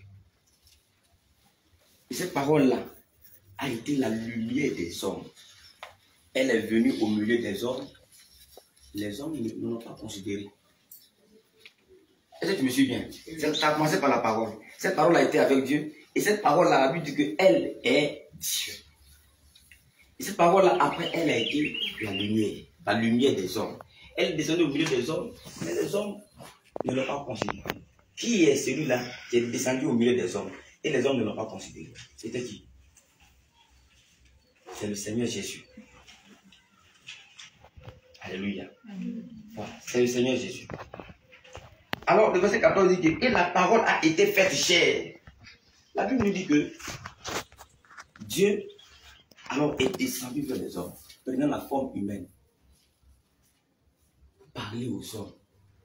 Speaker 1: Et cette parole-là a été la lumière des hommes. Elle est venue au milieu des hommes. Les hommes ne l'ont pas considérée. Est-ce que tu me suis bien? Ça a commencé par la parole. Cette parole a été avec Dieu. Et cette parole-là, la Bible dit qu'elle est Dieu. Et cette parole-là, après, elle a été la lumière des hommes. Elle est descendue au milieu des hommes, mais les hommes ne l'ont pas considérée. Qui est celui-là qui est descendu au milieu des hommes et les hommes ne l'ont pas considéré? C'était qui? C'est le Seigneur Jésus. Alléluia. Voilà, c'est le Seigneur Jésus. Alors, le verset 14 dit que et la parole a été faite chair. La Bible nous dit que Dieu alors est descendu vers les hommes, prenant la forme humaine, pour parler aux hommes.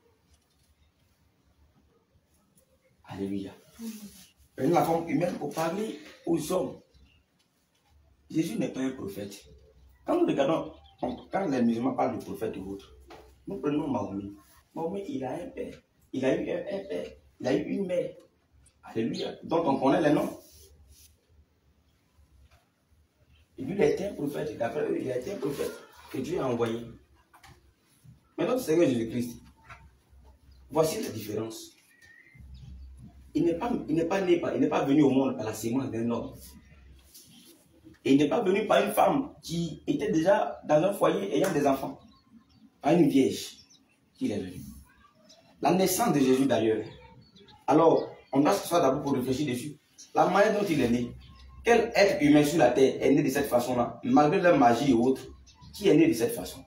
Speaker 1: Alléluia. Prenant la forme humaine pour parler aux hommes. Jésus n'est pas un prophète. Quand nous regardons, quand les musulmans parlent de prophète ou autre, nous prenons Mahomet. Mahomet, il a un père. Il a eu un père. Il a eu une mère. Alléluia. Donc on connaît les noms. Et lui, il a été un prophète. D'après eux, il a été un prophète que Dieu a envoyé. Mais notre Seigneur Jésus-Christ, voici la différence. Il n'est pas venu au monde par la sémence d'un homme. Et il n'est pas venu par une femme qui était déjà dans un foyer ayant des enfants. Par une vierge qu'il est venu. La naissance de Jésus d'ailleurs. Alors, on doit s'asseoir d'abord pour réfléchir dessus. La manière dont il est né. Quel être humain sur la terre est né de cette façon-là, malgré leur magie et autres, qui est né de cette façon?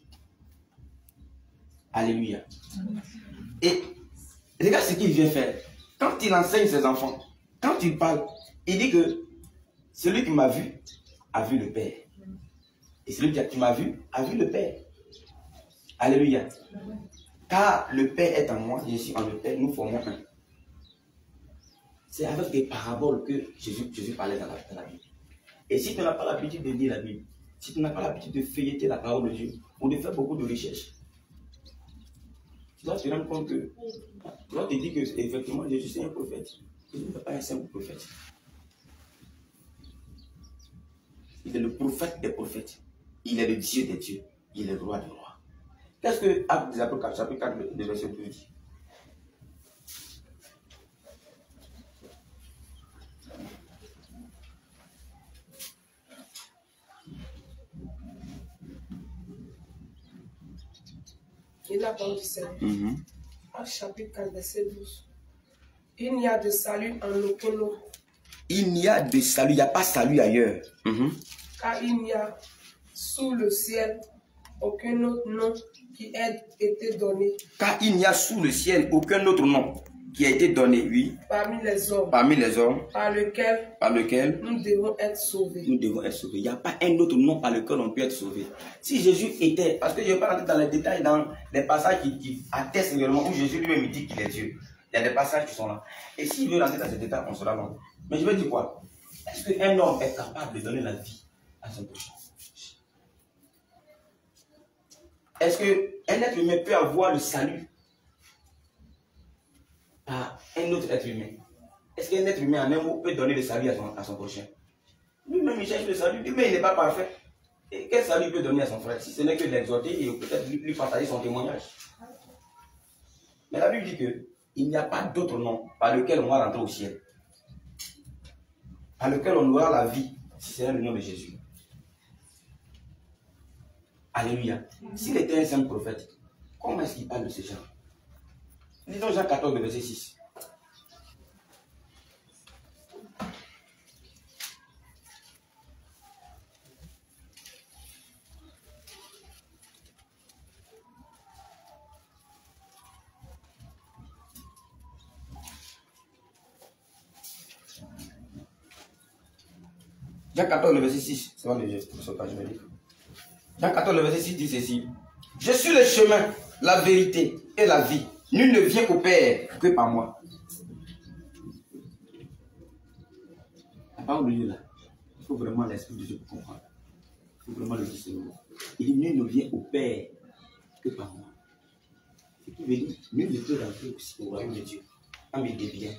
Speaker 1: Alléluia. Et regarde ce qu'il vient faire. Quand il enseigne ses enfants, quand il parle, il dit que celui qui m'a vu a vu le Père. Et celui qui m'a vu a vu le Père. Alléluia. Car le Père est en moi, je suis en le Père, nous formons un. C'est avec des paraboles que Jésus parlait dans la Bible. Et si tu n'as pas l'habitude de lire la Bible, si tu n'as pas l'habitude de feuilleter la parole de Dieu, ou de faire beaucoup de recherches, tu dois te rendre compte que, tu dois te dire que effectivement Jésus c'est un prophète. Jésus n'est pas un simple prophète. Il est le prophète des prophètes. Il est le Dieu des dieux. Il est le roi des rois. Qu'est-ce que Actes des Apôtres, chapitre 4, verset 12 dit?
Speaker 8: Et la parole du Seigneur. Actes chapitre 4, verset 12. Il n'y a de salut en aucun autre.
Speaker 1: Il n'y a de salut, il n'y a pas salut ailleurs.
Speaker 8: Car il n'y a sous le ciel aucun autre nom qui ait été donné.
Speaker 1: Car il n'y a sous le ciel aucun autre nom qui a été donné, oui.
Speaker 8: Parmi les hommes.
Speaker 1: Par lequel
Speaker 8: nous devons être sauvés.
Speaker 1: Nous devons être sauvés. Il n'y a pas un autre nom par lequel on peut être sauvé. Si Jésus était, parce que je ne vais pas rentrer dans les détails, dans les passages qui attestent réellement où Jésus lui-même dit qu'il est Dieu. Il y a des passages qui sont là. Et s'il veut rentrer dans ces détails, on sera long. Mais je vais dire quoi? Est-ce qu'un homme est capable de donner la vie à son prochain? Est-ce qu'un être humain peut avoir le salut par un autre être humain? Est-ce qu'un être humain en un mot peut donner le salut à son prochain? Lui-même il cherche le salut, lui-même il n'est pas parfait. Et quel salut il peut donner à son frère si ce n'est que l'exhorter et peut-être lui partager son témoignage? Mais la Bible dit qu'il n'y a pas d'autre nom par lequel on va rentrer au ciel, par lequel on aura la vie, si c'est le nom de Jésus. Alléluia. S'il était un simple prophète, comment est-ce qu'il parle de ces gens? Lisons Jean 14, verset 6. Jean 14, le verset 6. C'est pas le verset, je vais lire. Jean 14, le verset 6 dit ceci. Je suis le chemin, la vérité et la vie. Nul ne vient au Père que par moi. La parole de Dieu là, il faut vraiment l'esprit de Dieu pour comprendre. Il faut vraiment le discernement. Il dit nul ne vient au Père que par moi. Ce qui veut dire nul ne peut rentrer au royaume de Dieu. Quand il devient.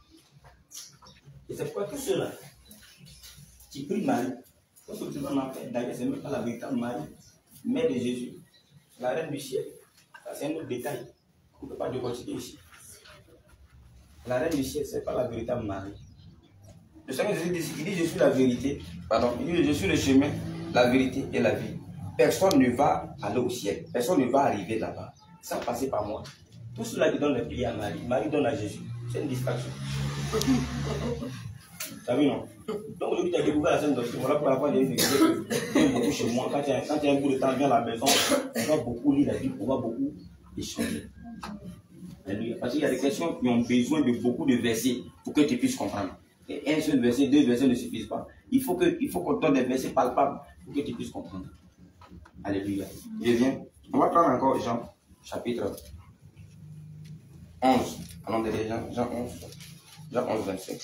Speaker 1: Et c'est pourquoi tout cela qui prie Marie, parce que tu vas en faire, d'ailleurs, c'est même pas la véritable Marie, mère de Jésus, la reine du ciel. Ça, c'est un autre détail. On ne peut pas décortiquer ici. La reine du ciel, ce n'est pas la véritable Marie. Le Seigneur Jésus dit, il dit je suis la vérité, pardon, il dit je suis le chemin, la vérité et la vie. Personne ne va aller au ciel, personne ne va arriver là-bas sans passer par moi. Tout cela qui donne le pays à Marie, Marie donne à Jésus. C'est une distraction. T'as vu, non? Donc aujourd'hui, tu as découvert la scène d'Austin. Voilà pour la fois, j'ai dit beaucoup chez moi. Quand il y a un coup de temps, viens à la maison, on va beaucoup lire la Bible, on va beaucoup échanger. Parce qu'il y a des questions qui ont besoin de beaucoup de versets pour que tu puisses comprendre. Et un seul verset, deux versets ne suffisent pas. Il faut qu'on donne des versets palpables pour que tu puisses comprendre. Alléluia. Je viens. On va prendre encore Jean, chapitre 11. Allons derrière Jean 11. Jean 11, 25.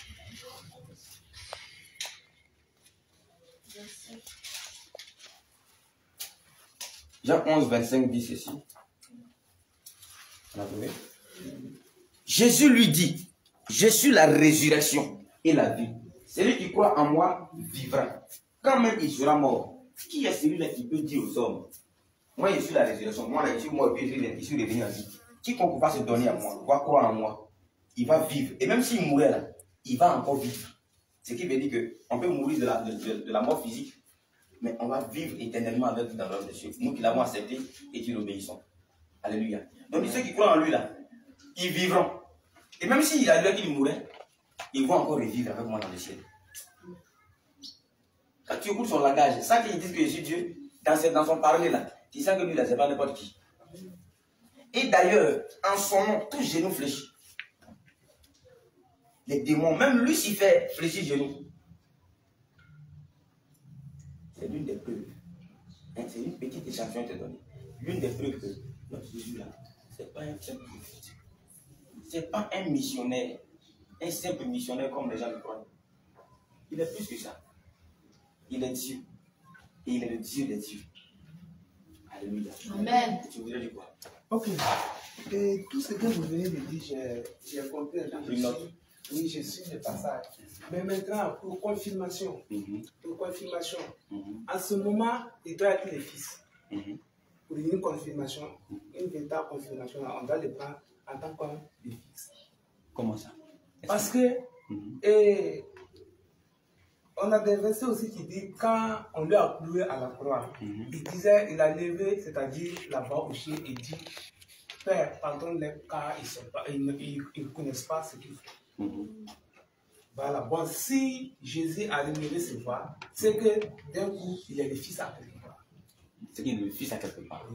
Speaker 1: Jean 11, 25 dit ceci. On a trouvé? Jésus lui dit, je suis la résurrection et la vie. Celui qui croit en moi vivra. Quand même il sera mort. Qui est celui-là qui peut dire aux hommes, moi je suis la résurrection, moi je suis mort et puis je suis revenu à vie. Quiconque va se donner à moi, va croire en moi, il va vivre. Et même s'il mourait là, il va encore vivre. Ce qui veut dire qu'on peut mourir de la mort physique, mais on va vivre éternellement avec lui dans l'ordre de Dieu. Nous qui l'avons accepté et qui l'obéissons. Alléluia. Donc ceux qui croient en lui là, ils vivront. Et même s'il a dit qu'il mourait, ils vont encore revivre avec moi dans le ciel. Quand tu écoutes son langage, sans qu'il dise que je suis Dieu, dans son parler là, tu sens que lui là, c'est pas n'importe qui. Et d'ailleurs, en son nom, tout genou fléchit. Les démons, même Lucifer fléchit genou. C'est l'une des preuves. Hein, c'est une petite échantillon te donner. L'une des preuves que notre Jésus là, c'est pas un simple prophète. C'est pas un missionnaire. Un simple missionnaire comme les gens le croient. Il est plus que ça. Il est Dieu. Et il est le Dieu des dieux. Alléluia.
Speaker 3: Amen.
Speaker 1: Tu voudrais dire quoi?
Speaker 6: Ok. Et tout ce que vous venez de dire, j'ai compris. Oui, je suis le passage. Mais maintenant, pour confirmation, en ce moment, il doit être le fils. Pour une confirmation, une véritable confirmation, on doit le prendre en tant que le fils.
Speaker 1: Comment ça?
Speaker 6: Parce que, on a des versets aussi qui disent, quand on lui a cloué à la croix, il disait, il a levé, c'est-à-dire la voix au ciel, et dit, Père, pardonne-les car ils ne connaissent pas ce qu'ils font. Voilà. Bon, si Jésus a levé ses voix, c'est que d'un coup, il est le fils à quelque part.
Speaker 1: C'est qu'il est le fils à quelque part.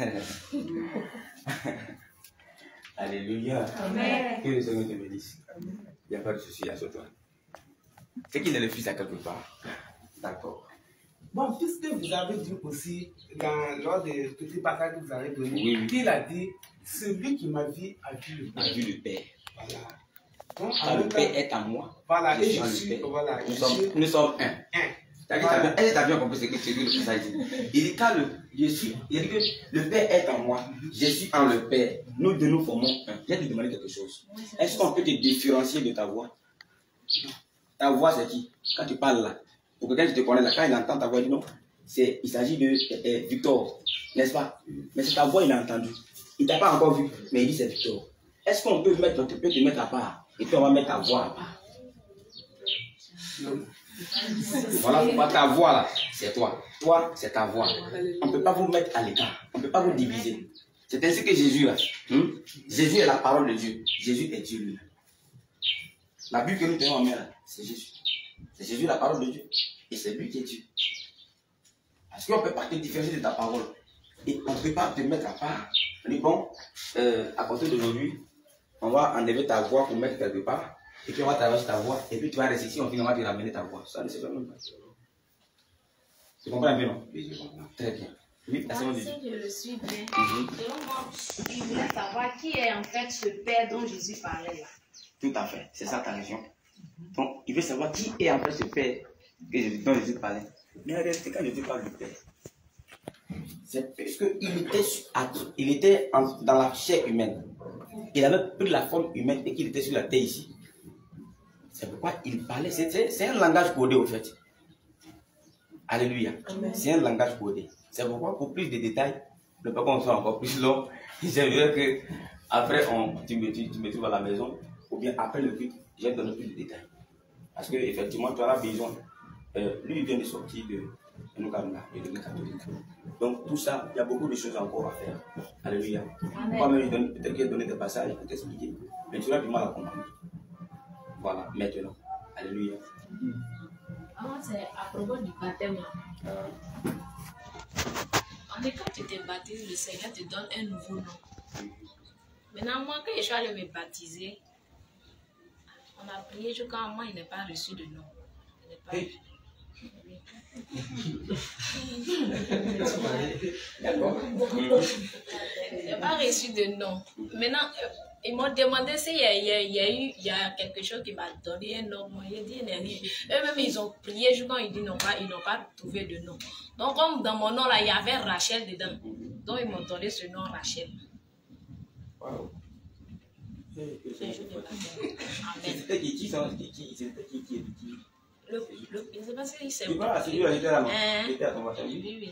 Speaker 1: Alléluia.
Speaker 3: Amen.
Speaker 1: Que le Seigneur te bénisse. Il n'y a pas de souci à ce toi. C'est qu'il est le fils à quelque part. D'accord.
Speaker 6: Bon, puisque vous avez dit aussi, lors des petits passages que vous avez donnés,
Speaker 1: oui.
Speaker 6: qu'il a dit, celui qui m'a vu a vu le Père.
Speaker 1: A vu le Père.
Speaker 6: Voilà. Donc,
Speaker 1: Le Père est en moi.
Speaker 6: Voilà, et
Speaker 1: je
Speaker 6: je
Speaker 1: suis
Speaker 6: suis, voilà,
Speaker 1: nous sommes un.
Speaker 6: Voilà.
Speaker 1: Elle t'a bien compris ce que c'est que le passage dit. Il dit, quand il dit que le Père est en moi, je suis en le Père. Nous deux nous formons un. Je vais te demander quelque chose. Est-ce qu'on peut te différencier de ta voix? Ta voix, c'est qui? Quand tu parles là, pour quelqu'un qui te connaît là, quand il entend ta voix, il dit non, il s'agit de Victor, n'est-ce pas? Mais c'est ta voix, il a entendu. Il ne t'a pas encore vu, mais il dit c'est Victor. Est-ce qu'on peut te mettre à part et puis on va mettre ta voix à part? Voilà, ta voix là, c'est toi. Toi, c'est ta voix. On ne peut pas vous mettre à l'écart. On ne peut pas vous diviser. C'est ainsi que Jésus là. Jésus est la parole de Dieu. Jésus est Dieu lui. La Bible que nous tenons en main là, c'est Jésus. C'est Jésus la parole de Dieu. Et c'est lui qui est Dieu. Parce qu'on ne peut pas te différencier de ta parole. Et on ne peut pas te mettre à part. On dit bon, à partir d'aujourd'hui, on va enlever ta voix pour mettre quelque part. Et puis on va travailler sur ta voix. Et puis tu vas rester ici, on finira de ramener ta voix. Ça ne se fait même pas. Tu comprends bien, non? Oui, je comprends. Très bien. Oui, la seconde.
Speaker 5: Si je le suis bien, selon moi, il voulait savoir qui est en fait ce Père dont Jésus parlait là.
Speaker 1: Tout à fait, c'est ça ta question. Donc, il veut savoir qui est en fait ce Père dont Jésus parlait. Mais en réalité, quand Jésus parle du Père, c'est parce qu'il était dans la chair humaine. Il avait pris la forme humaine et qu'il était sur la terre ici. C'est pourquoi il parlait. C'est un langage codé au fait. Alléluia. C'est un langage codé. C'est pourquoi, pour plus de détails, le pas qu'on soit encore plus long, j'aimerais que après tu me trouves à la maison, ou bien après le culte, je vais te donner plus de détails. Parce que effectivement, tu auras besoin. Lui, il vient de sortir de l'église catholique. Donc tout ça, il y a beaucoup de choses encore à faire. Alléluia. Moi-même, peut-être qu'il a donné des passages pour t'expliquer, mais tu auras du mal à comprendre. Voilà, maintenant. Alléluia.
Speaker 5: C'est à propos du baptême. On dit quand tu te baptises, le Seigneur te donne un nouveau nom. Maintenant, moi, quand je suis allé me baptiser, on a prié jusqu'à moi, il n'est pas reçu de nom. Il n'est pas reçu. Il n'a pas reçu de nom. Maintenant, ils m'ont demandé s'il y a quelque chose qui m'a donné un nom. Moi, j'ai dit, il n'y a rien. Eux-mêmes, ils ont prié jusqu'à ils disent ils n'ont pas trouvé de nom. Donc, comme dans mon nom, là, il y avait Rachel dedans. Donc, ils m'ont donné ce nom, Rachel.
Speaker 1: Wow.
Speaker 5: C'était qui je ne sais pas si c'est
Speaker 1: celui-là était là, non? Il était à ton baptême.
Speaker 5: Oui.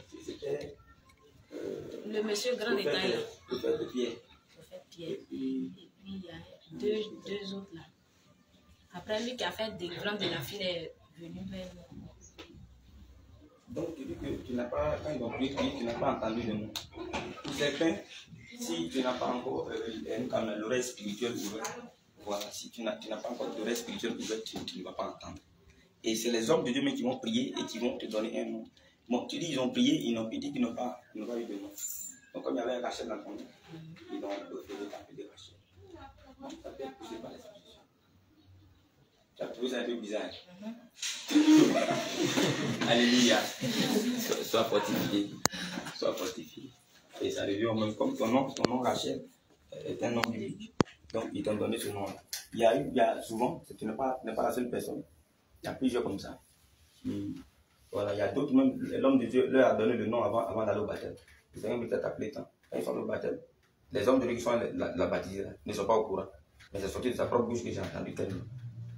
Speaker 5: Le monsieur grand détail là.
Speaker 1: Le frère de Pierre.
Speaker 5: Et puis il y a deux autres là. Après lui qui a fait des grands de la file est venu vers nous.
Speaker 1: Donc tu dis que tu n'as pas, quand ils ont prié, tu n'as pas entendu le nom. Pour certains, si tu n'as pas encore l'oreille spirituelle ouverte, voilà, si tu n'as pas encore l'oreille spirituelle ouverte, tu ne vas pas entendre. Et c'est les hommes de Dieu même qui vont prier et qui vont te donner un nom. Bon, tu dis ils ont prié, ils dit qu'ils n'ont pas eu de nom. Donc comme il y avait un Rachel dans ton nom, ils ont appelé Rachel. Donc ça peut être poussé par les institutions. Tu as trouvé ça un peu bizarre. Alléluia. Sois fortifié. Sois fortifié. Et ça revient au même comme ton nom Rachel est un nom biblique. Donc ils t'ont donné ce nom-là. Il y a souvent, tu n'es pas la seule personne. Il y a plusieurs comme ça. Voilà, il y a d'autres, même l'homme de Dieu leur a donné le nom avant d'aller au baptême. Le Seigneur peut-être appelé tant. Quand ils sont au baptême, les hommes de Dieu qui sont la baptisés ne sont pas au courant. Mais c'est sorti de sa propre bouche que j'ai entendu tel nom.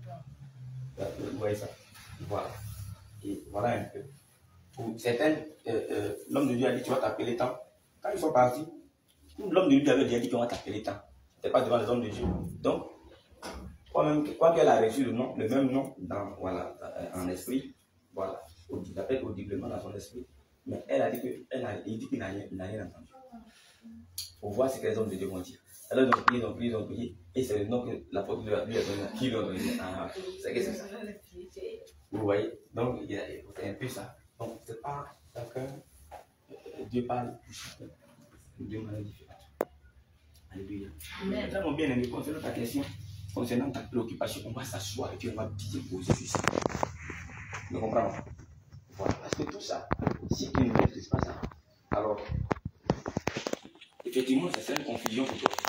Speaker 1: Vous voyez ça? Voilà. Et voilà un peu. Pour certains, l'homme de Dieu a dit tu vas t'appeler tant. Quand ils sont partis, l'homme de Dieu avait déjà dit qu'on va t'appeler tant. Ce n'était pas devant les hommes de Dieu. Donc, quand elle a reçu le même nom en esprit, voilà, il appelle audiblement dans son esprit, mais elle a dit qu'il n'a rien entendu. Pour voir ce que les hommes de Dieu vont dire. Alors ils ont prié, et c'est le nom que l'apôtre lui a donné, qui lui a donné. C'est que c'est ça. Vous voyez, donc c'est un peu ça. Donc c'est pas chacun, Dieu parle pour chacun, de manière différente. Alléluia. Très mon bien-aimé, concernant ta question, concernant ta préoccupation, on va s'asseoir et puis on va bien poser sur ça. Vous comprenez? Voilà. Parce que tout ça, si tu ne maîtrises pas ça, alors, effectivement, ça serait une confusion pour toi.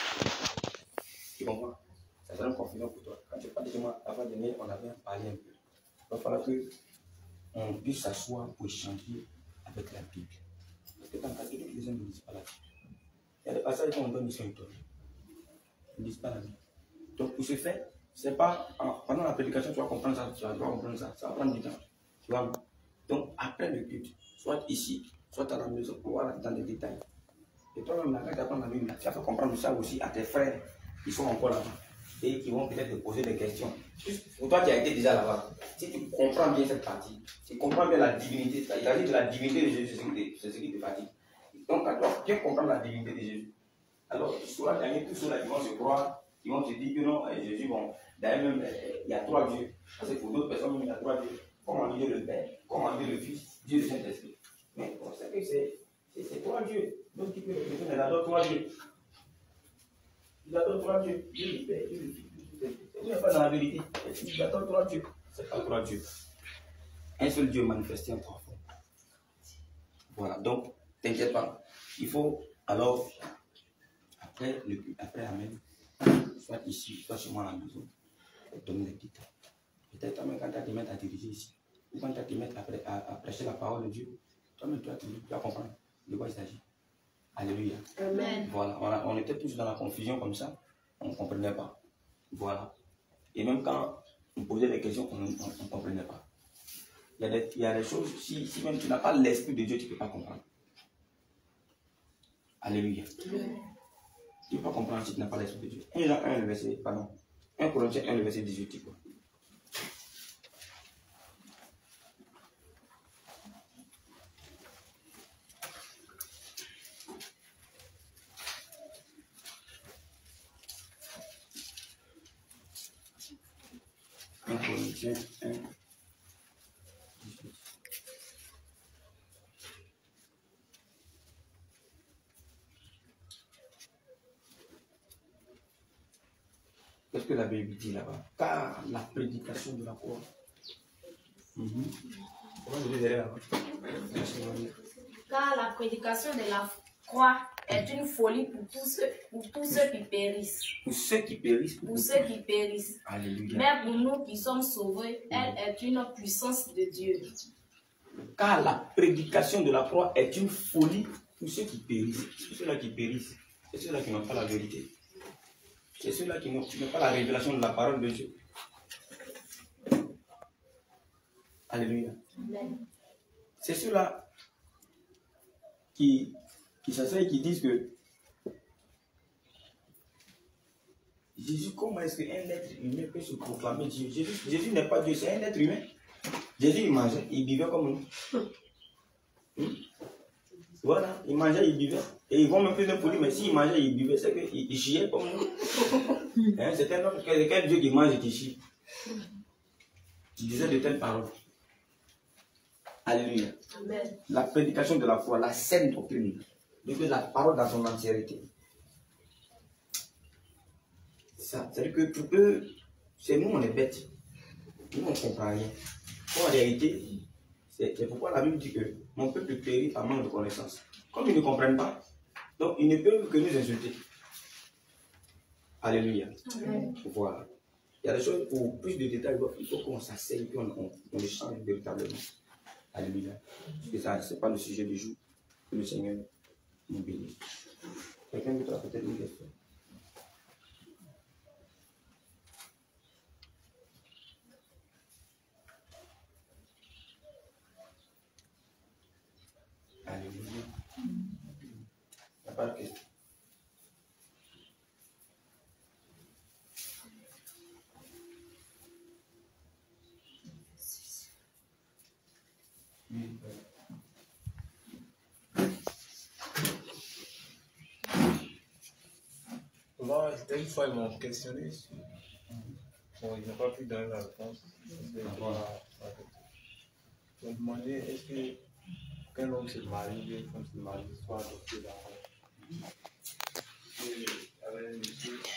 Speaker 1: Tu comprends? Ça serait une confusion pour toi. Quand tu parles de moi, avant de venir, on avait parlé un peu. Il va falloir qu'on puisse s'asseoir pour échanger avec la Bible. Parce que dans ta Bible, les gens ne disent pas la Bible. Il y a des passages qu'on donne sur une Bible. Ils ne disent pas la Bible. Donc, pour ce faire, c'est pas pendant la prédication, tu vas comprendre ça, tu vas comprendre ça. Ça va prendre du temps. Tu vois? Donc, après le culte, soit ici, soit à la maison, pour voir dans les détails. Et toi-même, quand tu apprends la Bible, tu vas faire comprendre ça aussi à tes frères qui sont encore là-bas et qui vont peut-être te poser des questions. Pour toi qui as été déjà là-bas, si tu comprends bien cette partie, tu comprends bien la divinité, il s'agit de la divinité de Jésus, c'est ce qui te fatigue. Donc, quand tu vas bien comprendre la divinité de Jésus, alors tu vas gagner tous ceux-là qui vont se croire, qui vont te dire que non, Jésus, bon, d'ailleurs même, il y a 3 dieux. Parce que pour d'autres personnes, il y a 3 dieux. Comment Dieu le Père, comment Dieu le Fils, Dieu le Saint-Esprit. Mais on sait que c'est 3 dieux. Donc il peut il adore 3 dieux. Il adore 3 dieux. Dieu le Père, Dieu le Fils, Dieu le Saint-Esprit. Tu n'es pas dans la vérité. J'attends trois dieux. C'est pas trois dieux. Un seul Dieu manifesté en trois formes. Voilà, donc, t'inquiète pas. Il faut alors, après Amen, soit ici, soit chez moi à la maison, donner des petits temps. Peut-être toi-même quand tu vas te mettre à diriger ici, ou quand tu vas te mettre à prêcher la parole de Dieu, toi-même tu vas comprendre de quoi il s'agit. Alléluia.
Speaker 8: Amen.
Speaker 1: Voilà, on était tous dans la confusion comme ça, on ne comprenait pas. Voilà. Et même quand on posait des questions, on ne comprenait pas. Il y a des choses, si même tu n'as pas l'esprit de Dieu, tu ne peux pas comprendre. Alléluia.
Speaker 8: Amen.
Speaker 1: Tu ne peux pas comprendre si tu n'as pas l'esprit de Dieu. 1 Jean 1, le verset, pardon. 1 Corinthiens 1, le verset 18. Quoi. Corinthiens 1. Qu'est-ce que la Bible dit là-bas? Car la prédication de la croix. Comment vous dites là-bas?
Speaker 5: Car la prédication de la croix est une folie pour tous ceux qui périssent.
Speaker 1: Pour ceux qui périssent.
Speaker 5: Pour ceux qui périssent.
Speaker 1: Alléluia.
Speaker 5: Mais pour nous qui sommes sauvés, elle est une puissance de Dieu.
Speaker 1: Car la prédication de la croix est une folie pour ceux qui périssent. C'est ceux-là qui périssent. C'est ceux-là qui n'ont pas la vérité. C'est ceux-là qui n'ont pas la révélation de la parole de Dieu. Alléluia. C'est ceux-là qui s'asseyent et qui disent que Jésus, comment est-ce qu'un être humain peut se proclamer Dieu? Jésus n'est pas Dieu, c'est un être humain. Jésus, il mangeait, il buvait comme nous. Voilà, il mangeait, il buvait. Et ils vont même plus de folie, mais s'il mangeait, il buvait, c'est qu'il chiait comme nous. C'est un homme, quel Dieu qui mange et qui chie. Il disait de telles paroles. Alléluia.
Speaker 8: Amen.
Speaker 1: La prédication de la foi, la saine doctrine, de la parole dans son entièreté. Ça, c'est-à-dire que pour eux, c'est nous, on est bêtes. Nous, on ne comprend rien. En réalité, c'est pourquoi la Bible dit que mon peuple périt par manque de connaissance. Comme ils ne comprennent pas, donc ils ne peuvent que nous insulter. Alléluia.
Speaker 8: Amen.
Speaker 1: Voilà. Il y a des choses, pour plus de détails, il faut qu'on s'asseye et qu'on échange véritablement. Alléluia. Parce que ça, ce n'est pas le sujet du jour. Que le Seigneur nous bénisse. Quelqu'un d'autre a peut-être une question? Alléluia. Il n'y a pas de question.
Speaker 9: Moi, une fois, ils m'ont questionné. Bon, ils n'ont pas pu donner la réponse. Ils m'ont demandé est-ce que qu'un homme se marie, une femme se marie, soit adopté d'enfant. Il y avait un monsieur